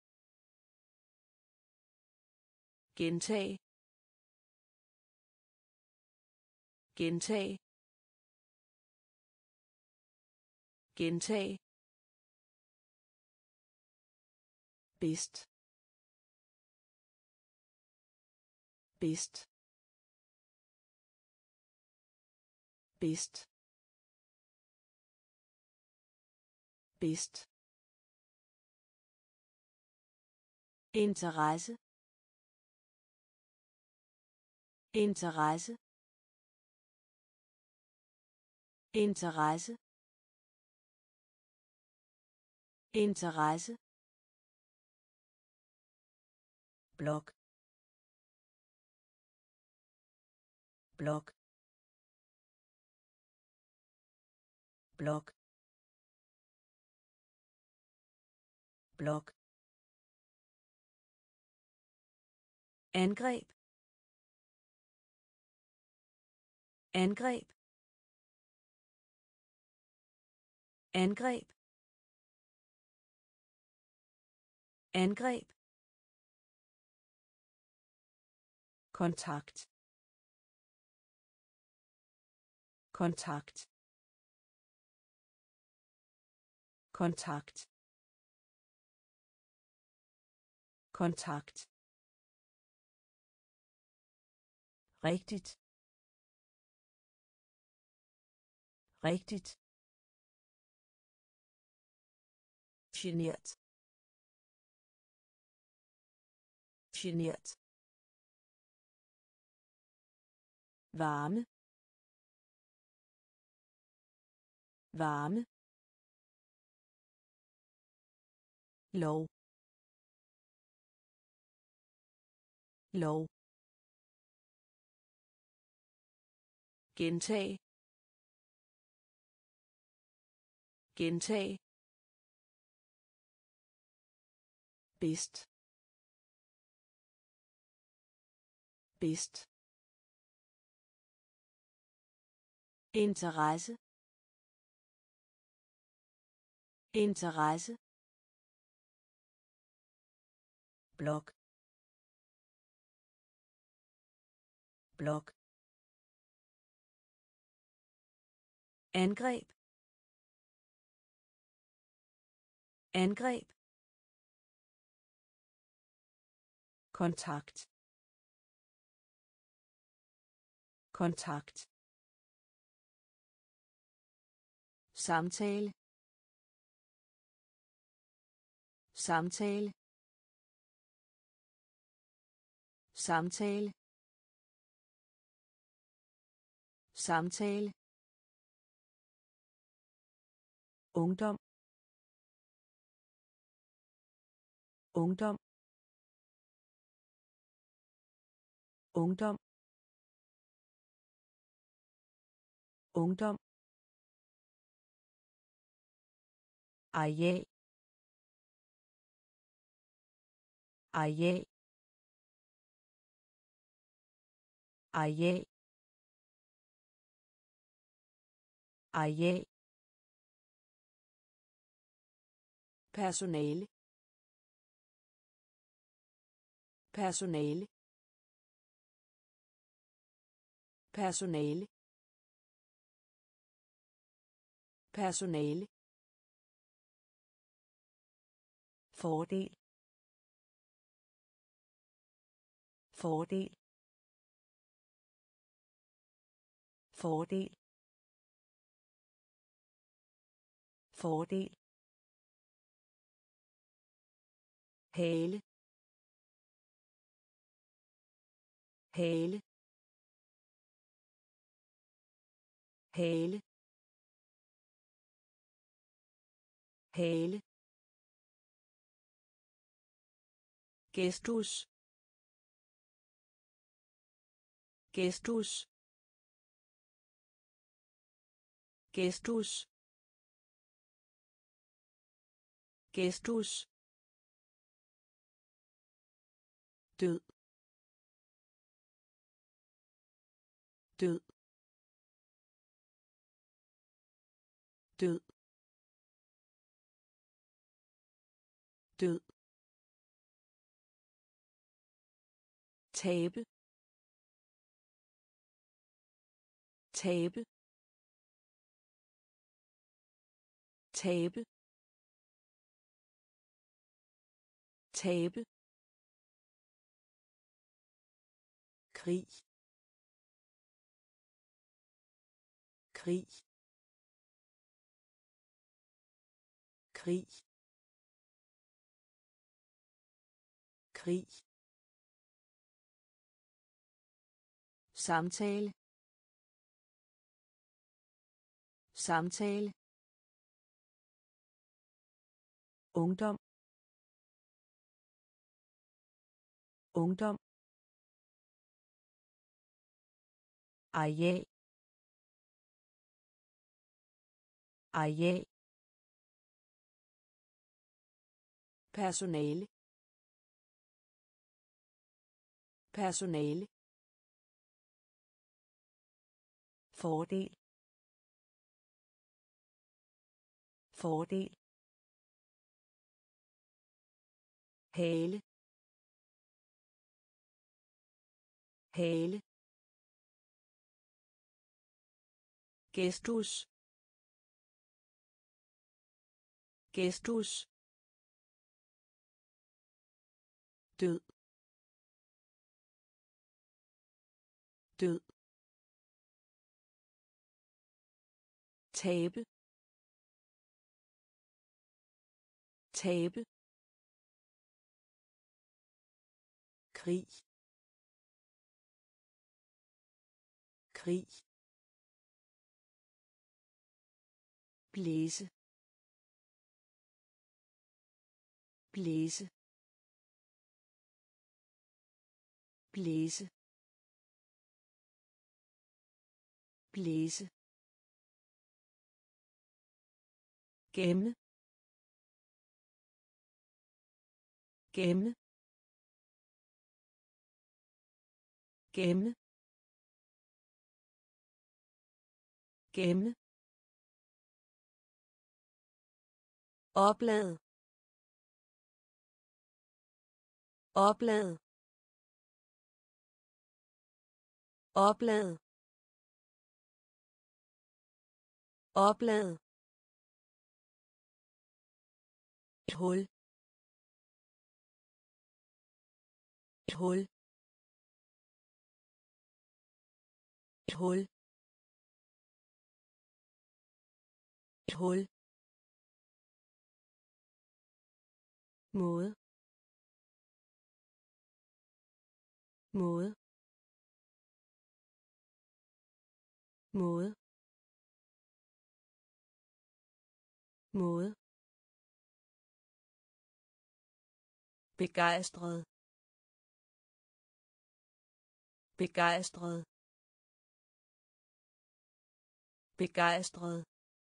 gentag, gentag, gentag, bedst, bedst, bedst, bedst, interesse, interesse, interesse, interesse, blok, blok, blok, blok, angreb, angreb, angreb, angreb, kontakt, kontakt, kontakt, kontakt, rigtigt, rigtigt, genert, genert, varme, varme, lov, lov, gentag, gentag, bedst, bedst, interesse, interesse, blok, blok, angreb, angreb, kontakt, kontakt, samtale, samtale, samtale, samtale, ungdom, ungdom, ungdom, ungdom, areal, areal, areal, areal, personale, personale, personale, personale, fordel fordel fordel fordel hale hale hale hale gestus gestus gestus gestus død død død død tabe tabe tabe tabe krig krig krig krig samtale samtale ungdom ungdom areal areal personale personale fordel fordel hale hale gestus gestus død død tabe tabe krig krig blæse blæse blæse blæse gemme gemme gemme gemme oplad oplad oplad oplad et hul et hul et hul et hul måde måde måde måde begejstret begejstret begejstret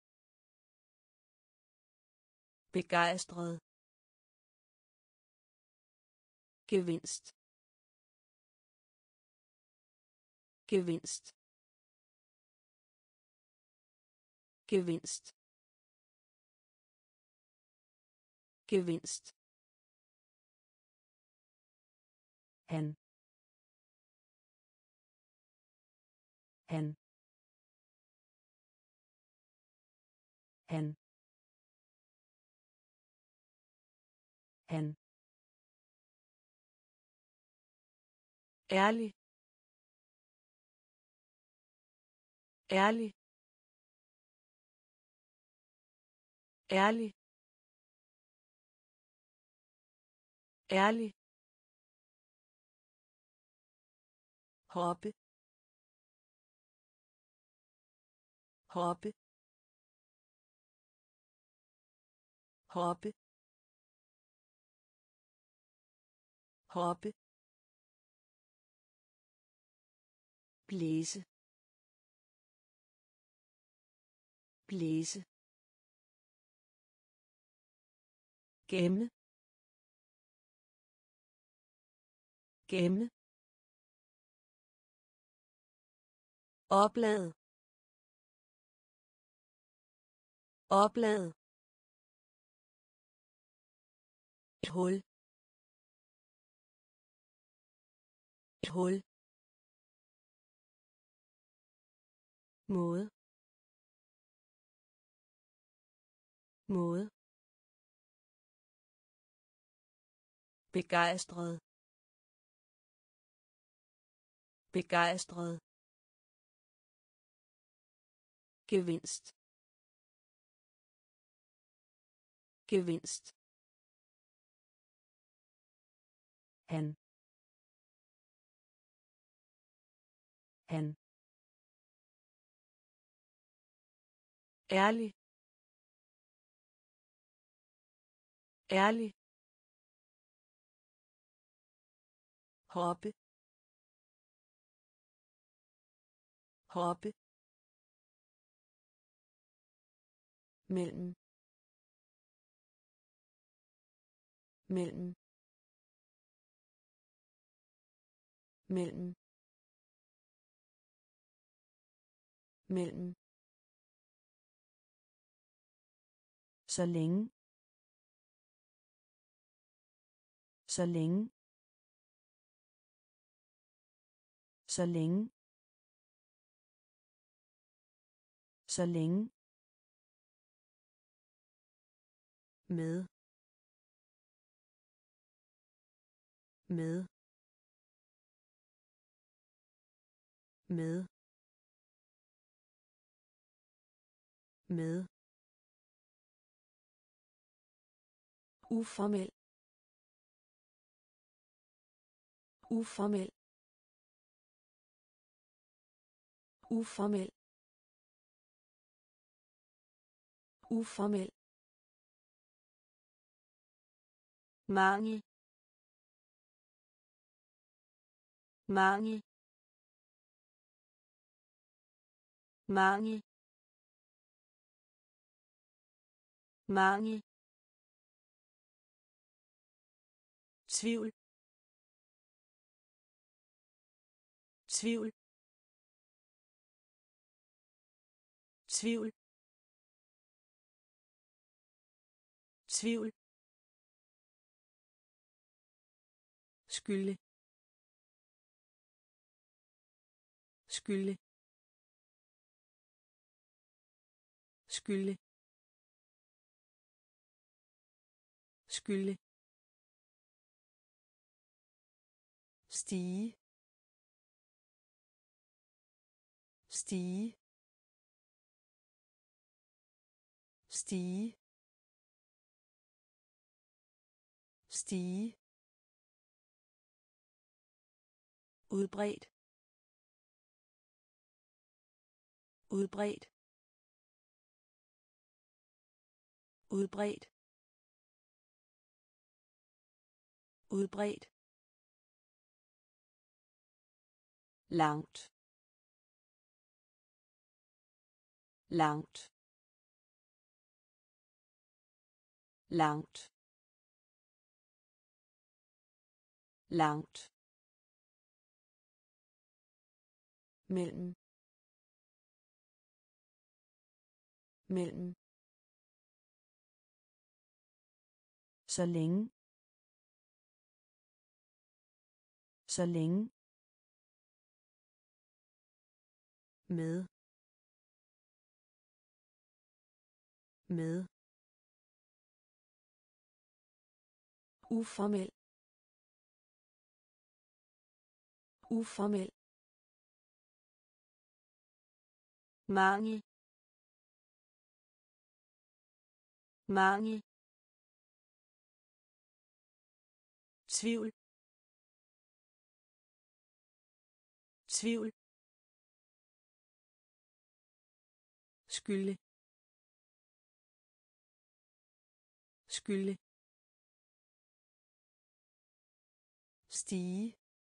begejstret gevinst gevinst gevinst gevinst han han han Han. ærlig, ærlig, ærlig, ærlig, hoppe, hoppe, hoppe, hoppe, blæse, blæse, gemme, gemme, oplad, oplad, et hul, et hul, måde, måde, begejstret, begejstret, gevinst, gevinst, han, han, ærlig, ærlig, hoppe, hoppe, mellem, mellem, mellem, mellem, så længe, så længe, så længe, så længe, med, med, med, med, uformel, uformel, uformel, uformel, mangel, mangel, mangel, mangel, tvivl, tvivl, tvivl, tvivl, skylde, skylde, skylde, skylde, stige, stige, stige, stige, udbredt, udbredt, udbredt, udbredt, langt, langt, langt, langt, mellem, mellem, så længe, så længe, med, med, uformel uformel mangel mangel tvivl tvivl skylde skylde stige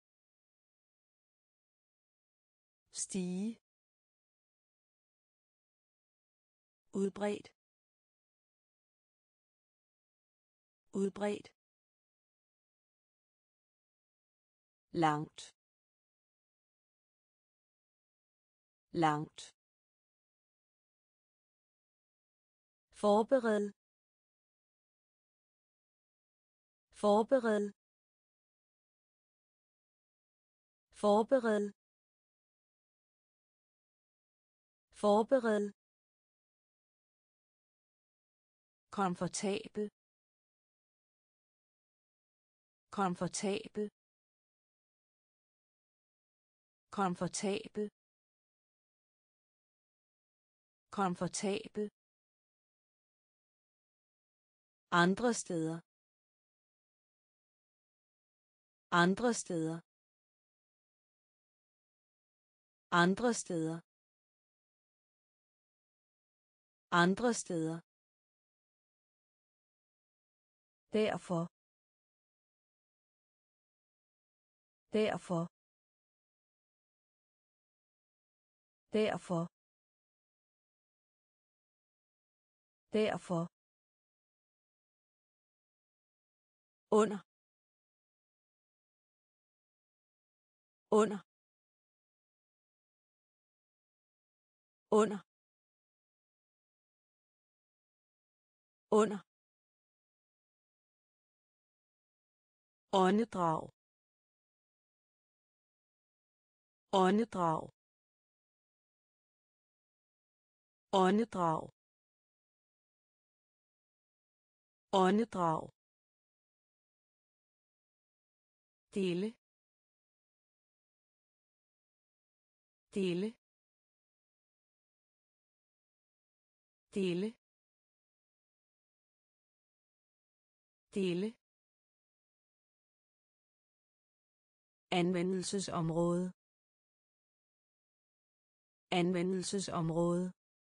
stige udbredt udbredt langt langt forbered forbered forbered forbered komfortabel komfortabel komfortabel komfortabel andre steder andre steder andre steder andre steder derfor derfor derfor derfor under under under under åndedrag åndedrag åndedrag åndedrag dele dele dele dele anvendelsesområde anvendelsesområde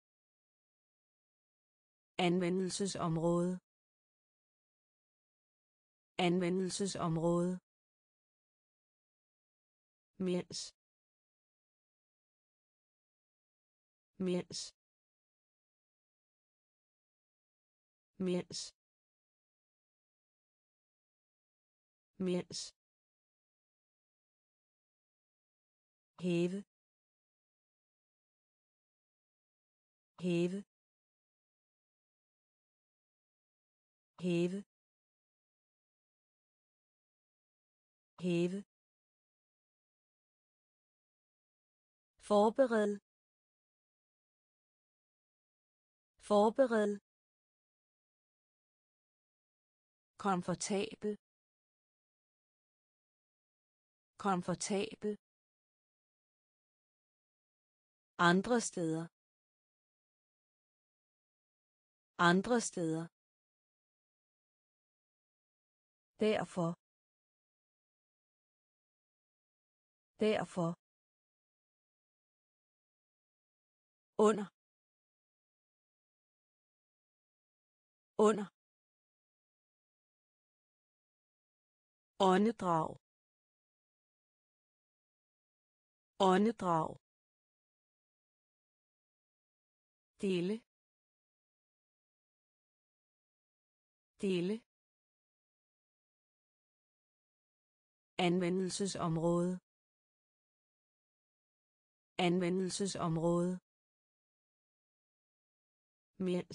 anvendelsesområde anvendelsesområde mens mens mens mens hæve hæve hæve hæve forbered forbered komfortabel komfortabel andre steder andre steder derfor derfor under under åndedrag åndedrag dele dele anvendelsesområde anvendelsesområde mens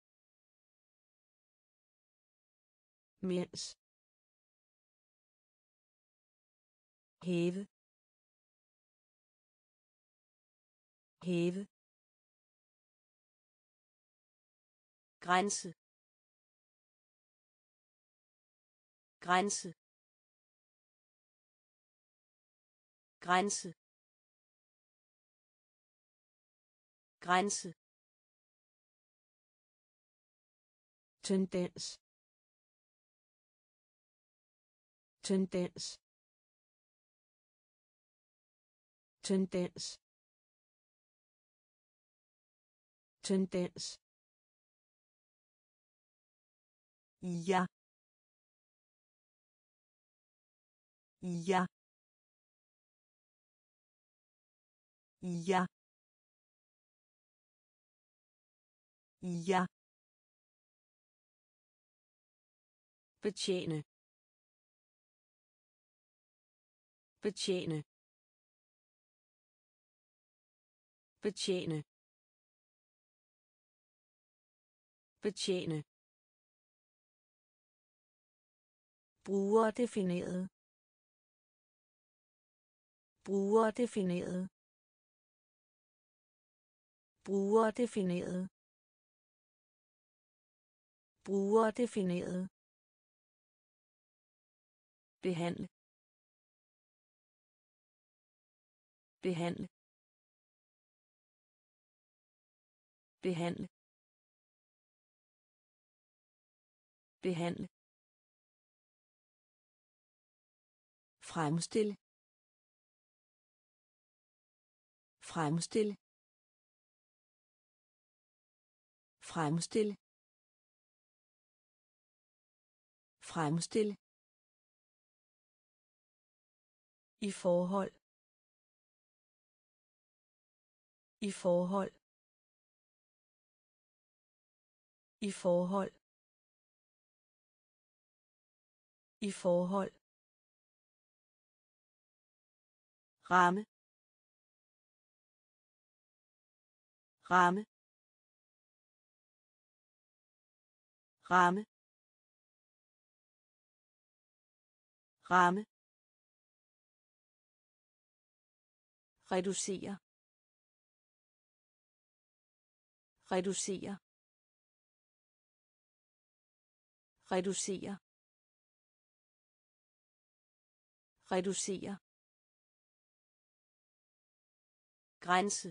mens hæve hæve grænse grænse, grænse, grænse, tendens, tendens, tendens, tendens, ja, ja, ja, ja, betjene, betjene, betjene, betjene, brugerdefineret, brugerdefineret, brugerdefineret, brugerdefineret, behandle, behandle, behandle, behandle, fremstille, fremstille, fremstille, fremstille, i forhold, i forhold, i forhold, i forhold, ramme, ramme, ramme, ramme, reducere, reducere, reducere, reducere, grænse,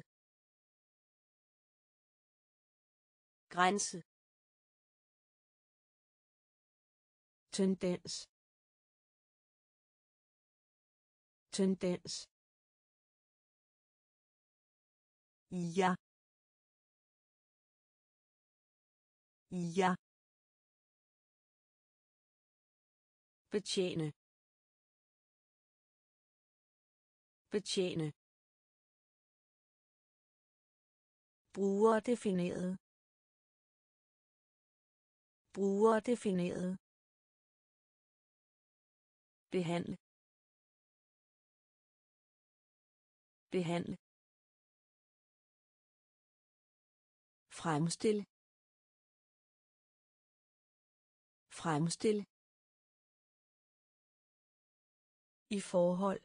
grænse, tendens, tendens, ja, ja, betjene, betjene, brugerdefineret, brugerdefineret, behandle, behandle, fremstille, fremstille, i forhold,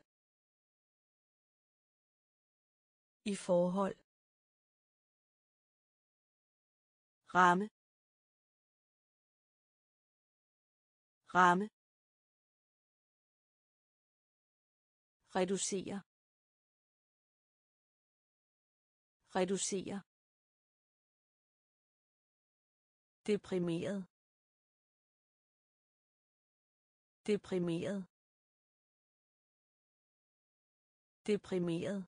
i forhold, ramme, ramme, reducere, reducere, deprimeret, deprimeret, deprimeret,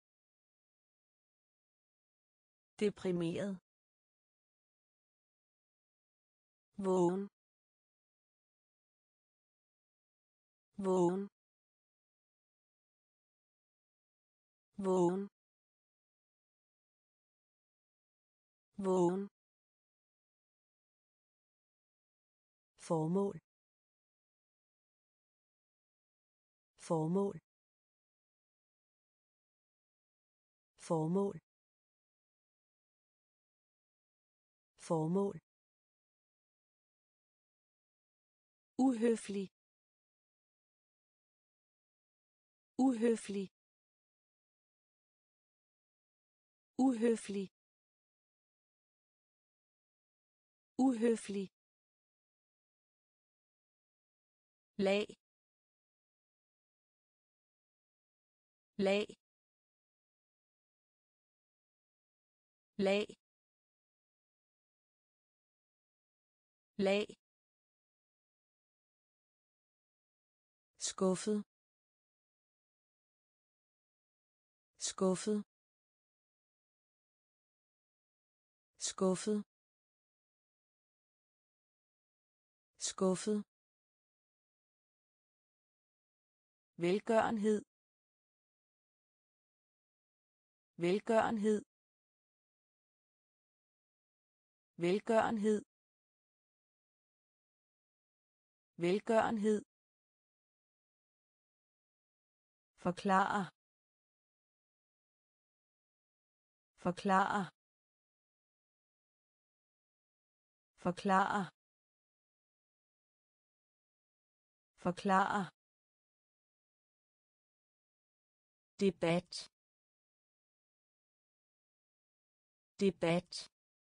deprimeret, vågen, vågen, vågen, vågen, formål, formål, formål, formål, uhøflig, uhøflig, uhøflig, uhøflig, lag, lag, lag, lag, skuffet, skuffet, skuffet, skuffet, velgørenhed, velgørenhed, velgørenhed, velgørenhed, forklare, forklare, forklare, forklare, debat, debat,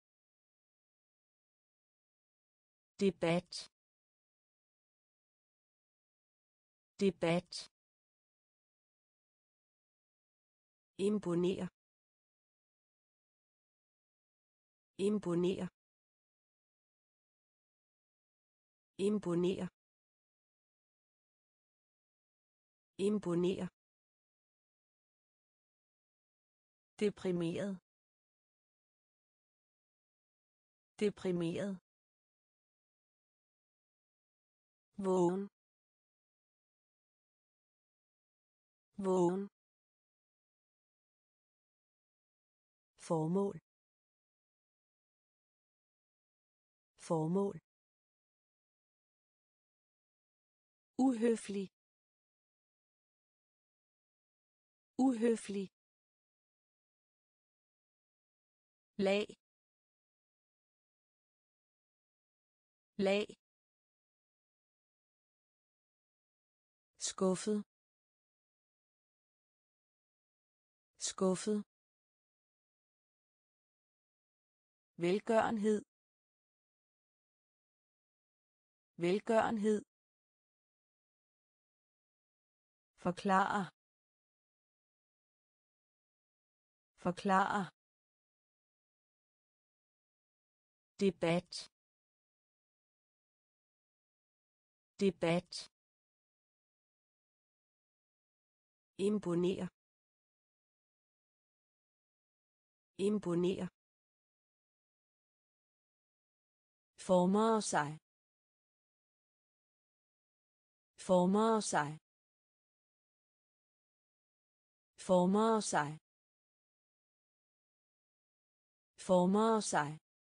debat, debat, imponere, imponere, imponere, imponere, deprimeret, deprimeret, vågen, vågen, formål, formål, uhøflig, uhøflig, lag, lag, skuffet, skuffet, velgørenhed, velgørenhed, forklare, forklare, debat, debat, imponere, imponere, former sig, former sig, former sig, former sig,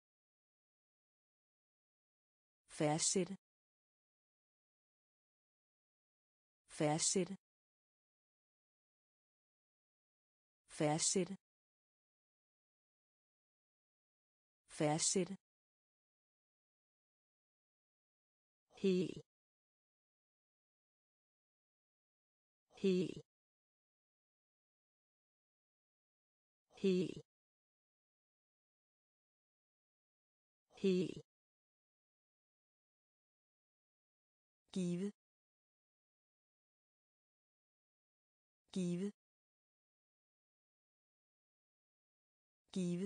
fastsætte, fastsætte, fastsætte, fastsætte, hel, hel, hel, hel, give, give, give,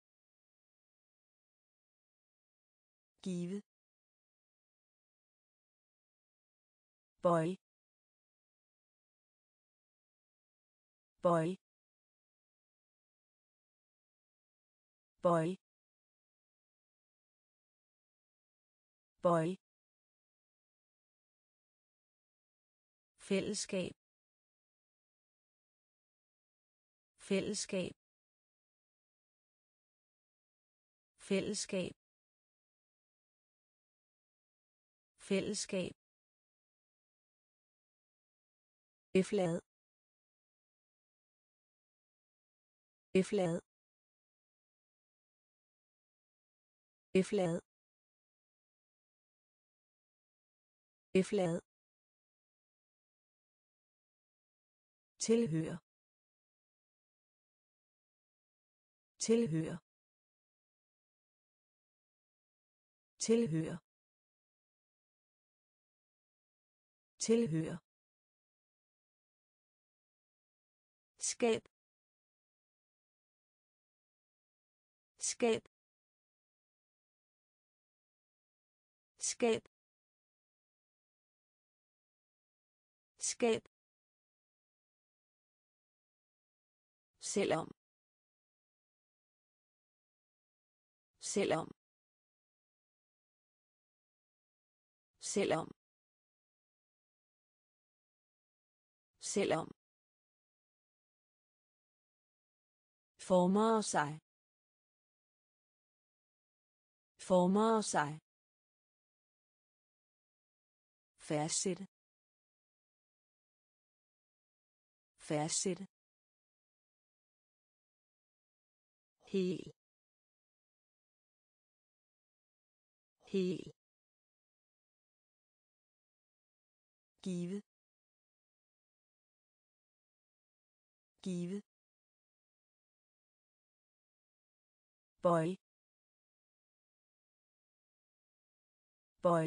give, boy, boy, boy, boy, fællesskab, fællesskab, fællesskab, fællesskab, eflad, eflad, eflad, eflad, tilhør, tilhør, tilhør, tilhører, skab, skab, skab, skab, selvom, selvom, selvom, selvom, former sig, former sig, fastsætte, fastsætte, hel, hel, give, give, bøj, bøj,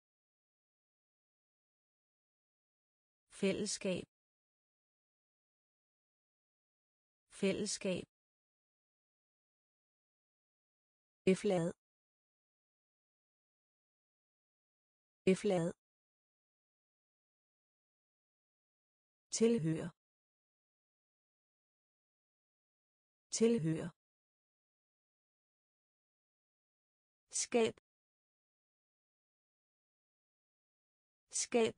fællesskab, fællesskab, eflad, eflad, tilhører, tilhører, skab, skab,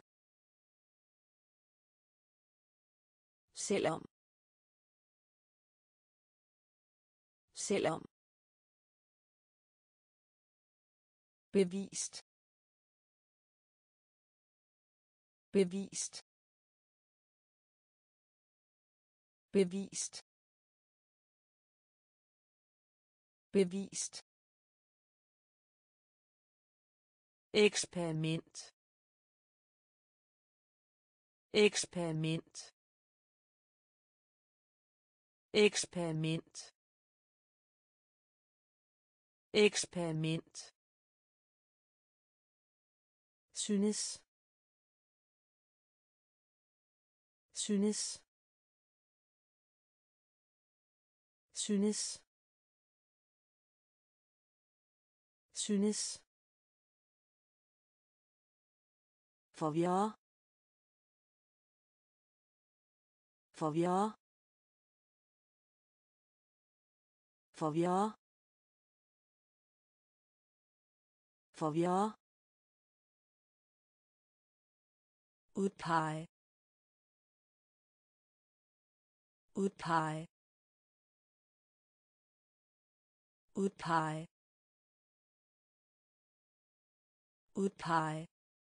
selvom, selvom, bevist, bevist, bevist, bevist, eksperiment, eksperiment, eksperiment, eksperiment, synes, synes, synes, synes, forvirre, forvirre, forvirre, forvirre, udpege, udpege, udpege, udpege,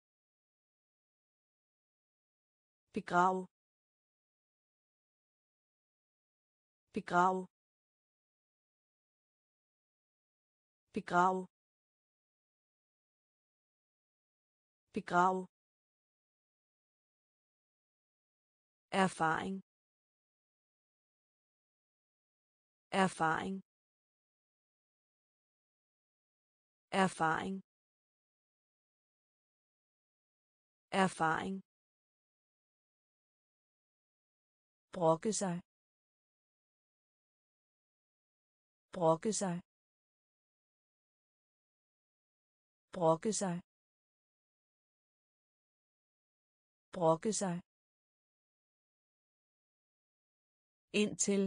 begrav, begrav, begrav, begrav, erfaring, erfaring, erfaring, erfaring, brokke sig, brokke sig, brokke sig, brokke sig, indtil,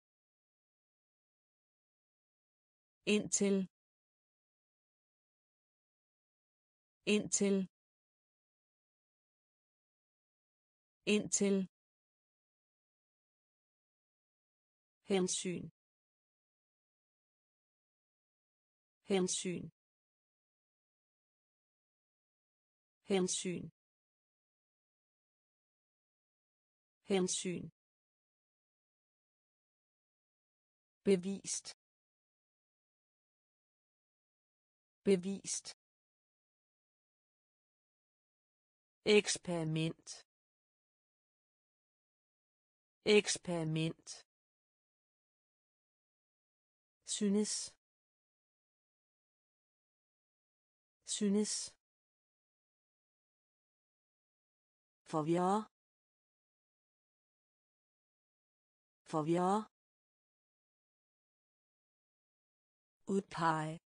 indtil, indtil, indtil, hensyn, hensyn, hensyn, hensyn, bevist, bevist, eksperiment, eksperiment, synes, synes, forvirre forvirre udpege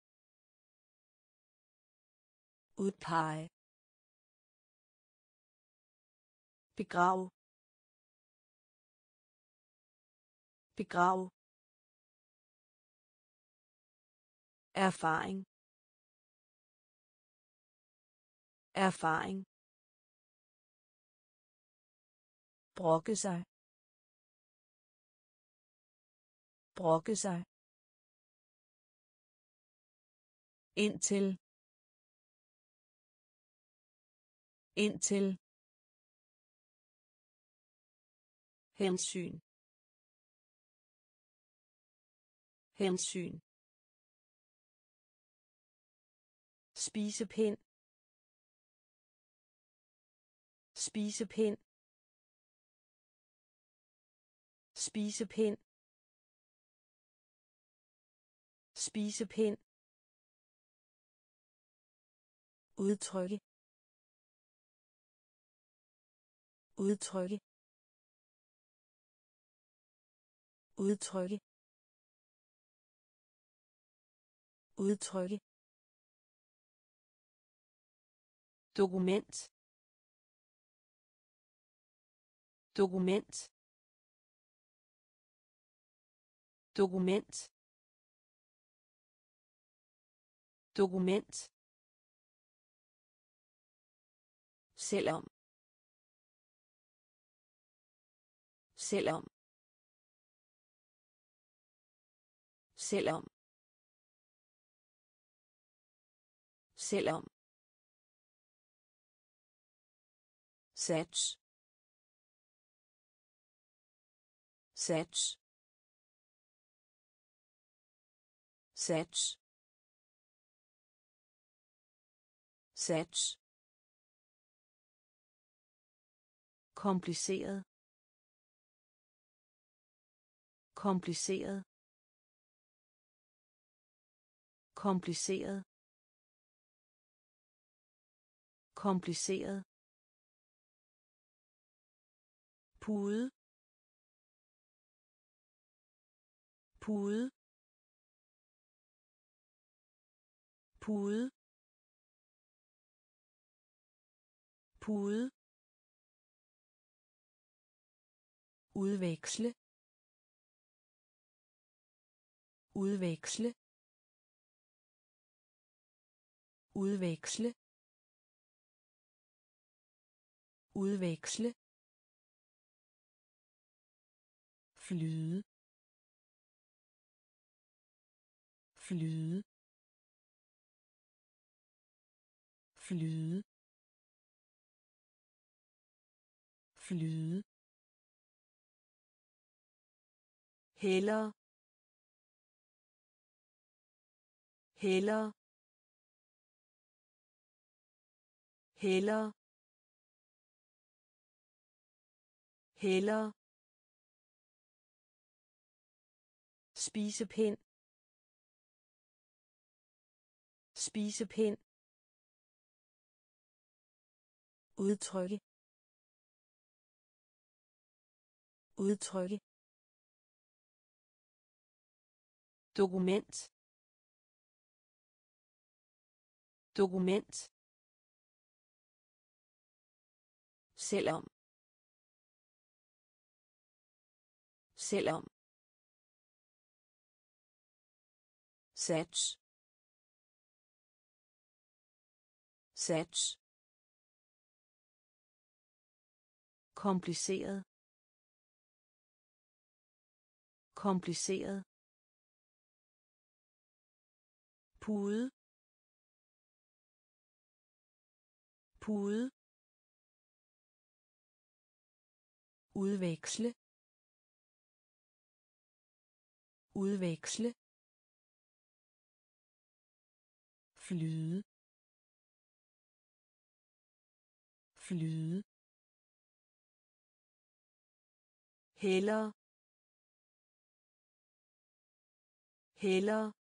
udpege begrav begrav erfaring erfaring brokke sig brokke sig indtil indtil hensyn hensyn spisepind spisepind spisepind spisepind udtrykke udtrykke udtrykke udtrykke dokument dokument dokument dokument selvom selvom selvom selvom sats sats sats sats kompliceret kompliceret kompliceret kompliceret pude pude pude pude udveksle udveksle udveksle udveksle flyde flyde flyde flyde heller heller heller heller spisepind spisepind udtrykke udtrykke dokument dokument selvom selvom sats sats kompliceret kompliceret pude pude udveksle udveksle flyde flyde heller heller